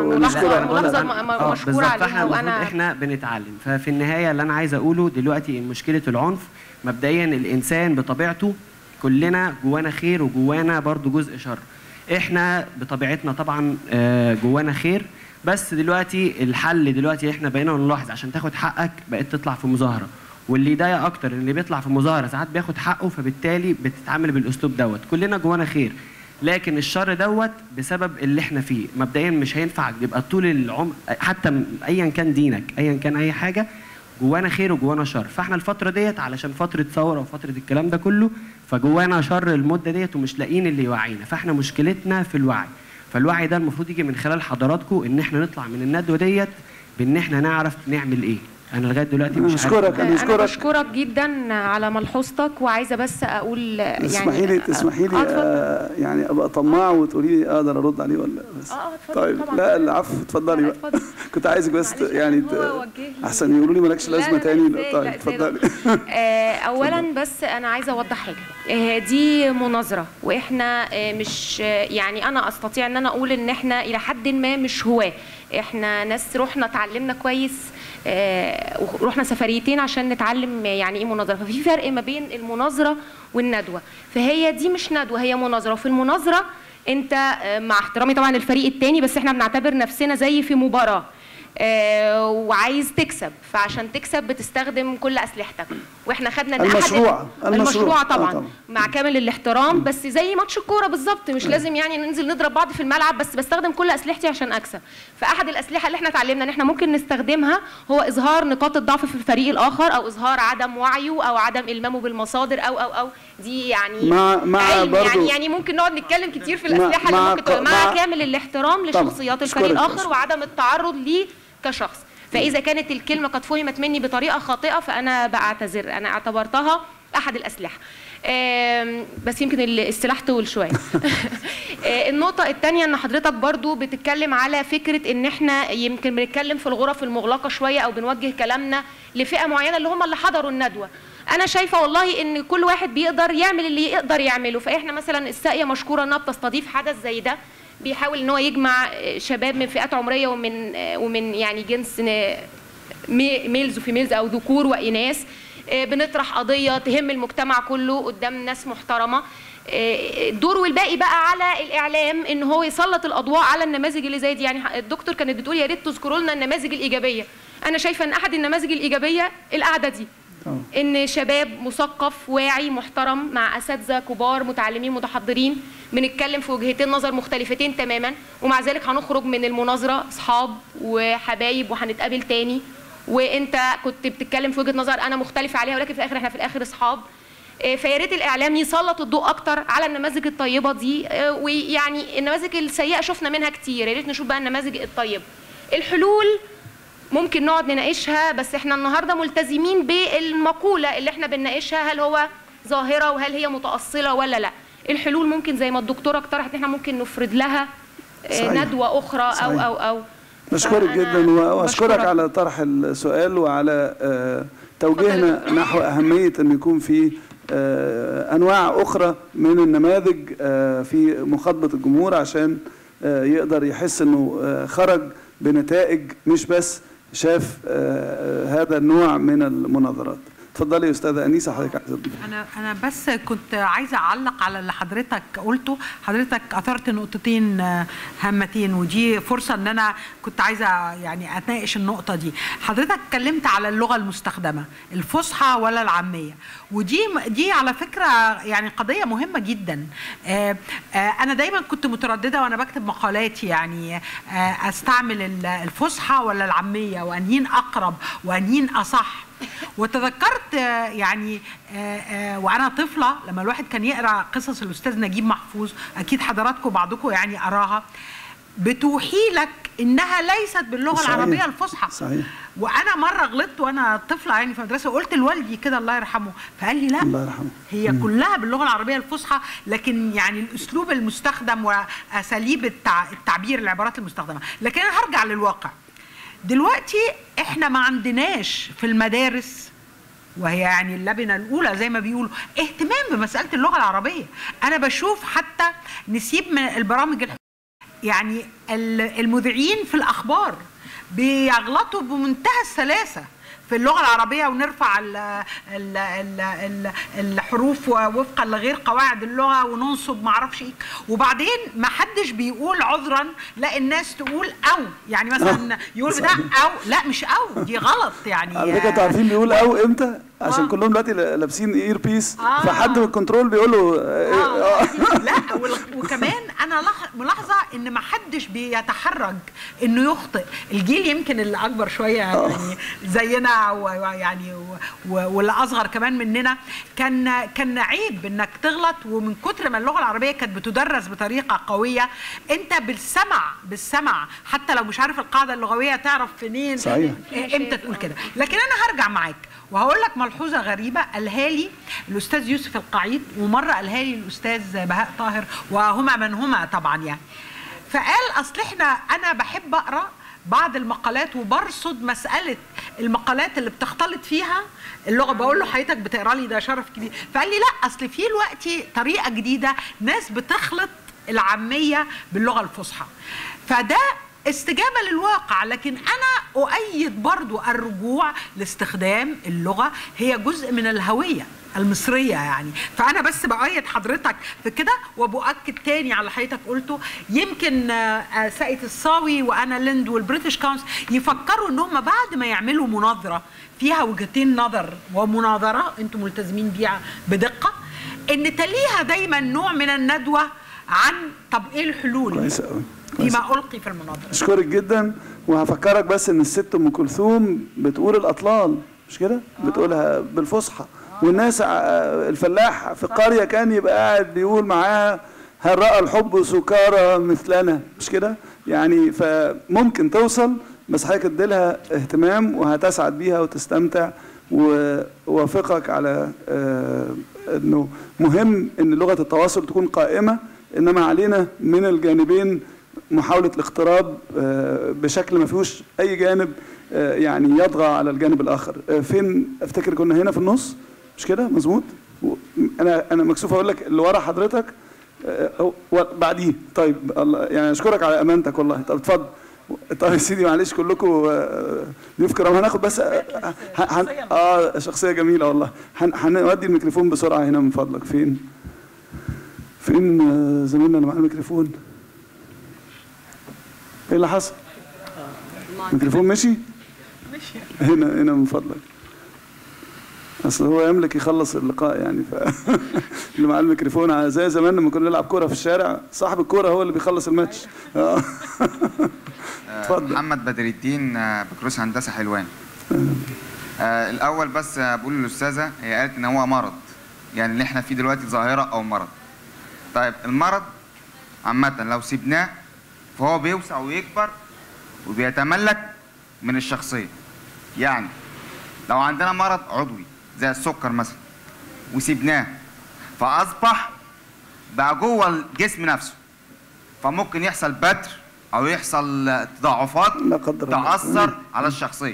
[SPEAKER 4] ونشكرها. مشكور عليها.
[SPEAKER 11] وانا احنا بنتعلم. ففي النهايه اللي انا عايز اقوله دلوقتي مشكله العنف مبدئيا الانسان بطبيعته كلنا جوانا خير وجوانا برضو جزء شر. احنا بطبيعتنا طبعا جوانا خير، بس دلوقتي الحل دلوقتي احنا بقينا نلاحظ عشان تاخد حقك بقيت تطلع في مظاهره، واللي يضايق اكتر اللي بيطلع في مظاهره ساعات بياخد حقه، فبالتالي بتتعامل بالاسلوب دوت. كلنا جوانا خير، لكن الشر دوت بسبب اللي احنا فيه. مبدئيا مش هينفع يبقى طول العمر حتى ايا كان دينك ايا كان اي حاجه جوانا خير وجوانا شر. فاحنا الفتره ديت علشان فتره ثوره وفتره الكلام ده كله، فجوانا شر المده ديت ومش لاقيين اللي يوعينا. فاحنا مشكلتنا في الوعي، فالوعي ده المفروض يجي من خلال حضراتكم ان احنا نطلع من الندوه ديت بان احنا نعرف نعمل ايه. انا لغايه دلوقتي مش
[SPEAKER 1] اشكرك.
[SPEAKER 4] انا بشكرك جدا على ملحوظتك، وعايزه بس اقول يعني
[SPEAKER 1] تسمحي لي يعني ابقى طماع وتقولي لي اقدر ارد عليه ولا بس؟
[SPEAKER 4] اتفضل.
[SPEAKER 1] طيب
[SPEAKER 4] طبعا.
[SPEAKER 1] لا العفو، اتفضلي بقى. كنت عايزك بس يعني احسن يقولوا لي مالكش لازمه تاني. طيب اتفضلي.
[SPEAKER 4] اولا بس انا عايزه اوضح حاجه. دي مناظره، واحنا مش يعني انا استطيع ان انا اقول ان احنا الى حد ما مش هواه. احنا ناس رحنا اتعلمنا كويس، ورحنا سفريتين عشان نتعلم يعني ايه مناظره. ففي فرق ما بين المناظره والندوه. فهي دي مش ندوه، هي مناظره. وفي المناظره انت مع احترامي طبعا الفريق التاني، بس احنا بنعتبر نفسنا زي في مباراه وعايز تكسب، فعشان تكسب بتستخدم كل اسلحتك. واحنا خدنا ان المشروع طبعا مع كامل الاحترام، بس زي ماتش الكوره بالظبط، مش لازم يعني ننزل نضرب بعض في الملعب، بس بستخدم كل اسلحتي عشان اكسب. فاحد الاسلحه اللي احنا اتعلمنا ان احنا ممكن نستخدمها هو اظهار نقاط الضعف في الفريق الاخر، او اظهار عدم وعيه او عدم المامه بالمصادر او دي يعني
[SPEAKER 1] مع
[SPEAKER 4] يعني ممكن نقعد نتكلم كتير في الاسلحه اللي ممكن تبقى مع كامل الاحترام لشخصيات الفريق الاخر وعدم التعرض ليه كشخص. فإذا كانت الكلمة قد فهمت مني بطريقة خاطئة فأنا بعتذر، أنا اعتبرتها أحد الأسلحة. بس يمكن السلاح طول شوية. النقطة الثانية إن حضرتك برضو بتتكلم على فكرة إن إحنا يمكن بنتكلم في الغرف المغلقة شوية، أو بنوجه كلامنا لفئة معينة اللي هم اللي حضروا الندوة. أنا شايفة والله إن كل واحد بيقدر يعمل اللي يقدر يعمله. فإحنا مثلا الساقية مشكورة إنها بتستضيف حدث زي ده، بيحاول ان هو يجمع شباب من فئات عمريه ومن يعني جنس ميلز وفيميلز او ذكور واناث. بنطرح قضيه تهم المجتمع كله قدام ناس محترمه. الدور والباقي بقى على الاعلام ان هو يسلط الاضواء على النماذج اللي زي دي. يعني الدكتور كانت بتقول يا ريت تذكروا لنا النماذج الايجابيه. انا شايفه ان احد النماذج الايجابيه القعده دي، ان شباب مثقف واعي محترم مع اساتذه كبار متعلمين متحضرين، بنتكلم في وجهتين نظر مختلفتين تماما، ومع ذلك هنخرج من المناظره اصحاب وحبايب وهنتقابل تاني. وانت كنت بتتكلم في وجهه نظر انا مختلفه عليها، ولكن في الاخر احنا في الاخر اصحاب. فيا ريت الاعلام يسلط الضوء اكتر على النماذج الطيبه دي، ويعني النماذج السيئه شفنا منها كتير، يا ريت نشوف بقى النماذج الطيبه. الحلول ممكن نقعد نناقشها، بس احنا النهارده ملتزمين بالمقوله اللي احنا بنناقشها، هل هو ظاهره وهل هي متأصلة ولا لا. الحلول ممكن زي ما الدكتوره اقترحت ان احنا ممكن نفرض لها ندوه اخرى صحيح. او
[SPEAKER 1] بشكرك جدا، واشكرك على طرح السؤال وعلى توجيهنا نحو اهميه ان يكون في انواع اخرى من النماذج في مخاطبه الجمهور، عشان يقدر يحس انه خرج بنتائج، مش بس شاف هذا النوع من المناظرات. اتفضلي يا استاذه انيسه، حضرتك عايزه تضيفي.
[SPEAKER 8] انا بس كنت عايزه اعلق على اللي حضرتك قلته. حضرتك اثرت نقطتين هامتين، ودي فرصه ان انا كنت عايزه يعني اتناقش النقطه دي. حضرتك اتكلمت على اللغه المستخدمه، الفصحى ولا العاميه، ودي على فكره يعني قضيه مهمه جدا. انا دايما كنت متردده وانا بكتب مقالاتي، يعني استعمل الفصحى ولا العاميه، وانهين اقرب وانهين اصح. وتذكرت يعني وانا طفله لما الواحد كان يقرا قصص الاستاذ نجيب محفوظ، اكيد حضراتكم بعضكم يعني اراها، بتوحي لك انها ليست باللغه صحيح. العربيه الفصحى.
[SPEAKER 1] صحيح.
[SPEAKER 8] وانا مره غلطت وانا طفله يعني في المدرسه، وقلت لوالدي كده الله يرحمه، فقال لي لا
[SPEAKER 1] الله يرحمه،
[SPEAKER 8] هي كلها باللغه العربيه الفصحى، لكن يعني الاسلوب المستخدم واساليب التعبير، العبارات المستخدمه. لكن انا هرجع للواقع. دلوقتي احنا ما عندناش في المدارس، وهي يعني اللبنه الاولى زي ما بيقولوا، اهتمام بمساله اللغه العربيه. انا بشوف حتى نسيب من البرامج يعني المذيعين في الاخبار بيغلطوا بمنتهى السلاسه في اللغه العربيه، ونرفع الحروف وفقا لغير قواعد اللغه، وننصب ما اعرفش ايه، وبعدين ما حدش بيقول عذرا، لا الناس تقول او، يعني مثلا يقول بتاع او، لا مش او، دي غلط يعني.
[SPEAKER 1] على فكره انتوا عارفين بيقول او امتى؟ عشان كلهم دلوقتي لابسين اير بيس، فحد من الكنترول بيقول له
[SPEAKER 8] لا وكمان انا ملاحظه ان ما حدش بيتحرج انه يخطئ. الجيل يمكن اللي اكبر شويه يعني زينا ويعني واللي اصغر كمان مننا كان عيب انك تغلط، ومن كتر ما اللغه العربيه كانت بتدرس بطريقه قويه انت بالسمع حتى لو مش عارف القاعده اللغويه تعرف منين
[SPEAKER 1] صحيح
[SPEAKER 8] امتى تقول كده. لكن انا هرجع معاك وهقول لك ملحوظه غريبه قالها لي الاستاذ يوسف القعيد، ومره قالها لي الاستاذ بهاء طاهر، وهما من هما طبعا يعني. فقال اصل انا بحب اقرا بعض المقالات وبرصد مساله المقالات اللي بتختلط فيها اللغه. بقول له حضرتك بتقرا لي ده شرف كبير. فقال لي لا اصل في دلوقتي طريقه جديده ناس بتخلط العاميه باللغه الفصحى، فده استجابة للواقع. لكن أنا أؤيد برضو الرجوع لاستخدام اللغة، هي جزء من الهوية المصرية يعني. فأنا بس بأيد حضرتك في كده، وبؤكد تاني على حضرتك قلته. يمكن ساقية الصاوي وأنا ليند والبريتش كونس يفكروا إن هم بعد ما يعملوا مناظرة فيها وجهتين نظر ومناظرة أنتم ملتزمين بيها بدقة، إن تليها دايما نوع من الندوة عن طب إيه الحلول
[SPEAKER 1] كويس قوي
[SPEAKER 8] فيما ألقي في المناظرة.
[SPEAKER 1] أشكرك جدا، وهفكرك بس إن الست أم كلثوم بتقول الأطلال مش كده؟ بتقولها بالفصحى، والناس الفلاح في القرية كان يبقى قاعد بيقول معاها هل رأى الحب سكارى مثلنا مش كده؟ يعني فممكن توصل، بس حضرتك اديلها اهتمام وهتسعد بيها وتستمتع. ووافقك على إنه مهم إن لغة التواصل تكون قائمة، إنما علينا من الجانبين محاولة الاقتراب بشكل ما فيهوش أي جانب يعني يطغى على الجانب الآخر. فين أفتكر كنا هنا في النص مش كده؟ مظبوط؟ أنا مكسوف أقول لك اللي ورا حضرتك بعديه. طيب الله يعني أشكرك على أمانتك والله. طب اتفضل. طيب يا سيدي معلش كلكم ضيوف كرام، هناخد بس شخصية جميلة والله. هنودي الميكروفون بسرعة هنا من فضلك. فين زميلنا اللي معاه الميكروفون؟ ايه اللي حصل؟ الميكروفون مشي؟ هنا من فضلك. اصل هو يملك يخلص اللقاء يعني اللي معاه الميكروفون زي زمان لما كنا نلعب كوره في الشارع، صاحب الكوره هو اللي بيخلص الماتش. اتفضل.
[SPEAKER 12] محمد بدر الدين، بكالوريوس هندسه حلوان. الاول بس بقول للاستاذه، هي قالت ان هو مرض، يعني اللي احنا فيه دلوقتي ظاهره او مرض. طيب المرض عامه لو سيبناه فهو بيوسع ويكبر وبيتملك من الشخصيه. يعني لو عندنا مرض عضوي زي السكر مثلا وسيبناه فاصبح بقى جوه الجسم نفسه، فممكن يحصل بتر او يحصل تضاعفات تاثر على الشخصيه.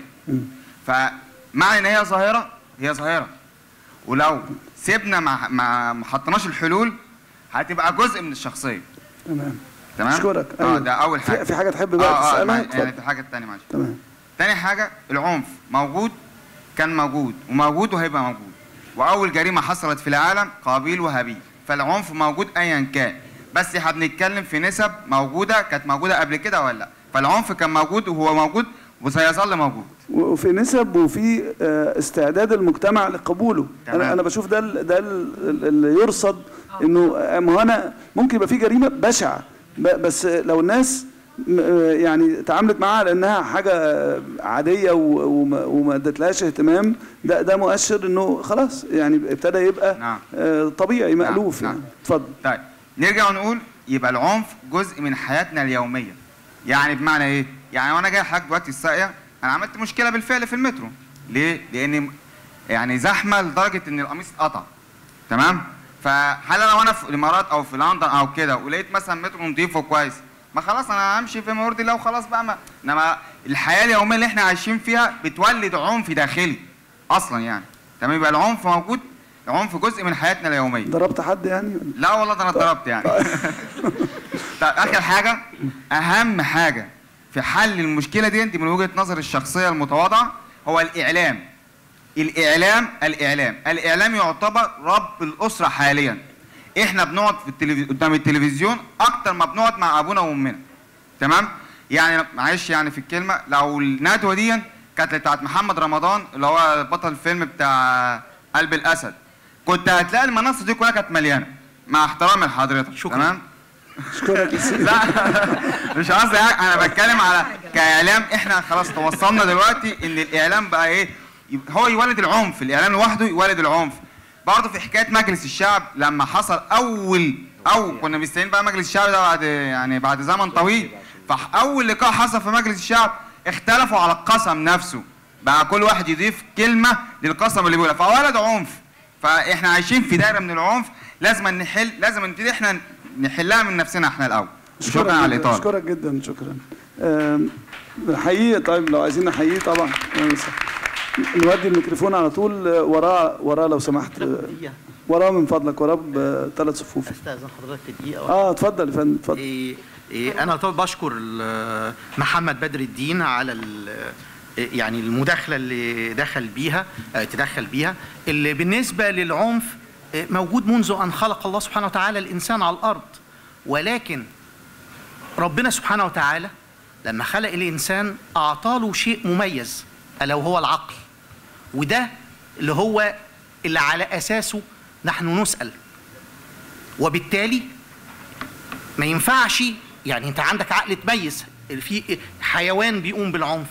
[SPEAKER 12] فمعنى ان هي ظاهره، هي ظاهره، ولو سيبنا ما حطيناش الحلول هتبقى جزء من الشخصيه.
[SPEAKER 1] تمام.
[SPEAKER 12] اشكرك. ده اول حاجه.
[SPEAKER 1] في حاجه تحب بقى تسالها؟
[SPEAKER 12] يعني في حاجه ثانيه معلش.
[SPEAKER 1] تمام.
[SPEAKER 12] تاني حاجه، العنف موجود، كان موجود وموجود وهيبقى موجود، واول جريمه حصلت في العالم قابيل وهابيل، فالعنف موجود ايا كان، بس احنا بنتكلم في نسب موجوده، كانت موجوده قبل كده ولا لا؟ فالعنف كان موجود وهو موجود وسيظل موجود،
[SPEAKER 1] وفي نسب وفي استعداد المجتمع لقبوله. انا بشوف ده اللي يرصد، انه ما انا ممكن يبقى في جريمه بشعه بس لو الناس يعني تعاملت معاها على انها حاجه عاديه وما ادتلهاش اهتمام، ده مؤشر انه خلاص يعني ابتدى يبقى طبيعي مألوف. يعني اتفضل.
[SPEAKER 12] طيب نرجع ونقول يبقى العنف جزء من حياتنا اليوميه. يعني بمعنى ايه؟ يعني وانا جاي لحضرتك دلوقتي الساقيه، انا عملت مشكله بالفعل في المترو. ليه؟ لان يعني زحمه لدرجه ان القميص اتقطع. تمام؟ فهل انا وانا في الامارات او في لندن او كده ولقيت مثلا مترو نضيف وكويس، ما خلاص انا همشي في ما يرضي الله وخلاص بقى. انما الحياه اليوميه اللي احنا عايشين فيها بتولد عنف داخلي اصلا يعني. تمام؟ يبقى العنف موجود، العنف جزء من حياتنا اليوميه.
[SPEAKER 1] ضربت حد يعني؟
[SPEAKER 12] لا والله ده انا اتضربت يعني. طيب اخر حاجه، اهم حاجه في حل المشكله دي من وجهه نظر الشخصيه المتواضعه هو الاعلام. الاعلام يعتبر رب الاسره حاليا. احنا بنقعد في قدام التلفزيون اكتر ما بنقعد مع ابونا وامنا. تمام؟ يعني معلش يعني في الكلمه، لو الندوه دي كانت بتاعت محمد رمضان اللي هو بطل الفيلم بتاع قلب الاسد، كنت هتلاقي المنصه دي كلها كانت مليانه، مع احترامي لحضرتك.
[SPEAKER 6] شكرا.
[SPEAKER 12] تمام؟
[SPEAKER 1] اشكرك يا سيدي.
[SPEAKER 12] لا مش قصدي، انا بتكلم على كاعلام. احنا خلاص توصلنا دلوقتي ان الاعلام بقى ايه، هو يولد العنف، الاعلام لوحده يولد العنف. برضه في حكايه مجلس الشعب لما حصل او كنا مستنيين بقى مجلس الشعب ده بعد زمن طويل، فاول لقاء حصل في مجلس الشعب اختلفوا على القسم نفسه، بقى كل واحد يضيف كلمه للقسم اللي بيقولها، فولد عنف. فاحنا عايشين في دايره من العنف، لازم نبتدي احنا نحلها من نفسنا احنا الاول. شكرا على الاطاله.
[SPEAKER 1] اشكرك جدا، شكرا. نحييه. طيب لو عايزين نحييه طبعا نودي الميكروفون على طول وراه لو سمحت، وراه من فضلك، وراه بثلاث صفوف.
[SPEAKER 9] استاذن حضرتك دقيقه.
[SPEAKER 1] اتفضل يا فندم، اتفضل.
[SPEAKER 9] انا طبعا بشكر محمد بدر الدين على يعني المداخله اللي تدخل بيها، اللي بالنسبه للعنف موجود منذ ان خلق الله سبحانه وتعالى الانسان على الارض، ولكن ربنا سبحانه وتعالى لما خلق الانسان اعطاله شيء مميز الا وهو العقل، وده اللي على اساسه نحن نسأل. وبالتالي ما ينفعش، يعني انت عندك عقل تميز، في حيوان بيقوم بالعنف،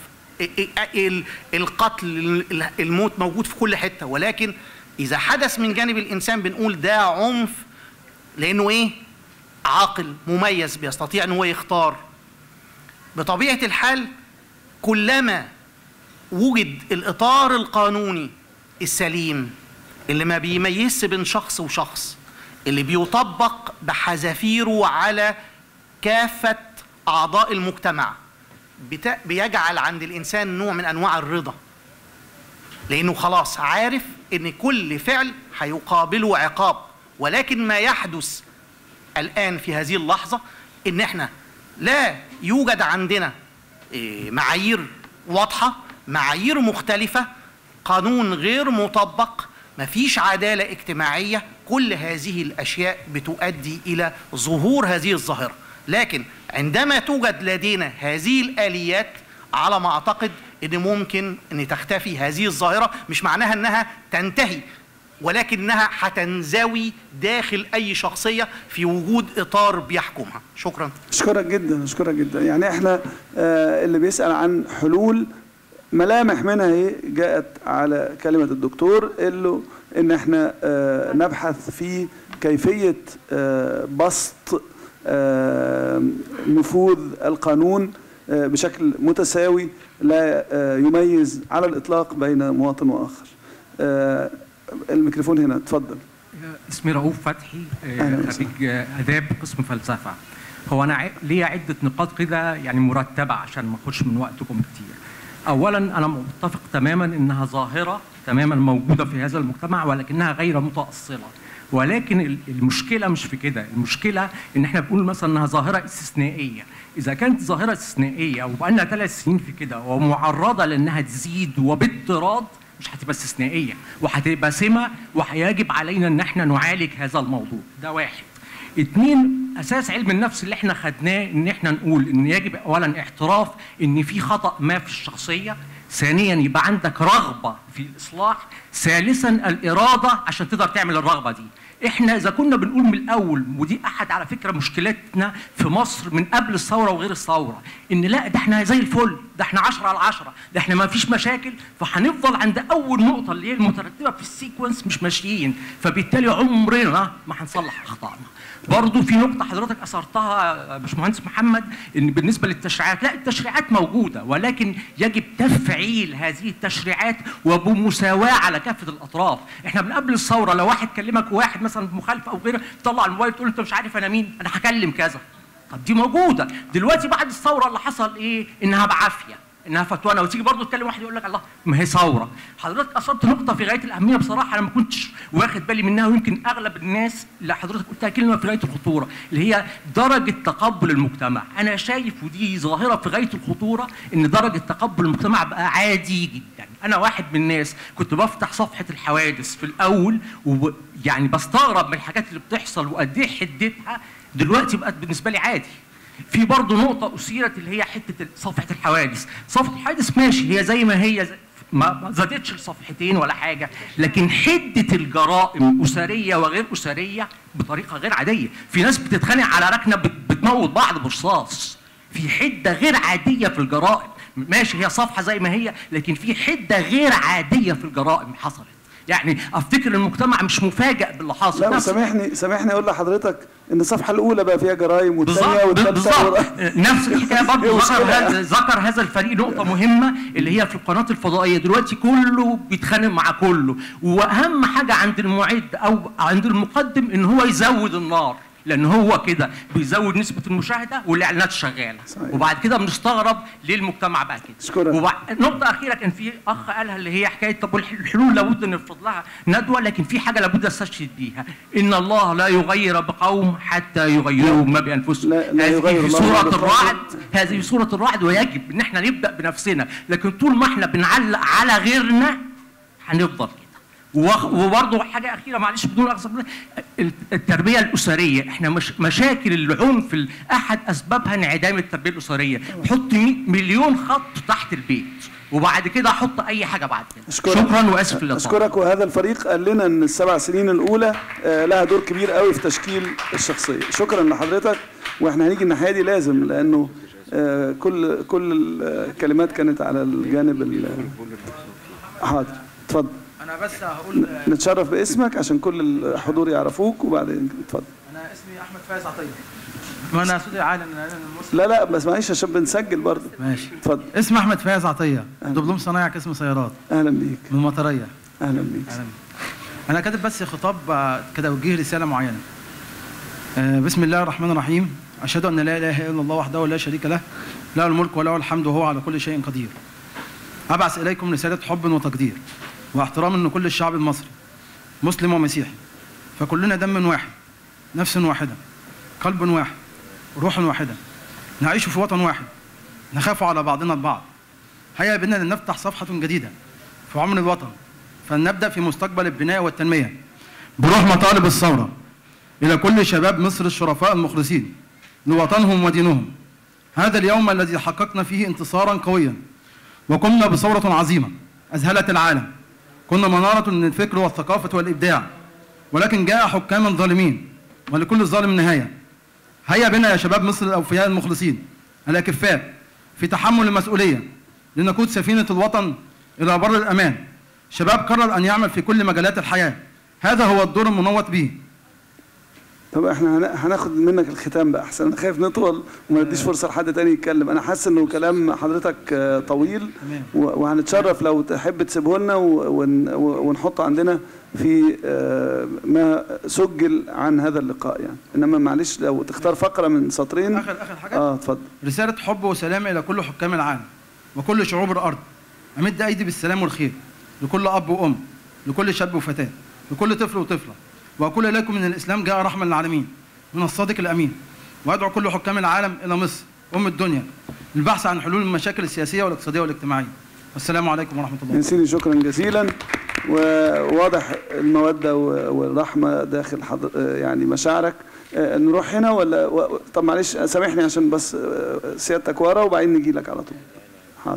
[SPEAKER 9] القتل، الموت موجود في كل حته، ولكن اذا حدث من جانب الانسان بنقول ده عنف، لانه عاقل مميز بيستطيع ان هو يختار. بطبيعه الحال كلما وجد الاطار القانوني السليم اللي ما بيميزش بين شخص وشخص، اللي بيطبق بحذافيره على كافة أعضاء المجتمع، بيجعل عند الإنسان نوع من أنواع الرضا، لأنه خلاص عارف إن كل فعل هيقابله عقاب. ولكن ما يحدث الآن في هذه اللحظة إن إحنا لا يوجد عندنا معايير واضحة، معايير مختلفة، قانون غير مطبق، مفيش عدالة اجتماعية. كل هذه الأشياء بتؤدي إلى ظهور هذه الظاهرة. لكن عندما توجد لدينا هذه الآليات، على ما أعتقد أن ممكن أن تختفي هذه الظاهرة. مش معناها أنها تنتهي، ولكنها هتنزوي داخل أي شخصية في وجود إطار بيحكمها. شكرا.
[SPEAKER 1] أشكرك جدا، أشكرك جدا. يعني إحنا اللي بيسأل عن حلول، ملامح منها جاءت على كلمة الدكتور، إن إحنا نبحث في كيفية بسط نفوذ القانون بشكل متساوي لا يميز على الإطلاق بين مواطن وآخر. الميكروفون هنا، اتفضل.
[SPEAKER 13] اسمي رؤوف فتحي، خريج آداب قسم فلسفة. هو أنا ليا عدة نقاط كده يعني مرتبة عشان ما أخش من وقتكم كتير. أولاً أنا متفق تماماً إنها ظاهرة تماماً موجودة في هذا المجتمع، ولكنها غير متأصلة. ولكن المشكلة مش في كده، المشكلة إن إحنا بنقول مثلاً إنها ظاهرة استثنائية. إذا كانت ظاهرة استثنائية وبقالنا 3 سنين في كده ومعرضة لأنها تزيد وباضطراد، مش هتبقى استثنائية وهتبقى سمة، وهيجب علينا إن إحنا نعالج هذا الموضوع. ده واحد. 2، أساس علم النفس اللي احنا خدناه ان احنا نقول ان يجب اولا اعتراف ان في خطأ ما في الشخصية، ثانيا يبقى عندك رغبة في الإصلاح، ثالثا الإرادة عشان تقدر تعمل الرغبة دي. احنا اذا كنا بنقول من الاول، ودي احد على فكرة مشكلتنا في مصر من قبل الثورة وغير الثورة، ان لا ده احنا زي الفل، ده احنا 10 على 10، ده احنا ما فيش مشاكل، فهنفضل عند اول نقطة اللي هي المترتبة في السيكونس مش ماشيين، فبالتالي عمرنا ما هنصلح اخطائنا. برضو في نقطة حضرتك أثرتها باشمهندس محمد، إن بالنسبة للتشريعات، لا التشريعات موجودة، ولكن يجب تفعيل هذه التشريعات وبمساواة على كافة الأطراف. إحنا من قبل الثورة لو واحد كلمك واحد مثلا مخالف أو غيره، تطلع الموبايل تقول أنت مش عارف أنا مين، أنا هكلم كذا. طب دي موجودة. دلوقتي بعد الثورة اللي حصل إيه؟ إنها بعافية، انها فتوانه، وتيجي برضه تكلم واحد يقول لك الله ما هي ثوره. حضرتك اصبت نقطه في غايه الاهميه بصراحه، انا ما كنتش واخد بالي منها، ويمكن اغلب الناس اللي حضرتك قلتها كلمه في غايه الخطوره، اللي هي درجه تقبل المجتمع. انا شايف ودي ظاهره في غايه الخطوره، ان درجه تقبل المجتمع بقى عادي جدا. انا واحد من الناس كنت بفتح صفحه الحوادث في الاول ويعني بستغرب من الحاجات اللي بتحصل وقد ايه حدتها، دلوقتي بقت بالنسبه لي عادي. في برضه نقطة أثيرت اللي هي حتة صفحة الحوادث. صفحة الحوادث ماشي، هي زي ما هي ما زادتش لصفحتين ولا حاجه، لكن حده الجرائم اسريه وغير اسريه بطريقه غير عاديه. في ناس بتتخانق على ركنه بتموت بعض برصاص. في حده غير عاديه في الجرائم. ماشي هي صفحه زي ما هي، لكن في حده غير عاديه في الجرائم حصلت. يعني افتكر المجتمع مش مفاجئ باللي حاصل.
[SPEAKER 1] لا سامحني اقول لحضرتك ان الصفحه الاولى بقى فيها جرايم والثانيه والثالثه
[SPEAKER 13] نفس الحكايه برضه. ذكر هذا الفريق نقطه مهمه اللي هي في القناه الفضائيه دلوقتي كله بيتخانق مع كله، واهم حاجه عند المعد او عند المقدم ان هو يزود النار، لان هو كده بيزود نسبه المشاهده والاعلانات شغاله. وبعد كده بنستغرب ليه المجتمع بقى كده. نقطه اخيره كان في اخ قالها اللي هي حكايه طب الحلول لابد ان نفرض لها ندوه، لكن في حاجه لابد استشهد بيها، ان الله لا يغير بقوم حتى يغيروا ما بانفسهم. هذه في سوره الرعد، هذه في سوره الرعد، ويجب ان احنا نبدا بنفسنا، لكن طول ما احنا بنعلق على غيرنا هنفضل كده. وبرضه حاجه اخيره معلش بدون اقصد، التربيه الاسريه، احنا مشاكل العنف احد اسبابها انعدام التربيه الاسريه. حط 100 مليون خط تحت البيت وبعد كده احط اي حاجه بعد كده. شكرا واسف للاطاله.
[SPEAKER 1] اشكرك. وهذا الفريق قال لنا ان ال7 سنين الاولى لها دور كبير قوي في تشكيل الشخصيه. شكرا لحضرتك. واحنا هنيجي الناحيه دي لازم، لانه كل الكلمات كانت على الجانب حاضر. اتفضل.
[SPEAKER 14] أنا بس هقول
[SPEAKER 1] نتشرف باسمك عشان كل الحضور يعرفوك وبعدين اتفضل.
[SPEAKER 14] أنا اسمي أحمد فايز عطية. وأنا صوتي عالي أنا المصري.
[SPEAKER 1] لا بس معلش عشان بنسجل برضه.
[SPEAKER 14] ماشي.
[SPEAKER 1] اتفضل.
[SPEAKER 14] اسمي أحمد فايز عطية، دبلوم صنايع قسم سيارات.
[SPEAKER 1] أهلا بيك.
[SPEAKER 14] من المطرية.
[SPEAKER 1] أهلا بيك.
[SPEAKER 14] أنا كاتب بس خطاب كده أوجه رسالة معينة. بسم الله الرحمن الرحيم. أشهد أن لا إله إلا الله وحده لا شريك له، له الملك وله الحمد وهو على كل شيء قدير. أبعث إليكم رسالة حب وتقدير واحترام لكل الشعب المصري مسلم ومسيحي، فكلنا دم واحد، نفس واحدة، قلب واحد، روح واحدة، نعيش في وطن واحد، نخاف على بعضنا البعض. هيا بنا لنفتح صفحة جديدة في عمر الوطن، فلنبدأ في مستقبل البناء والتنمية بروح مطالب الثورة إلى كل شباب مصر الشرفاء المخلصين لوطنهم ودينهم. هذا اليوم الذي حققنا فيه انتصارا قويا وقمنا بثورة عظيمة أذهلت العالم. كنا منارة للفكر والثقافة والإبداع، ولكن جاء حكاما ظالمين، ولكل ظالم نهاية. هيا بنا يا شباب مصر الأوفياء المخلصين الأكفاء في تحمل المسؤولية لنقود سفينة الوطن إلى بر الأمان. شباب قرر أن يعمل في كل مجالات الحياة، هذا هو الدور المنوط به.
[SPEAKER 1] طب احنا هناخد منك الختام بقى احسن، انا خايف نطول وما نديش فرصه لحد تاني يتكلم. انا حاسس انه كلام حضرتك طويل وهنتشرف لو تحب تسيبه لنا ونحطه عندنا في ما سجل عن هذا اللقاء يعني. انما معلش لو تختار فقره من سطرين.
[SPEAKER 14] اخر حاجه
[SPEAKER 1] اتفضل.
[SPEAKER 14] رساله حب وسلام الى كل حكام العالم وكل شعوب الارض. امد ايدي بالسلام والخير لكل اب وام، لكل شاب وفتاه، لكل طفل وطفله، وأقول إليكم إن الإسلام جاء رحمة للعالمين من الصادق الأمين. وأدعو كل حكام العالم إلى مصر أم الدنيا للبحث عن حلول المشاكل السياسية والاقتصادية والاجتماعية. والسلام عليكم ورحمة الله.
[SPEAKER 1] سيدي شكرا جزيلا. وواضح المودة والرحمة داخل يعني مشاعرك. نروح هنا ولا طب معلش سامحني عشان بس سيادتك ورا وبعدين نجي لك على طول. حاضر.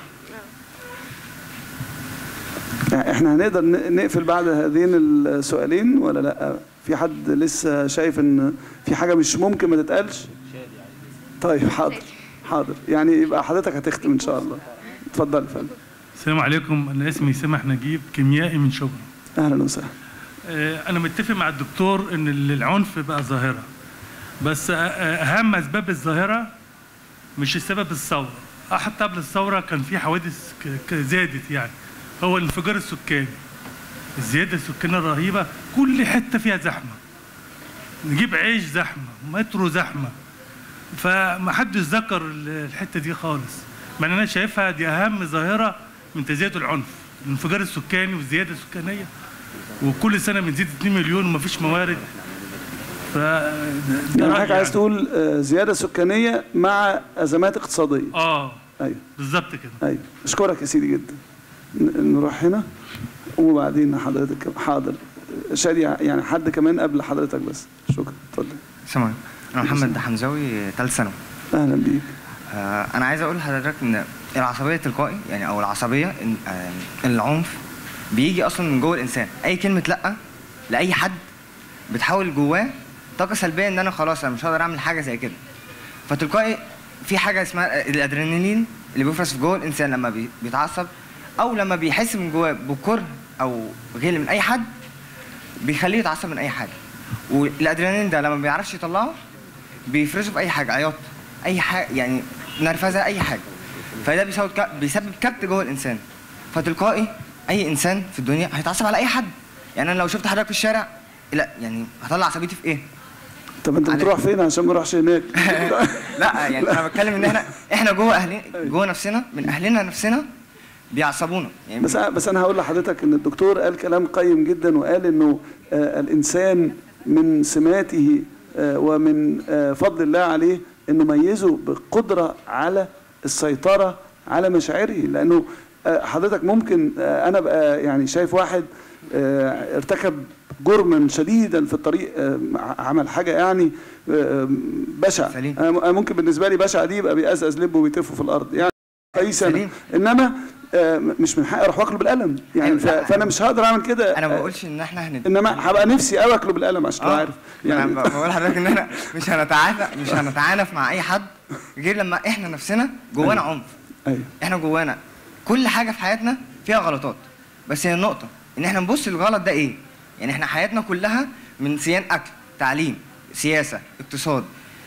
[SPEAKER 1] احنا هنقدر نقفل بعد هذين السؤالين ولا لا؟ في حد لسه شايف ان في حاجه مش ممكن ما تتقالش؟ طيب حاضر يعني يبقى حضرتك هتختم ان شاء الله. اتفضل يا فندم.
[SPEAKER 15] السلام عليكم. انا اسمي سامح نجيب، كيميائي من شبرا.
[SPEAKER 1] اهلا وسهلا.
[SPEAKER 15] انا متفق مع الدكتور ان العنف بقى ظاهره، بس اهم اسباب الظاهره مش السبب الثوره. حتى قبل الثوره كان في حوادث زادت يعني، هو الانفجار السكاني، الزياده السكانيه الرهيبه، كل حته فيها زحمه، نجيب عيش زحمه، مترو زحمه، فمحدش ذكر الحته دي خالص. مع ان انا شايفها دي اهم ظاهره من تزايد العنف، الانفجار السكاني والزياده السكانيه، وكل سنه بنزيد 2 مليون ومفيش موارد.
[SPEAKER 1] يعني حضرتك عايز تقول زياده سكانيه مع ازمات اقتصاديه.
[SPEAKER 15] ايوه بالظبط كده.
[SPEAKER 1] ايوه اشكرك يا سيدي جدا. نروح هنا وبعدين حضرتك. حاضر شادي يعني حد كمان قبل حضرتك بس. شكرا. اتفضل.
[SPEAKER 16] السلام عليكم. انا محمد حمزاوي ثالث ثانوي.
[SPEAKER 1] اهلا بيك.
[SPEAKER 16] انا عايز اقول لحضرتك ان العصبيه التلقائي يعني او العصبيه العنف بيجي اصلا من جوه الانسان. اي كلمه لا لاي حد بتحول جواه طاقه سلبيه ان انا خلاص انا مش هقدر اعمل حاجه زي كده. فتلقائي في حاجه اسمها الادرينالين اللي بيفرز في جوه الانسان لما بيتعصب او لما بيحس من جواه بكره او غل من اي حد بيخليه يتعصب من اي حاجه. والادرينالين ده لما ما بيعرفش يطلعه بيفرزه في اي حاجه، عياط، اي حاجه يعني نرفزه، اي حاجه. فده بيسبب كبت جوه الانسان. فتلقائي اي انسان في الدنيا هيتعصب على اي حد. يعني انا لو شفت حضرتك في الشارع لا يعني هطلع عصبيتي في ايه؟
[SPEAKER 1] طب انت بتروح فين عشان ما اروحش هناك؟
[SPEAKER 16] لا يعني انا بتكلم ان احنا جوه اهلنا جوه نفسنا من اهلنا نفسنا بيعصبونا يعني.
[SPEAKER 1] بس انا هقول لحضرتك ان الدكتور قال كلام قيم جدا، وقال انه الانسان من سماته ومن فضل الله عليه انه ميزه بقدره على السيطره على مشاعره. لانه حضرتك ممكن انا بقى يعني شايف واحد ارتكب جرما شديدا في الطريق، عمل حاجه يعني بشع، ممكن بالنسبه لي بشع دي يبقى بيقزقز لبه ويتفه في الارض يعني كويسه، انما مش من حقي اروح واكله بالقلم يعني. فانا مش هقدر اعمل كده.
[SPEAKER 16] انا ما بقولش ان احنا
[SPEAKER 1] انما هبقى نفسي قوي اكله بالقلم عشان تبقى عارف
[SPEAKER 16] يعني. انا بقول لحضرتك ان احنا مش هنتعانف مع اي حد غير لما احنا نفسنا جوانا عنف.
[SPEAKER 1] ايوه
[SPEAKER 16] احنا جوانا كل حاجه في حياتنا فيها غلطات، بس هي النقطه ان احنا نبص للغلط ده ايه. يعني احنا حياتنا كلها من سيان اكل، تعليم، سياسه، اقتصاد،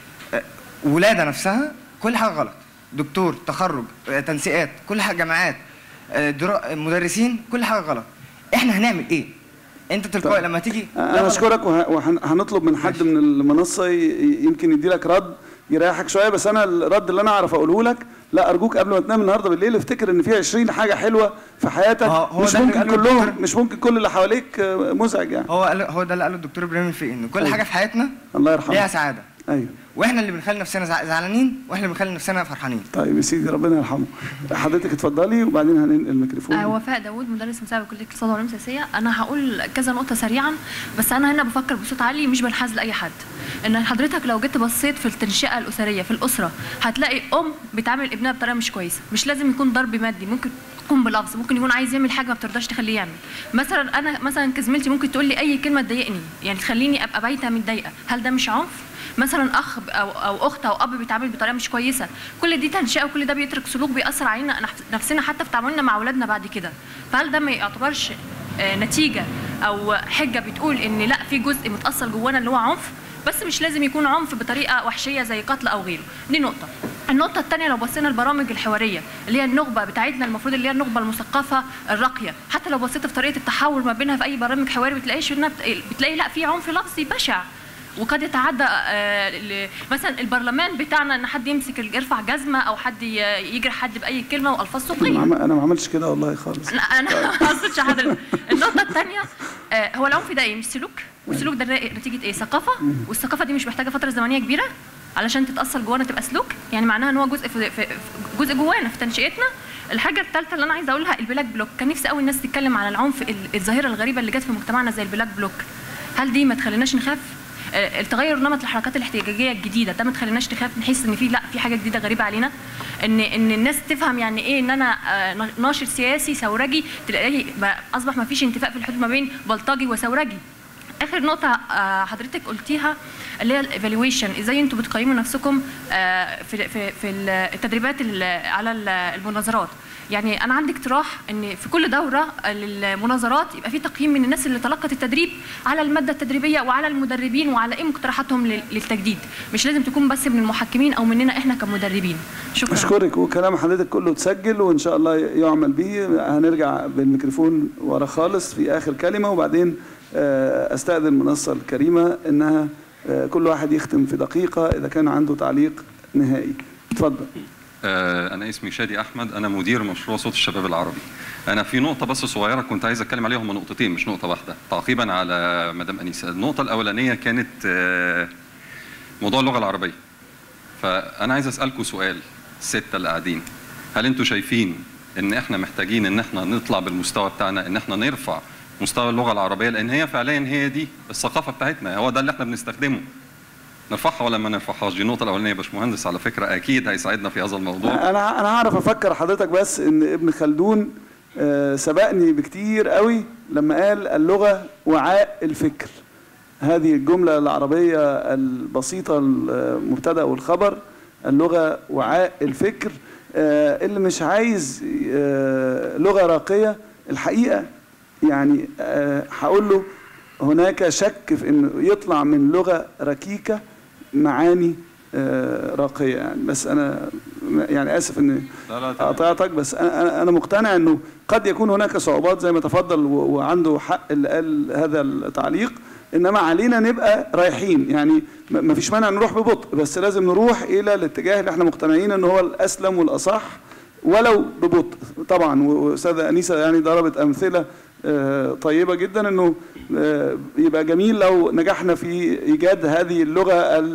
[SPEAKER 16] ولاده نفسها، كل حاجه غلط. دكتور، تخرج، تنسيقات، كل حاجه، جامعات، مدرسين، كل حاجه غلط. احنا هنعمل ايه؟ انت تلقائي لما تيجي.
[SPEAKER 1] انا اشكرك، وهنطلب من حد من المنصه يمكن يدي لك رد يريحك شويه. بس انا الرد اللي انا اعرف اقوله لك، لا ارجوك قبل ما تنام النهارده بالليل افتكر ان في 20 حاجه حلوه في حياتك، مش ممكن كل اللي حواليك مزعج يعني.
[SPEAKER 16] هو ده اللي قاله الدكتور ابراهيم الفقي، ان كل حاجه في حياتنا
[SPEAKER 1] الله يرحمه
[SPEAKER 16] ليها سعاده.
[SPEAKER 1] ايوه،
[SPEAKER 16] واحنا اللي بنخلي نفسنا زعلانين، واحنا اللي بنخلي نفسنا فرحانين.
[SPEAKER 1] طيب يا سيدي ربنا يرحمه. حضرتك اتفضلي وبعدين هننقل الميكروفون.
[SPEAKER 17] وفاء داوود، مدرس مساعد بكليه الاقتصاد والعلوم السياسيه. انا هقول كذا نقطه سريعا، بس انا هنا بفكر بصوت عالي مش بنحاز لاي حد. ان حضرتك لو جيت بصيت في التنشئه الاسريه في الاسره هتلاقي بتعامل ابنها بطريقه مش كويسه. مش لازم يكون ضرب مادي، ممكن يكون بلفظ، ممكن يكون عايز يعمل حاجه ما بترضاش تخليه يعمل. مثلا انا كزميلتي ممكن تقول لي اي كلمه تضايقني، يعني تخليني ابقى بايته متضايقه. هل ده مش عنف؟ مثلا اخ او اخت او اب بيتعامل بطريقه مش كويسه، كل دي تنشئه وكل ده بيترك سلوك بيأثر علينا نفسنا حتى في تعاملنا مع اولادنا بعد كده. فهل ده ما يعتبرش نتيجه او حجه بتقول ان لا في جزء متأثر جوانا اللي هو عنف؟ بس مش لازم يكون عنف بطريقه وحشيه زي قتل او غيره. دي نقطه. النقطه الثانيه، لو بصينا البرامج الحواريه اللي هي النخبه بتاعتنا، المفروض اللي هي النخبه المثقفه الراقيه، حتى لو بصيت في طريقه التحول ما بينها في اي برامج حواري بتلاقي لا في عنف لفظي بشع وقد يتعدى مثلا البرلمان بتاعنا ان حد يمسك يرفع جزمه او حد يجرح حد باي كلمه والفاظ سطحيه.
[SPEAKER 1] انا ما عملتش كده والله خالص.
[SPEAKER 17] انا ما قصدتش حضرتك. النقطه الثانيه، هو العنف ده ايه؟ مش سلوك، والسلوك ده نتيجه ايه؟ ثقافه، والثقافه دي مش محتاجه فتره زمنيه كبيره علشان تتاثر جوانا تبقى سلوك. يعني معناها ان هو جزء جوانا في تنشئتنا. الحاجه الثالثه اللي انا عايزه اقولها البلاك بلوك. كان نفسي قوي الناس تتكلم على العنف، الظاهره الغريبه اللي جت في مجتمعنا زي البلاك بلوك. هل دي ما تخليناش نخاف؟ التغير نمط الحركات الاحتجاجيه الجديده ده ما تخليناش نخاف، نحس ان في في حاجه جديده غريبه علينا، ان الناس تفهم يعني ايه ان انا ناشط سياسي ثورجي، تلاقيه اصبح ما فيش انتفاء في الحدود ما بين بلطجي وثورجي. اخر نقطه حضرتك قلتيها اللي هي الايفالويشن، ازاي انتوا بتقيموا نفسكم في التدريبات على المناظرات. يعني انا عندي اقتراح ان في كل دوره للمناظرات يبقى في تقييم من الناس اللي تلقت التدريب على الماده التدريبيه وعلى المدربين وعلى ايه مقترحاتهم للتجديد. مش لازم تكون بس من المحكمين او مننا احنا كمدربين. شكرا.
[SPEAKER 1] اشكرك، وكلام حضرتك كله اتسجل وان شاء الله يعمل به. هنرجع بالميكروفون ورا خالص في اخر كلمه، وبعدين استاذن المنصه الكريمه انها كل واحد يختم في دقيقه اذا كان عنده تعليق نهائي. اتفضل.
[SPEAKER 18] أنا اسمي شادي أحمد، أنا مدير مشروع صوت الشباب العربي. أنا في نقطة بس صغيرة كنت عايز أتكلم عليها، هم نقطتين مش نقطة واحدة، تعقيبا على مدام أنيسة. النقطة الأولانية كانت موضوع اللغة العربية. فأنا عايز أسألكم سؤال، الستة اللي قاعدين، هل أنتوا شايفين إن إحنا محتاجين إن إحنا نطلع بالمستوى بتاعنا، إن إحنا نرفع مستوى اللغة العربية؟ لأن هي فعليا هي دي الثقافة بتاعتنا، هو ده اللي إحنا بنستخدمه. نرفعها ولا ما نرفعهاش؟ دي النقطه الاولانيه يا باشمهندس، على فكره اكيد هيساعدنا في هذا الموضوع.
[SPEAKER 1] انا هعرف افكر حضرتك، بس ان ابن خلدون سبقني بكتير قوي لما قال اللغه وعاء الفكر. هذه الجمله العربيه البسيطه المبتدا والخبر، اللغه وعاء الفكر. اللي مش عايز لغه راقيه الحقيقه يعني هقول له هناك شك في انه يطلع من لغه ركيكه معاني راقيه يعني. بس انا يعني اسف اني قاطعتك، بس انا مقتنع انه قد يكون هناك صعوبات زي ما تفضل وعنده حق اللي قال هذا التعليق، انما علينا نبقى رايحين يعني. ما فيش مانع نروح ببطء، بس لازم نروح الى الاتجاه اللي احنا مقتنعين ان هو الاسلم والاصح ولو ببطء طبعا. واستاذه انيسه يعني ضربت امثله طيبه جدا، انه يبقى جميل لو نجحنا في ايجاد هذه اللغه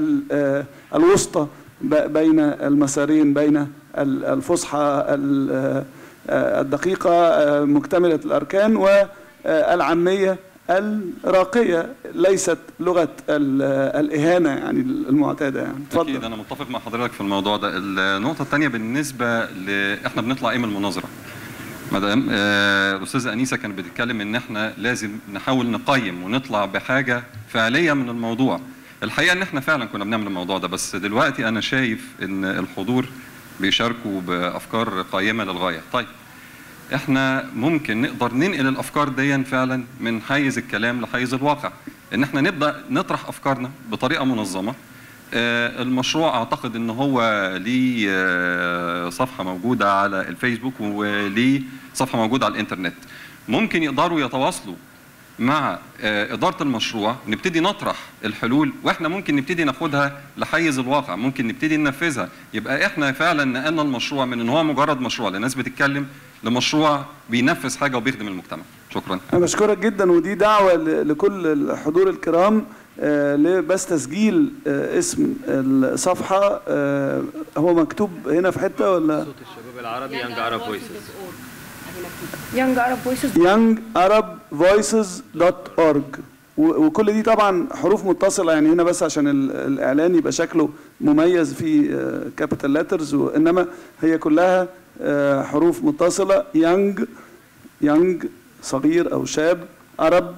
[SPEAKER 1] الوسطى بين المسارين، بين الفصحى الدقيقه مكتمله الاركان والعاميه الراقيه، ليست لغه الاهانه يعني المعتاده يعني. اتفضل.
[SPEAKER 18] اكيد انا متفق مع حضرتك في الموضوع ده. النقطه الثانيه بالنسبه احنا بنطلع ايه من المناظره؟ مدام الاستاذه انيسه كانت بتتكلم ان احنا لازم نحاول نقيم ونطلع بحاجه فعليه من الموضوع. الحقيقه ان احنا فعلا كنا بنعمل الموضوع ده، بس دلوقتي انا شايف ان الحضور بيشاركوا بافكار قيمه للغايه. طيب احنا ممكن نقدر ننقل الافكار دي فعلا من حيز الكلام لحيز الواقع، ان احنا نبدا نطرح افكارنا بطريقه منظمه. المشروع اعتقد ان هو ليه صفحه موجوده على الفيسبوك وليه صفحه موجوده على الانترنت. ممكن يقدروا يتواصلوا مع اداره المشروع، نبتدي نطرح الحلول، واحنا ممكن نبتدي ناخدها لحيز الواقع، ممكن نبتدي ننفذها. يبقى احنا فعلا نقلنا المشروع من ان هو مجرد مشروع لناس بتتكلم لمشروع بينفذ حاجه وبيخدم المجتمع. شكرا.
[SPEAKER 1] انا بشكرك جدا، ودي دعوه لكل الحضور الكرام بس تسجيل اسم الصفحه. هو مكتوب هنا في حته ولا؟
[SPEAKER 3] صوت الشباب العربي يانج عرب فويسز.
[SPEAKER 1] youngarabvoices.org. وكل دي طبعا حروف متصله يعني، هنا بس عشان الاعلان يبقى شكله مميز في كابيتال ليترز، وانما هي كلها حروف متصله. يانج صغير او شاب، عرب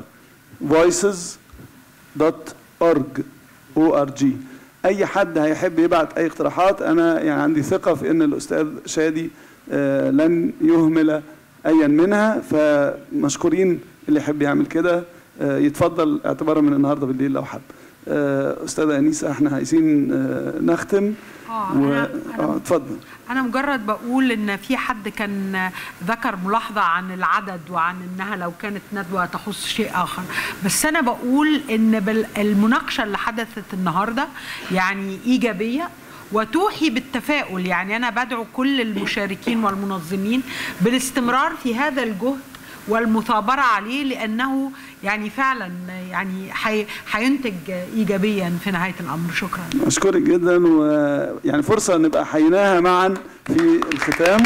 [SPEAKER 1] voices.org. اي حد هيحب يبعت اي اقتراحات، انا يعني عندي ثقه في ان الاستاذ شادي لن يهمل ايا منها، فمشكورين اللي يحب يعمل كده يتفضل اعتبارا من النهارده بالليل لو حب. استاذه انيسه احنا عايزين نختم. اتفضل.
[SPEAKER 8] أنا مجرد بقول إن في حد كان ذكر ملاحظة عن العدد وعن إنها لو كانت ندوة تخص شيء آخر، بس أنا بقول إن المناقشة اللي حدثت النهاردة يعني إيجابية وتوحي بالتفاؤل. يعني أنا بدعو كل المشاركين والمنظمين بالاستمرار في هذا الجهد والمثابرة عليه، لأنه يعني فعلا يعني هينتج إيجابيا في نهاية الأمر. شكرا.
[SPEAKER 1] أشكرك جدا، ويعني فرصة نبقى حيناها معا في الختام.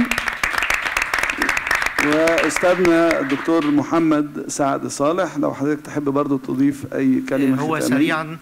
[SPEAKER 1] وأستاذنا الدكتور محمد سعد صالح، لو حضرتك تحب برضو تضيف أي كلمة
[SPEAKER 9] هو سريعا.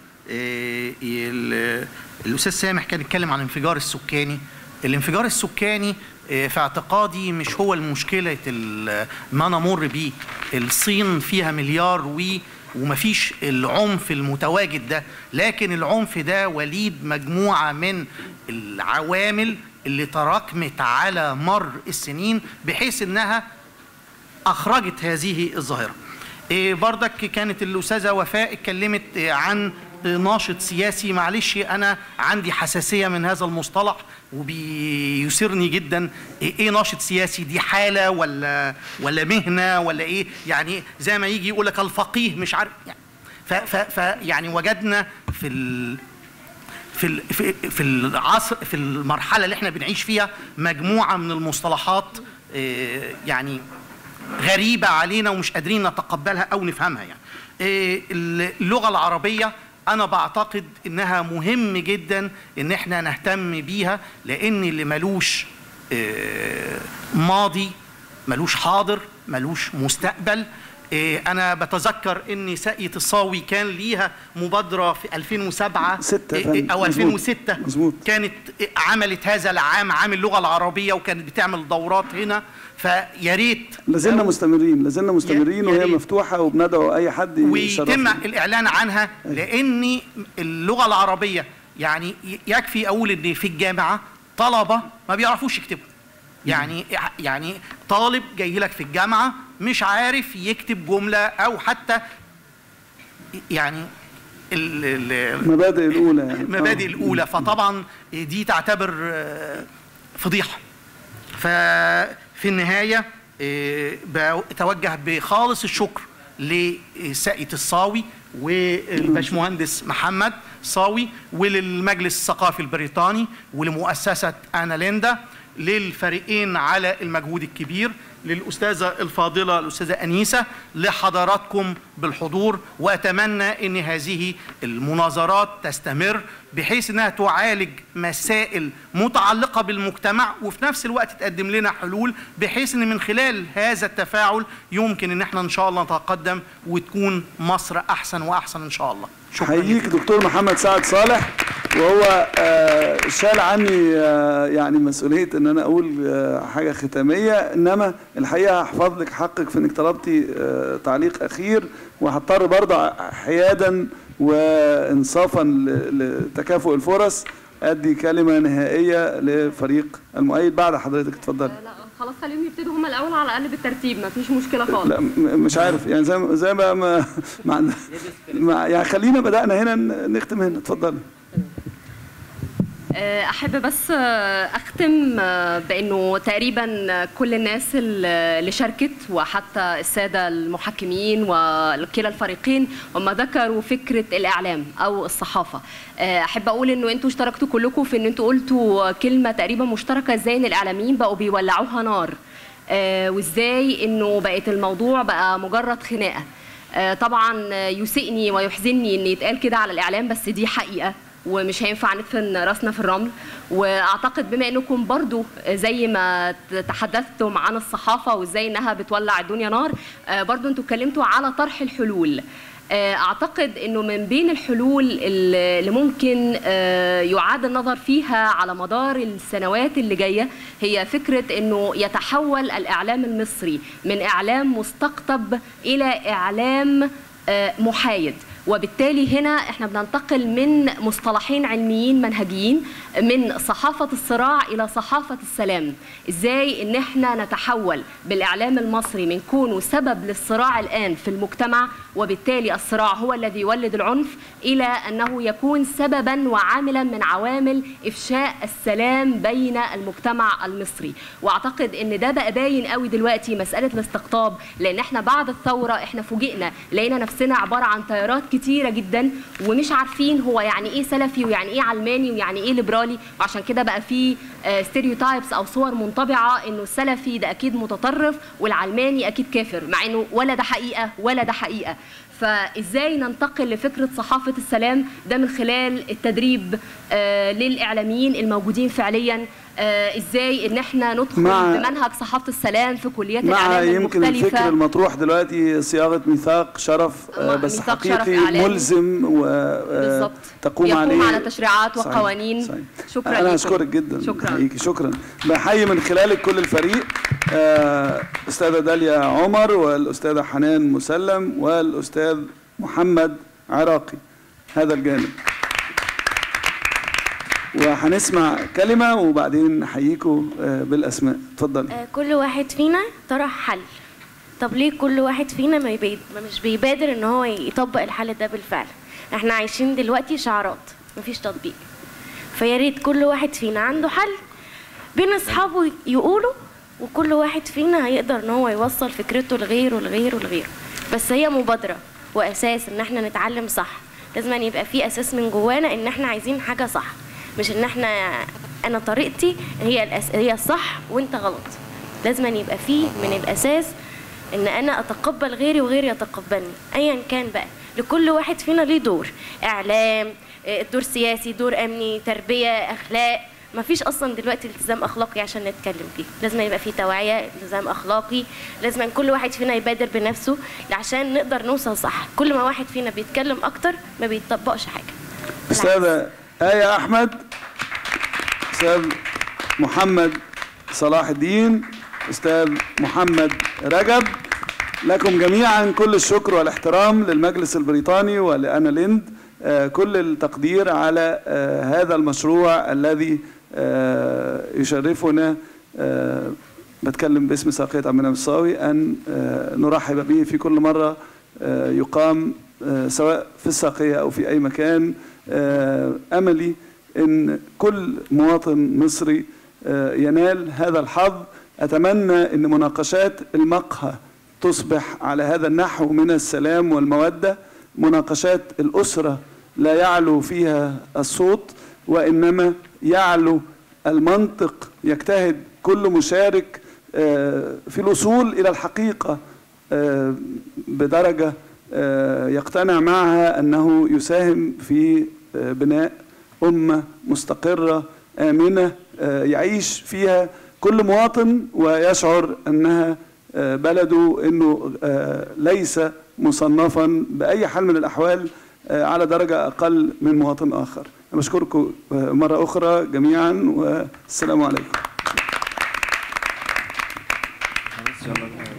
[SPEAKER 9] الأستاذ سامح كان يتكلم عن الانفجار السكاني. الانفجار السكاني في اعتقادي مش هو المشكلة ما نمر بيه. الصين فيها مليار ومفيش العنف المتواجد ده، لكن العنف ده وليد مجموعة من العوامل اللي تراكمت على مر السنين بحيث انها اخرجت هذه الظاهرة. بردك كانت الأستاذة وفاء اتكلمت عن ناشط سياسي. معلش أنا عندي حساسية من هذا المصطلح وبيسرني جدا. إيه ناشط سياسي؟ دي حالة ولا مهنة ولا إيه؟ يعني زي ما يجي يقول لك الفقيه مش عارف يعني. يعني وجدنا في العصر، في المرحلة اللي احنا بنعيش فيها، مجموعة من المصطلحات يعني غريبة علينا ومش قادرين نتقبلها أو نفهمها. يعني اللغة العربية أنا بعتقد إنها مهم جدا إن إحنا نهتم بيها، لأن اللي ملوش ماضي ملوش حاضر ملوش مستقبل. أنا بتذكر إن ساقية الصاوي كان ليها مبادرة في 2007 أو 2006
[SPEAKER 1] مزبوط.
[SPEAKER 9] كانت عملت هذا العام عام اللغة العربية، وكانت بتعمل دورات هنا. فيا ريت
[SPEAKER 1] لازلنا مستمرين وهي مفتوحة، وبندعو أي حد
[SPEAKER 9] ويتم الإعلان عنها، لأن اللغة العربية يعني يكفي أقول إن في الجامعة طلبة ما بيعرفوش يكتبوا. يعني طالب جاي لك في الجامعة مش عارف يكتب جملة أو حتى يعني
[SPEAKER 1] المبادئ الأولى
[SPEAKER 9] المبادئ الأولى. فطبعا دي تعتبر فضيحة. ففي النهاية بتوجه بخالص الشكر لساقية الصاوي والباشمهندس محمد صاوي، وللمجلس الثقافي البريطاني، ولمؤسسة أنا ليندا، للفريقين على المجهود الكبير، للأستاذة الفاضلة الأستاذة أنيسة، لحضراتكم بالحضور. وأتمنى أن هذه المناظرات تستمر بحيث أنها تعالج مسائل متعلقة بالمجتمع، وفي نفس الوقت تقدم لنا حلول، بحيث أن من خلال هذا التفاعل يمكن أن احنا إن شاء الله نتقدم وتكون مصر أحسن وأحسن إن شاء الله.
[SPEAKER 1] حقيقي دكتور محمد سعد صالح، وهو شال عني يعني مسؤولية ان انا اقول حاجة ختامية، انما الحقيقة هحفظ لك حقك في انك طلبتي تعليق اخير، وهضطر برضه حيادا وانصافا لتكافؤ الفرص ادي كلمة نهائية لفريق المؤيد بعد حضرتك. اتفضل.
[SPEAKER 7] لا خلاص خليهم يبتدوا هم الاول على الاقل بالترتيب، ما فيش مشكله خالص.
[SPEAKER 1] لا مش عارف يعني زي ما يعني خلينا بدأنا هنا نختم هنا. اتفضلي.
[SPEAKER 7] احب بس اختم بانه تقريبا كل الناس اللي شاركت وحتى الساده المحكمين وكلا الفريقين هم ذكروا فكره الاعلام او الصحافه. احب اقول انه انتوا اشتركتوا كلكم في ان انتوا قلتوا كلمه تقريبا مشتركه، ازاي ان الاعلاميين بقوا بيولعوها نار، وازاي انه بقت الموضوع بقى مجرد خناقه. طبعا يسئني ويحزنني ان يتقال كده على الاعلام، بس دي حقيقه ومش هينفع ندفن راسنا في الرمل. واعتقد بما انكم برضو زي ما تحدثتم عن الصحافه وازاي انها بتولع الدنيا نار، برضو انتوا اتكلمتوا على طرح الحلول. اعتقد انه من بين الحلول اللي ممكن يعاد النظر فيها على مدار السنوات اللي جايه هي فكره انه يتحول الاعلام المصري من اعلام مستقطب الى اعلام محايد. وبالتالي هنا احنا بننتقل من مصطلحين علميين منهجيين، من صحافة الصراع إلى صحافة السلام. ازاي ان احنا نتحول بالإعلام المصري من كونه سبب للصراع الآن في المجتمع، وبالتالي الصراع هو الذي يولد العنف، إلى أنه يكون سببا وعاملا من عوامل إفشاء السلام بين المجتمع المصري. واعتقد ان ده بقى باين قوي دلوقتي مسألة الاستقطاب، لأن احنا بعد الثورة احنا فوجئنا لقينا نفسنا عبارة عن تيارات كتيرة جدا ومش عارفين هو يعني ايه سلفي ويعني ايه علماني ويعني ايه ليبرالي. وعشان كده بقى في ستيريوتايبس او صور منطبعة انه السلفي ده اكيد متطرف والعلماني اكيد كافر، مع انه ولا ده حقيقة ولا ده حقيقة. فازاي ننتقل لفكرة صحافة السلام؟ ده من خلال التدريب للإعلاميين الموجودين فعليا. ازاي ان احنا ندخل بمنهج صحافة السلام في كليات الاعلام المختلفة.
[SPEAKER 1] يمكن الفكر المطروح دلوقتي صياغة ميثاق شرف بس حقيقي ملزم وتقوم على
[SPEAKER 7] تشريعات وقوانين. صحيح. شكرا.
[SPEAKER 1] انا اشكرك جدا. شكرا. بحيي من خلالك كل الفريق، استاذة داليا عمر والاستاذة حنان مسلم والاستاذ محمد عراقي، هذا الجانب. وهنسمع كلمة وبعدين نحييكم بالأسماء. اتفضل.
[SPEAKER 5] كل واحد فينا طرح حل. طب ليه كل واحد فينا مش بيبادر ان هو يطبق الحل ده بالفعل؟ احنا عايشين دلوقتي شعارات مفيش تطبيق. فيا ريت كل واحد فينا عنده حل بين اصحابه يقولوا، وكل واحد فينا هيقدر ان هو يوصل فكرته لغيره ولغيره ولغيره. بس هي مبادرة واساس ان احنا نتعلم صح. لازم أن يبقى في اساس من جوانا ان احنا عايزين حاجة صح، مش ان انا طريقتي هي الصح وانت غلط. لازم أن يبقى فيه من الاساس ان انا اتقبل غيري وغيري يتقبلني، ايا كان بقى. لكل واحد فينا ليه دور، اعلام، دور سياسي، دور امني، تربية، اخلاق، مفيش اصلا دلوقتي التزام اخلاقي عشان نتكلم فيه، لازم يبقى فيه توعيه، التزام اخلاقي، لازم كل واحد فينا يبادر بنفسه عشان نقدر نوصل صح. كل ما واحد فينا بيتكلم اكتر ما بيطبقش حاجه.
[SPEAKER 1] استاذه آية احمد، استاذ محمد صلاح الدين، استاذ محمد رجب، لكم جميعا كل الشكر والاحترام، للمجلس البريطاني ولأنا ليند كل التقدير على هذا المشروع الذي يشرفنا، بتكلم باسم ساقية عمنا بالصاوي، أن نرحب به في كل مرة يقام سواء في الساقية أو في أي مكان. أملي أن كل مواطن مصري ينال هذا الحظ. أتمنى أن مناقشات المقهى تصبح على هذا النحو من السلام والمودة، مناقشات الأسرة لا يعلو فيها الصوت وإنما يعلو المنطق، يجتهد كل مشارك في الوصول إلى الحقيقة بدرجة يقتنع معها أنه يساهم في بناء أمة مستقرة آمنة يعيش فيها كل مواطن ويشعر أنها بلده، أنه ليس مصنفا بأي حال من الأحوال على درجة أقل من مواطن آخر. أنا بشكركم مرة أخرى جميعا والسلام عليكم.